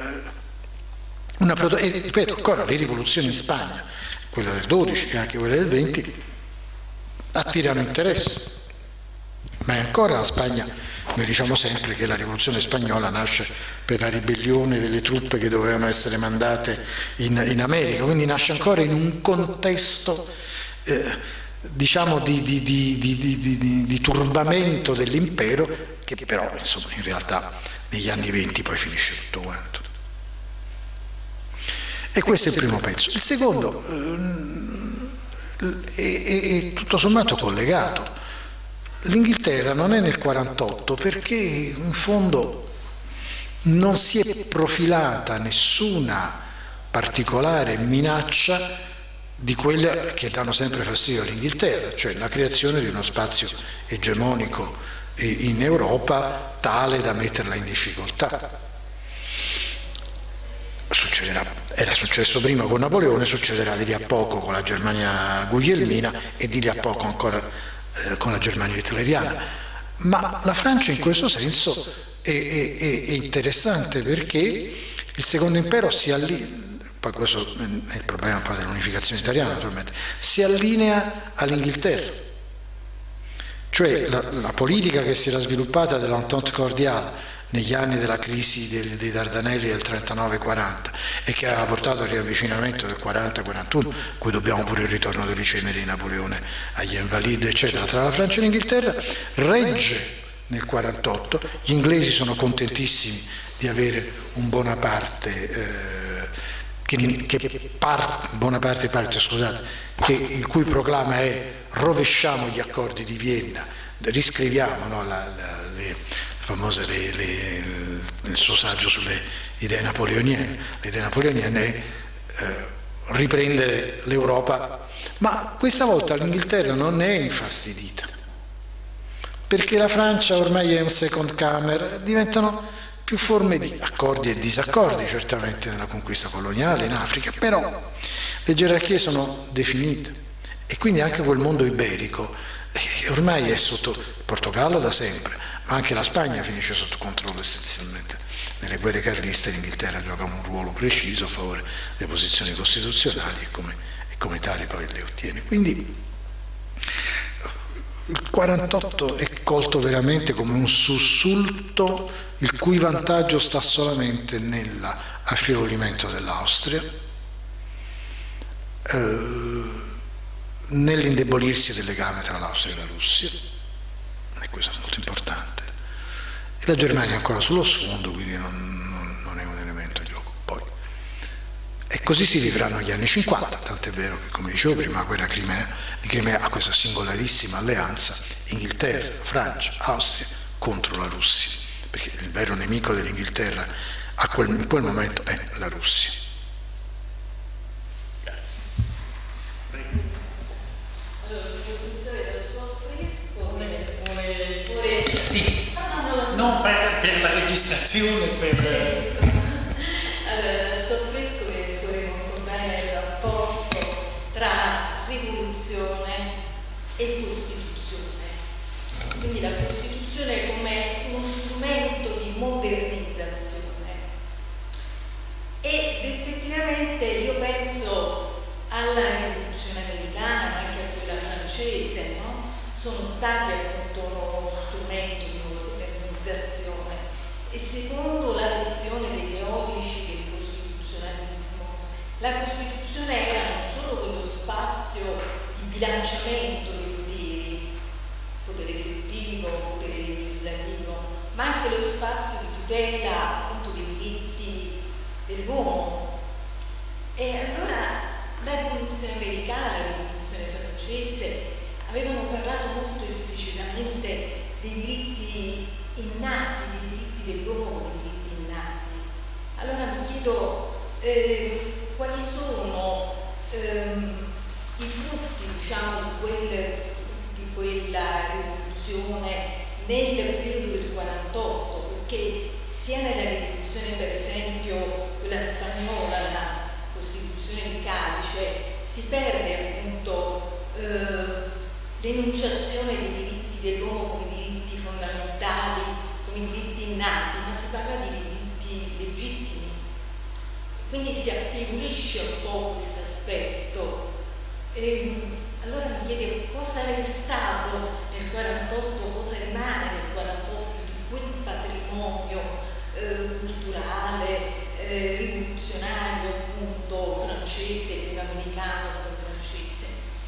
e ripeto ancora, le rivoluzioni in Spagna, quella del 12 e anche quella del 20, attirano interesse, ma è ancora la Spagna. Noi diciamo sempre che la rivoluzione spagnola nasce per la ribellione delle truppe che dovevano essere mandate in America, quindi nasce ancora in un contesto diciamo di turbamento dell'impero, che però insomma in realtà negli anni 20 poi finisce tutto quanto. E questo è il primo pezzo. Il secondo, è tutto sommato collegato. L'Inghilterra non è nel 48 perché in fondo non si è profilata nessuna particolare minaccia di quelle che danno sempre fastidio all'Inghilterra, cioè la creazione di uno spazio egemonico in Europa tale da metterla in difficoltà. Era successo prima con Napoleone, succederà di lì a poco con la Germania guglielmina e di lì a poco ancora con la Germania hitleriana. Ma la Francia in questo senso è interessante perché il Secondo Impero si allinea, poi questo è il problema poi dell'unificazione italiana naturalmente, si allinea all'Inghilterra, cioè la politica che si era sviluppata dell'Entente cordiale negli anni della crisi dei Dardanelli del 39-40 e che aveva portato al riavvicinamento del 40-41, cui dobbiamo pure il ritorno delle ceneri di Napoleone agli Invalidi eccetera, tra la Francia e l'Inghilterra, regge nel 48. Gli inglesi sono contentissimi di avere un Bonaparte il cui proclama è: rovesciamo gli accordi di Vienna, riscriviamo, no, il suo saggio sulle idee napoleoniane. L'idea napoleoniana è riprendere l'Europa, ma questa volta l'Inghilterra non è infastidita perché la Francia ormai è un second comer, diventano più forme di accordi e disaccordi certamente nella conquista coloniale in Africa, però le gerarchie sono definite e quindi anche quel mondo iberico ormai è sotto il Portogallo da sempre, ma anche la Spagna finisce sotto controllo essenzialmente. Nelle guerre carliste l'Inghilterra gioca un ruolo preciso a favore delle posizioni costituzionali e come tali poi le ottiene. Quindi il 48 è colto veramente come un sussulto il cui vantaggio sta solamente nell'affievolimento dell'Austria, nell'indebolirsi del legame tra l'Austria e la Russia, e questo è molto importante, e la Germania è ancora sullo sfondo, quindi non è un elemento in gioco. Poi, e così si vivranno gli anni 50, tant'è vero che, come dicevo prima, la guerra di Crimea ha questa singolarissima alleanza Inghilterra, Francia, Austria contro la Russia, perché il vero nemico dell'Inghilterra in quel momento è la Russia. Grazie. Allora, professore, dal suo affresco Sì, non per la registrazione, allora, dal suo affresco viene fuori molto bene il rapporto tra rivoluzione e Costituzione. Quindi la Costituzione come uno strumento di modernizzazione. Ed effettivamente io penso alla rivoluzione americana, ma anche a quella francese, no? Sono stati appunto uno strumento di modernizzazione. E secondo la lezione dei teorici del costituzionalismo, la Costituzione era non solo quello spazio di bilanciamento dei poteri, potere esecutivo, potere legislativo, ma anche lo spazio di tutela appunto dei diritti dell'uomo. E allora la rivoluzione americana, la rivoluzione francese avevano parlato molto esplicitamente dei diritti innati, dei diritti dell'uomo come diritti innati. Allora mi chiedo quali sono i frutti, diciamo, di quella rivoluzione nel periodo del 48, perché sia nella rivoluzione, per esempio quella spagnola, la Costituzione di Cadice, si perde appunto l'enunciazione dei diritti dell'uomo come diritti fondamentali, come diritti innati, ma si parla di diritti legittimi. Quindi si affievolisce un po' questo aspetto. Allora mi chiedo cosa è stato nel 48, cosa rimane nel 48 di quel patrimonio culturale, rivoluzionario appunto francese, prima americano, poi francese.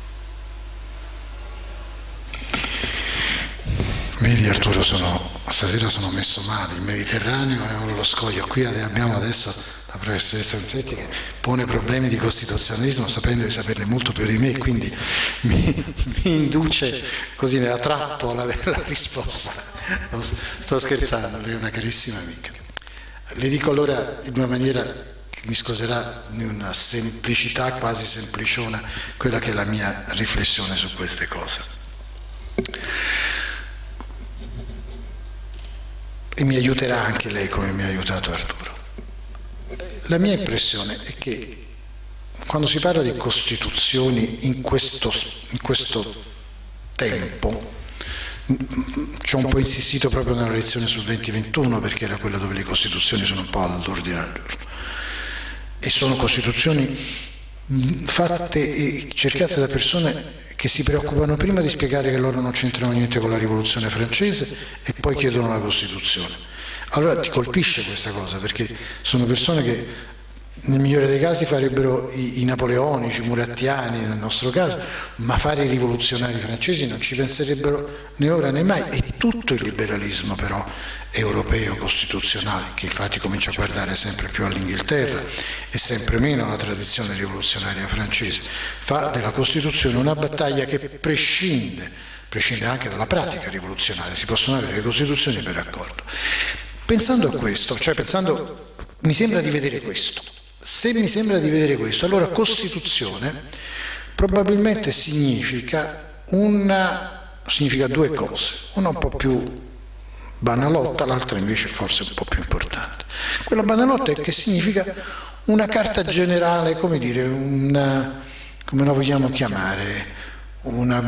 Vedi Arturo, stasera sono messo male, il Mediterraneo è lo scoglio, qui abbiamo adesso la professoressa Anzetti, che pone problemi di costituzionalismo sapendo di saperne molto più di me, quindi mi induce così nella trappola della risposta. Sto scherzando, lei è una carissima amica. Le dico allora in una maniera che mi scuserà, di una semplicità quasi sempliciona, quella che è la mia riflessione su queste cose. E mi aiuterà anche lei come mi ha aiutato Arturo. La mia impressione è che quando si parla di costituzioni in questo tempo, ci ho un po' insistito proprio nella lezione sul 2021 perché era quella dove le costituzioni sono un po' all'ordine del giorno, e sono costituzioni fatte e cercate da persone che si preoccupano prima di spiegare che loro non c'entrano niente con la rivoluzione francese e poi chiedono la Costituzione. Allora ti colpisce questa cosa, perché sono persone che nel migliore dei casi farebbero i napoleonici, i murattiani nel nostro caso, ma fare i rivoluzionari francesi non ci penserebbero né ora né mai. E tutto il liberalismo però europeo costituzionale, che infatti comincia a guardare sempre più all'Inghilterra e sempre meno alla tradizione rivoluzionaria francese, fa della Costituzione una battaglia che prescinde anche dalla pratica rivoluzionaria. Si possono avere le Costituzioni per accordo. Pensando a questo, mi sembra di vedere questo. Se mi sembra di vedere questo, allora Costituzione probabilmente significa due cose, una un po' più banalotta, l'altra invece forse un po' più importante. Quella banalotta è che significa una carta generale, come dire, come la vogliamo chiamare, una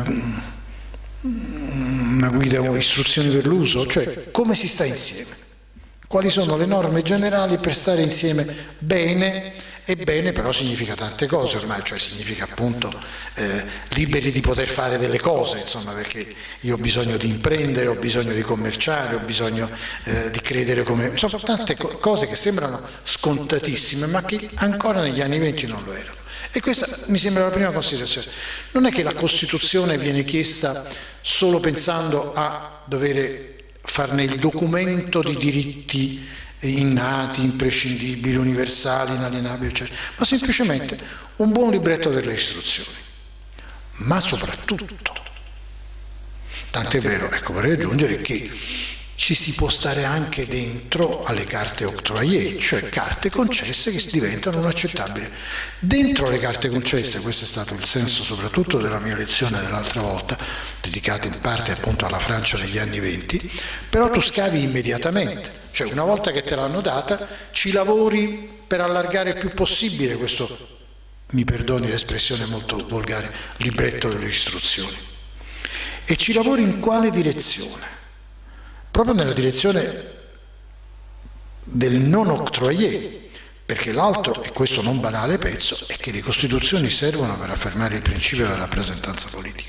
guida o istruzioni per l'uso, cioè come si sta insieme. Quali sono le norme generali per stare insieme bene, e bene però significa tante cose ormai, cioè significa appunto liberi di poter fare delle cose, insomma, perché io ho bisogno di imprendere, ho bisogno di commerciare, ho bisogno di credere come... Insomma, tante cose che sembrano scontatissime, ma che ancora negli anni '20 non lo erano. E questa mi sembra la prima considerazione. Non è che la Costituzione viene chiesta solo pensando a dover farne il documento di diritti innati, imprescindibili, universali, inalienabili, eccetera, ma semplicemente un buon libretto delle istruzioni. Ma soprattutto, tant'è vero, ecco, vorrei aggiungere che ci si può stare anche dentro alle carte octroyées, cioè carte concesse che diventano inaccettabili. Dentro le carte concesse, questo è stato il senso soprattutto della mia lezione dell'altra volta, dedicata in parte appunto alla Francia degli anni '20, però tu scavi immediatamente, cioè una volta che te l'hanno data ci lavori per allargare il più possibile questo, mi perdoni l'espressione molto volgare, libretto delle istruzioni. E ci lavori in quale direzione? Proprio nella direzione del non octroyé, perché l'altro, e questo non banale pezzo, è che le Costituzioni servono per affermare il principio della rappresentanza politica.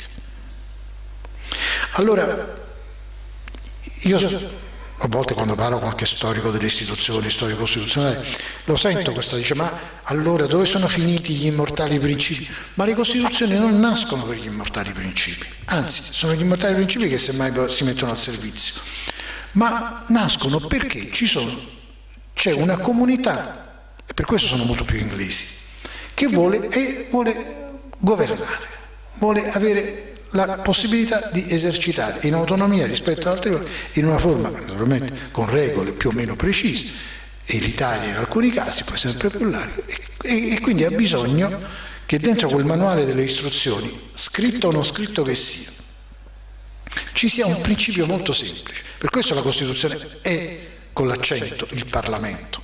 Allora, io a volte quando parlo con qualche storico delle istituzioni, storico costituzionale, lo sento questa, dice, ma allora dove sono finiti gli immortali principi? Ma le Costituzioni non nascono per gli immortali principi, anzi, sono gli immortali principi che semmai si mettono al servizio. Ma nascono perché c'è una comunità, e per questo sono molto più inglesi, che vuole governare, vuole avere la possibilità di esercitare in autonomia rispetto ad altri, in una forma naturalmente con regole più o meno precise, elitarie in alcuni casi, poi sempre più larghe, e quindi ha bisogno che dentro quel manuale delle istruzioni, scritto o non scritto che sia, ci sia un principio molto semplice. Per questo la Costituzione è, con l'accento, il Parlamento.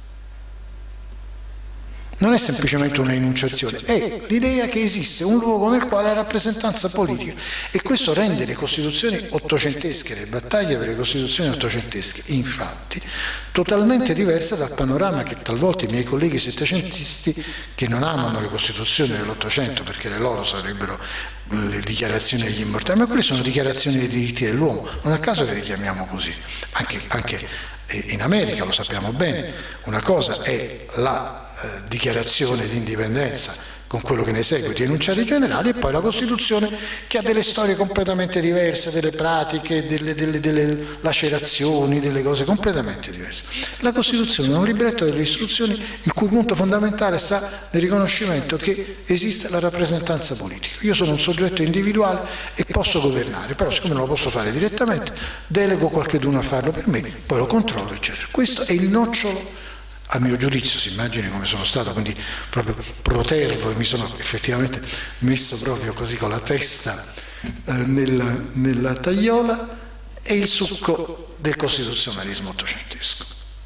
Non è semplicemente una enunciazione, è l'idea che esiste un luogo nel quale la rappresentanza politica, e questo rende le Costituzioni ottocentesche, le battaglie per le Costituzioni ottocentesche, infatti, totalmente diverse dal panorama che talvolta i miei colleghi settecentisti, che non amano le Costituzioni dell'Ottocento perché le loro sarebbero le dichiarazioni degli immortali, ma quelle sono dichiarazioni dei diritti dell'uomo, non a caso che le chiamiamo così, anche in America lo sappiamo bene, una cosa è la dichiarazione di indipendenza con quello che ne segue di enunciati generali, e poi la Costituzione che ha delle storie completamente diverse, delle pratiche, delle lacerazioni, delle cose completamente diverse. La Costituzione è un libretto delle istruzioni il cui punto fondamentale sta nel riconoscimento che esiste la rappresentanza politica. Io sono un soggetto individuale e posso governare, però siccome non lo posso fare direttamente, delego qualcheduno a farlo per me, poi lo controllo, eccetera. Questo è il nocciolo, a mio giudizio, si immagini come sono stato, quindi proprio protervo, e mi sono effettivamente messo proprio così con la testa nella tagliola, è il succo del costituzionalismo ottocentesco.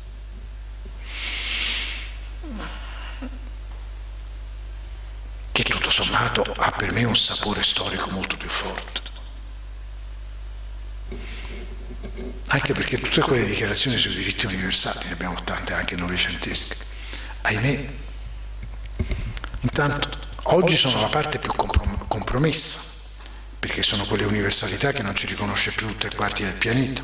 Che tutto sommato ha per me un sapore storico molto più forte. Anche perché tutte quelle dichiarazioni sui diritti universali, ne abbiamo tante anche novecentesche, ahimè, intanto oggi sono la parte più compromessa, perché sono quelle universalità che non ci riconosce più 3/4 del pianeta,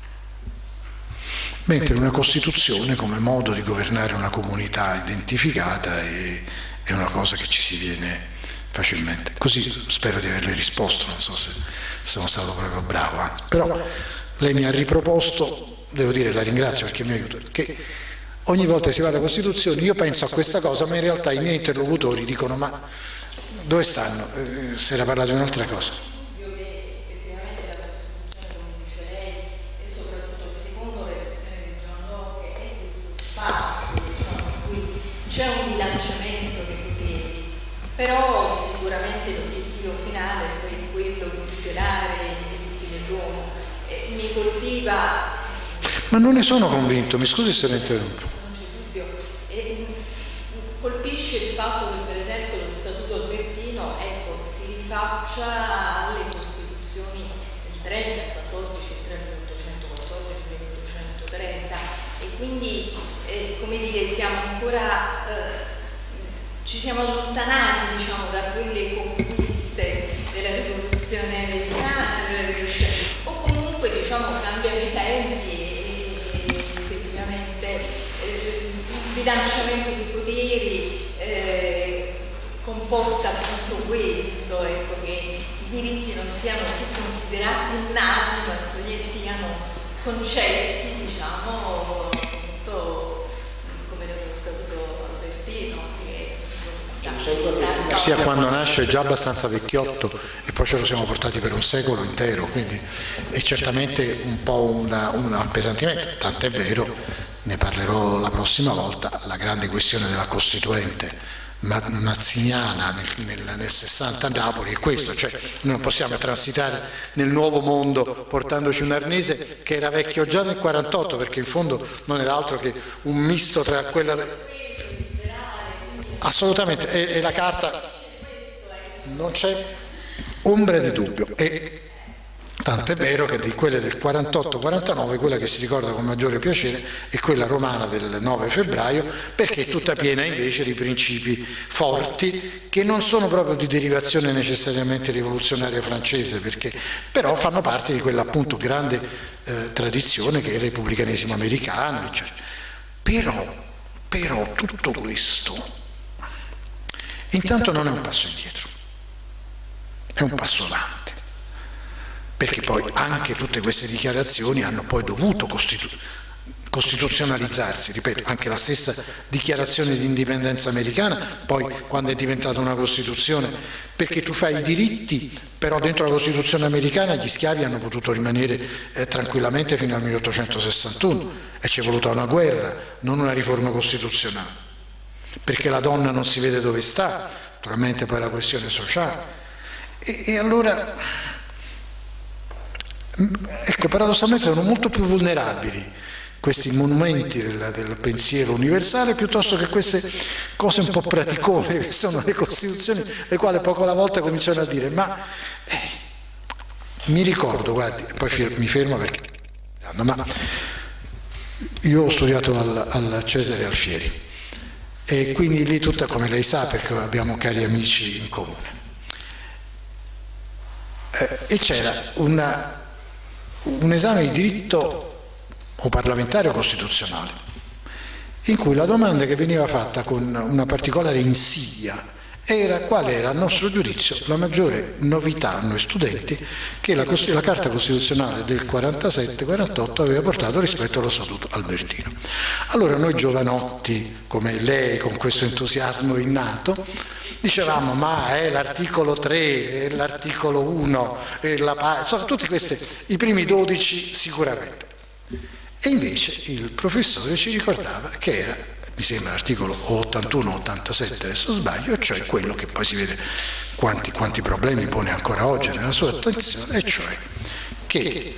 mentre una Costituzione come modo di governare una comunità identificata è una cosa che ci si viene facilmente. Così spero di averle risposto, non so se sono stato proprio bravo, però lei mi ha riproposto, devo dire, la ringrazio perché mi aiuta, che ogni volta che si va alla Costituzione io penso a questa cosa, ma in realtà i miei interlocutori dicono: ma dove stanno? Si era parlato di un'altra cosa. Che effettivamente la Costituzione, come dice lei, e soprattutto secondo le versioni di John Locke, è questo spazio, diciamo, in cui c'è un bilanciamento dei poteri, però sicuramente l'obiettivo finale è poi quello di tutelare i diritti dell'uomo. Mi colpiva. Ma non ne sono convinto, mi scusi se la interrompo. Non c'è dubbio. Colpisce il fatto che per esempio lo Statuto Albertino, ecco, si rifaccia alle Costituzioni del 30, il 14, il 3, 1814, il 1830, e quindi come dire, siamo ancora ci siamo allontanati, diciamo, da quelle conquiste della rivoluzione americana, o comunque, diciamo, cambiano i tempi e effettivamente il bilanciamento dei poteri comporta appunto questo, ecco, che i diritti non siano più considerati innati, ma siano concessi, diciamo, appunto, come nello Statuto Albertino, sia quando nasce è già abbastanza vecchiotto e poi ce lo siamo portati per un secolo intero, quindi è certamente un po' un appesantimento, tant'è vero, ne parlerò la prossima volta, la grande questione della Costituente mazziniana nel 60 a Napoli è questo, cioè noi non possiamo transitare nel nuovo mondo portandoci un arnese che era vecchio già nel 48, perché in fondo non era altro che un misto tra quella assolutamente, e la carta non c'è ombra di dubbio, e tant'è vero che di quelle del 48-49 quella che si ricorda con maggiore piacere è quella romana del 9 febbraio, perché è tutta piena invece di principi forti che non sono proprio di derivazione necessariamente rivoluzionaria francese, perché però fanno parte di quella appunto grande tradizione che è il repubblicanesimo americano, eccetera. Però tutto questo intanto non è un passo indietro, è un passo avanti, perché poi anche tutte queste dichiarazioni hanno poi dovuto costituzionalizzarsi, ripeto, anche la stessa dichiarazione di indipendenza americana, poi quando è diventata una Costituzione, perché tu fai i diritti, però dentro la Costituzione americana gli schiavi hanno potuto rimanere tranquillamente fino al 1861 e ci è voluta una guerra, non una riforma costituzionale, perché la donna non si vede dove sta, naturalmente poi la questione sociale. E allora, ecco, paradossalmente sono molto più vulnerabili questi monumenti del pensiero universale piuttosto che queste cose un po' praticone che sono le Costituzioni, le quali poco alla volta cominciano a dire: ma mi ricordo, guardi, poi mi fermo perché io ho studiato al Cesare Alfieri, e quindi lì tutta, come lei sa, perché abbiamo cari amici in comune, e c'era un esame di diritto o parlamentare o costituzionale in cui la domanda che veniva fatta con una particolare insidia qual era a nostro giudizio la maggiore novità a noi studenti che la Carta Costituzionale del 47-48 aveva portato rispetto allo Statuto albertino. Allora noi giovanotti, come lei, con questo entusiasmo innato, dicevamo ma è l'articolo 3, è l'articolo 1, sono tutti questi, i primi 12 sicuramente. E invece il professore ci ricordava che era, mi sembra l'articolo 81-87, adesso sbaglio, cioè quello che poi si vede quanti problemi pone ancora oggi nella sua attenzione, e cioè che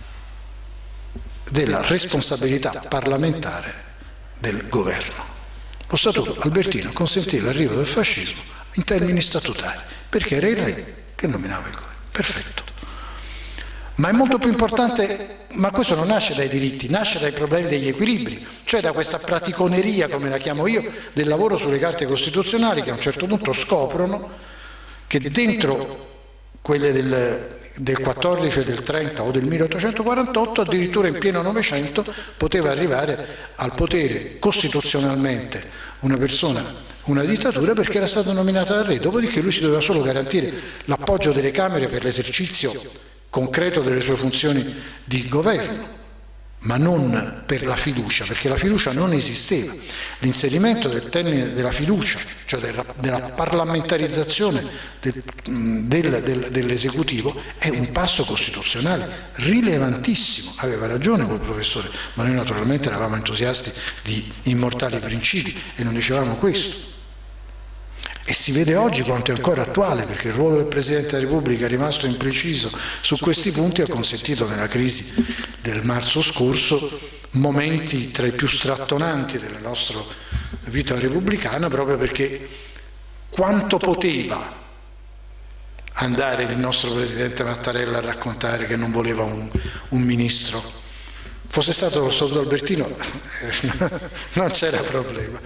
della responsabilità parlamentare del governo. Lo Statuto albertino consentì l'arrivo del fascismo in termini statutari, perché era il re che nominava il governo. Perfetto. Ma è molto più importante, ma questo non nasce dai diritti, nasce dai problemi degli equilibri, cioè da questa praticoneria, come la chiamo io, del lavoro sulle carte costituzionali, che a un certo punto scoprono che dentro quelle del 14 e del 30 o del 1848, addirittura in pieno Novecento, poteva arrivare al potere costituzionalmente una persona, una dittatura, perché era stata nominata dal re, dopodiché lui si doveva solo garantire l'appoggio delle Camere per l'esercizio concreto delle sue funzioni di governo, ma non per la fiducia, perché la fiducia non esisteva. L'inserimento del termine della fiducia, cioè della parlamentarizzazione dell'esecutivo, è un passo costituzionale rilevantissimo. Aveva ragione quel professore, ma noi naturalmente eravamo entusiasti di immortali principi e non dicevamo questo. E si vede oggi quanto è ancora attuale, perché il ruolo del Presidente della Repubblica è rimasto impreciso su questi punti, ha consentito nella crisi del marzo scorso momenti tra i più strattonanti della nostra vita repubblicana, proprio perché quanto poteva andare il nostro Presidente Mattarella a raccontare che non voleva un ministro. Fosse stato lo Statuto albertino non c'era problema.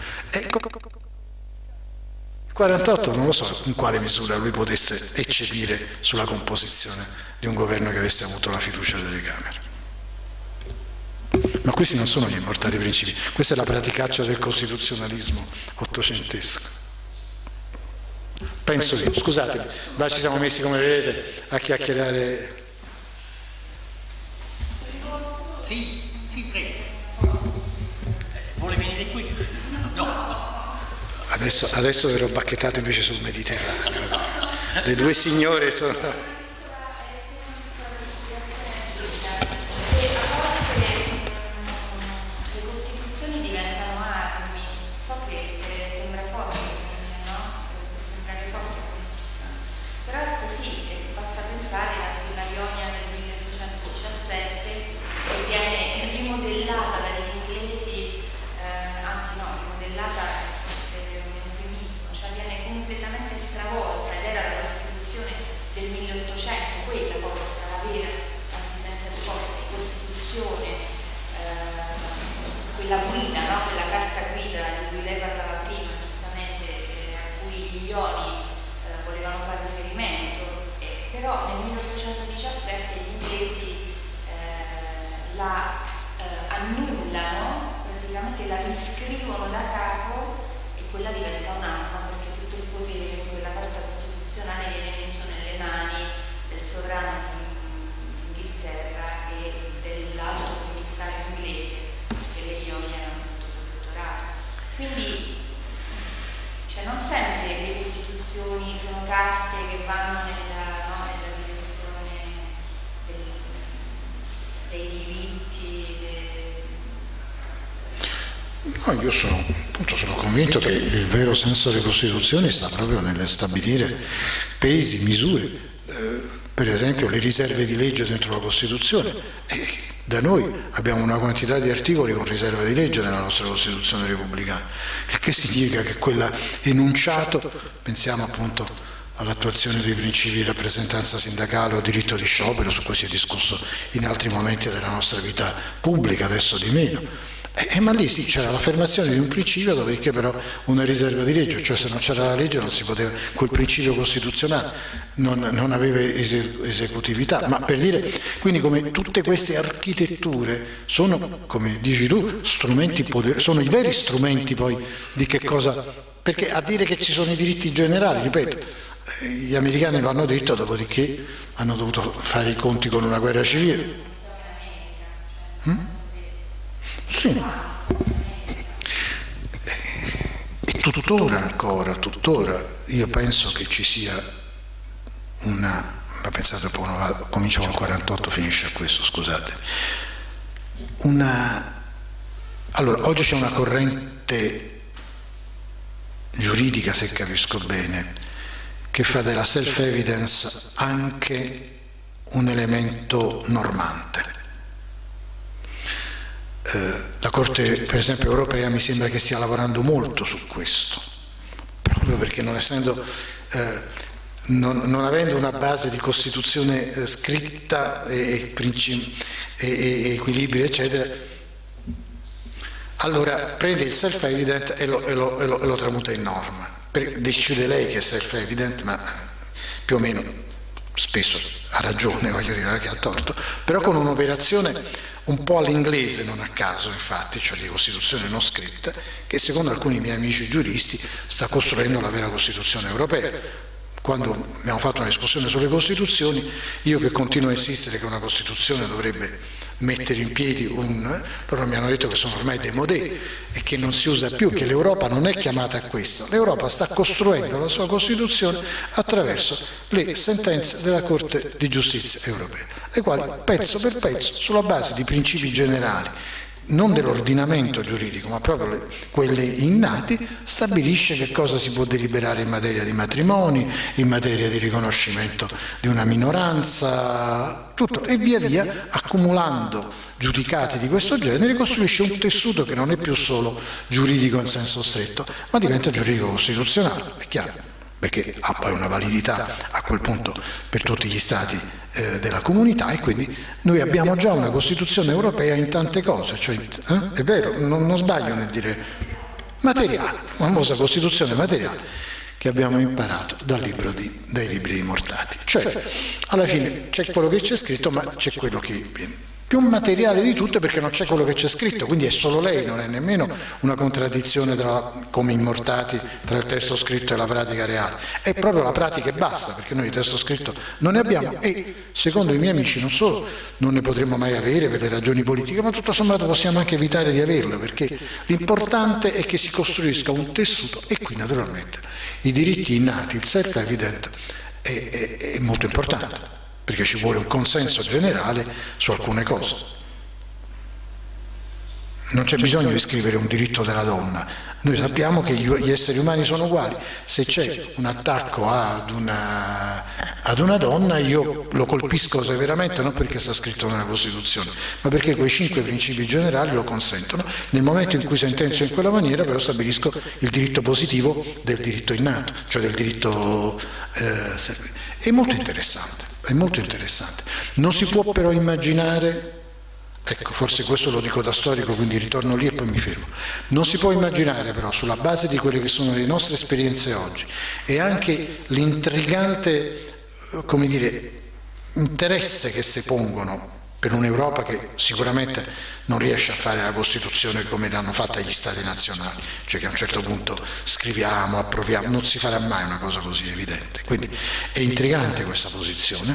48 non lo so in quale misura lui potesse eccepire sulla composizione di un governo che avesse avuto la fiducia delle Camere. Ma questi non sono gli immortali principi, questa è la praticaccia del costituzionalismo ottocentesco. Penso io, scusatemi, ma ci siamo messi, come vedete, a chiacchierare. Sì, prego. Vuole venire qui? No. Adesso verrò bacchettato invece sul Mediterraneo. Le due signore sono... la guida, no? Quella carta guida di cui lei parlava prima, giustamente, a cui gli Ioni volevano fare riferimento, però nel 1817 gli inglesi la annullano, praticamente la riscrivono da capo, e quella diventa un'arma, perché tutto il potere di quella carta costituzionale viene messo nelle mani del sovrano d'Inghilterra e dell'alto commissario inglese, che le Ioni erano tutto protettorato. Quindi non sempre le costituzioni sono carte che vanno nella direzione dei diritti. No, io sono convinto che il vero senso delle Costituzioni sta proprio nel stabilire pesi, misure, per esempio le riserve di legge dentro la Costituzione. Da noi abbiamo una quantità di articoli con riserva di legge nella nostra Costituzione repubblicana, il che significa che quella enunciato, pensiamo appunto all'attuazione dei principi di rappresentanza sindacale o diritto di sciopero, su cui si è discusso in altri momenti della nostra vita pubblica, adesso di meno. Ma lì sì, c'era l'affermazione di un principio, dopodiché però una riserva di legge, cioè se non c'era la legge non si poteva, quel principio costituzionale non aveva esecutività. Ma per dire, quindi, come tutte queste architetture sono, come dici tu, strumenti poderosi, sono i veri strumenti poi di che cosa perché a dire che ci sono i diritti generali, ripeto, gli americani lo hanno detto, dopodiché hanno dovuto fare i conti con una guerra civile. Sì. E tuttora io penso che ci sia ma pensate un po', comincia col 48, finisce a questo, scusate. Allora, oggi c'è una corrente giuridica, se capisco bene, che fa della self-evidence anche un elemento normante. La Corte, per esempio, europea mi sembra che stia lavorando molto su questo, proprio perché non avendo una base di Costituzione scritta e equilibri, eccetera, allora prende il self-evident e lo tramuta in norma. Decide lei che è self-evident, ma più o meno spesso ha ragione, voglio dire, che ha torto, però con un'operazione un po' all'inglese, non a caso infatti, cioè di Costituzione non scritta, che secondo alcuni miei amici giuristi sta costruendo la vera Costituzione europea. Quando abbiamo fatto una discussione sulle Costituzioni, io che continuo a insistere che una Costituzione dovrebbe mettere in piedi loro mi hanno detto che sono ormai démodé e che non si usa più, che l'Europa non è chiamata a questo. L'Europa sta costruendo la sua Costituzione attraverso le sentenze della Corte di Giustizia europea, le quali pezzo per pezzo, sulla base di principi generali, non dell'ordinamento giuridico, ma proprio quelli innati, stabilisce che cosa si può deliberare in materia di matrimoni, in materia di riconoscimento di una minoranza, tutto, e via via, accumulando giudicati di questo genere, costruisce un tessuto che non è più solo giuridico in senso stretto, ma diventa giuridico costituzionale, è chiaro, perché ha poi una validità a quel punto per tutti gli stati della comunità, e quindi noi abbiamo già una Costituzione europea in tante cose, cioè, è vero, non sbaglio nel dire materiale, la famosa Costituzione materiale che abbiamo imparato dai libri dei mortati, cioè alla fine c'è quello che c'è scritto, ma c'è quello che viene più materiale di tutto, perché non c'è quello che c'è scritto, quindi è solo lei, non è nemmeno una contraddizione come immortati tra il testo scritto e la pratica reale, è proprio la pratica e basta, perché noi il testo scritto non ne abbiamo, e secondo i miei amici non solo non ne potremo mai avere per le ragioni politiche, ma tutto sommato possiamo anche evitare di averlo, perché l'importante è che si costruisca un tessuto, e qui naturalmente i diritti innati, il self-evident è molto importante, perché ci vuole un consenso generale su alcune cose. Non c'è bisogno di scrivere un diritto della donna, noi sappiamo che gli esseri umani sono uguali, se c'è un attacco ad una donna io lo colpisco severamente, non perché sta scritto nella Costituzione, ma perché quei 5 principi generali lo consentono. Nel momento in cui sentenzio in quella maniera, però stabilisco il diritto positivo del diritto innato, cioè del diritto è molto interessante. È molto interessante. Non si può però immaginare, ecco, forse questo lo dico da storico, quindi ritorno lì e poi mi fermo, non si può immaginare però, sulla base di quelle che sono le nostre esperienze oggi e anche l'intrigante, come dire, interesse che si pongono per un'Europa che sicuramente non riesce a fare la Costituzione come l'hanno fatta gli Stati nazionali, cioè che a un certo punto scriviamo, approviamo, non si farà mai una cosa così evidente. Quindi è intrigante questa posizione,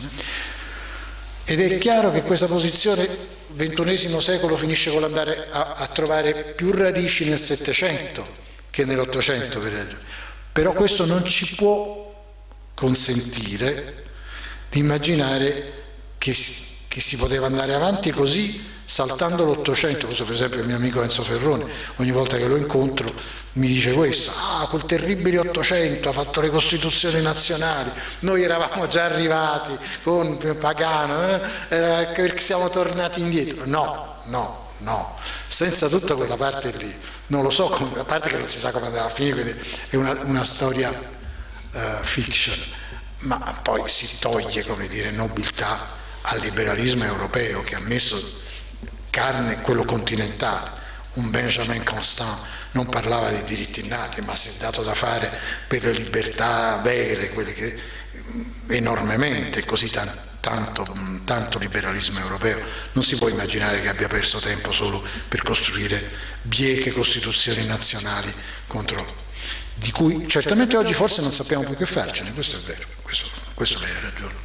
ed è chiaro che questa posizione XXI secolo finisce con l'andare a trovare più radici nel Settecento che nell'Ottocento, per esempio. Però questo non ci può consentire di immaginare che si poteva andare avanti così saltando l'Ottocento. Questo per esempio il mio amico Enzo Ferrone, ogni volta che lo incontro mi dice questo: quel terribile Ottocento ha fatto le Costituzioni nazionali, noi eravamo già arrivati con Pagano, perché siamo tornati indietro. No, senza tutta quella parte lì, non lo so, a parte che non si sa come andava a finire, quindi è una storia fiction, ma poi si toglie, come dire, nobiltà al liberalismo europeo, che ha messo carne, quello continentale. Un Benjamin Constant non parlava di diritti innati, ma si è dato da fare per le libertà vere, quelle che enormemente, così tanto liberalismo europeo. Non si può immaginare che abbia perso tempo solo per costruire bieche costituzioni nazionali contro di cui certamente oggi forse non sappiamo più che farcene, questo è vero, questo lei ha ragione.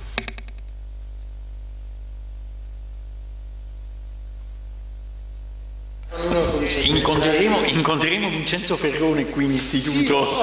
Incontreremo Vincenzo Ferrone qui in istituto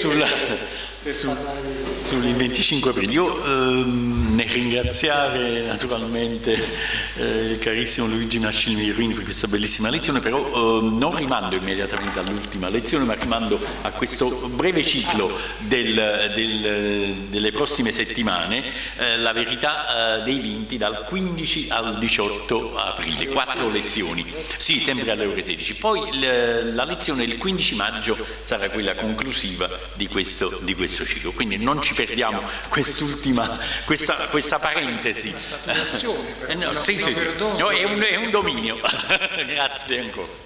sul 25 aprile. Io nel ringraziare naturalmente il carissimo Luigi Nascimiri per questa bellissima lezione, però non rimando immediatamente all'ultima lezione, ma rimando a questo breve ciclo delle prossime settimane, la verità dei vinti dal 15 al 18 aprile, 4 lezioni, sì, sempre alle ore 16. Poi la lezione del 15 maggio sarà quella conclusiva di questo ciclo, quindi non ci perdiamo questa parentesi. Sì, no, è un dominio. Grazie ancora.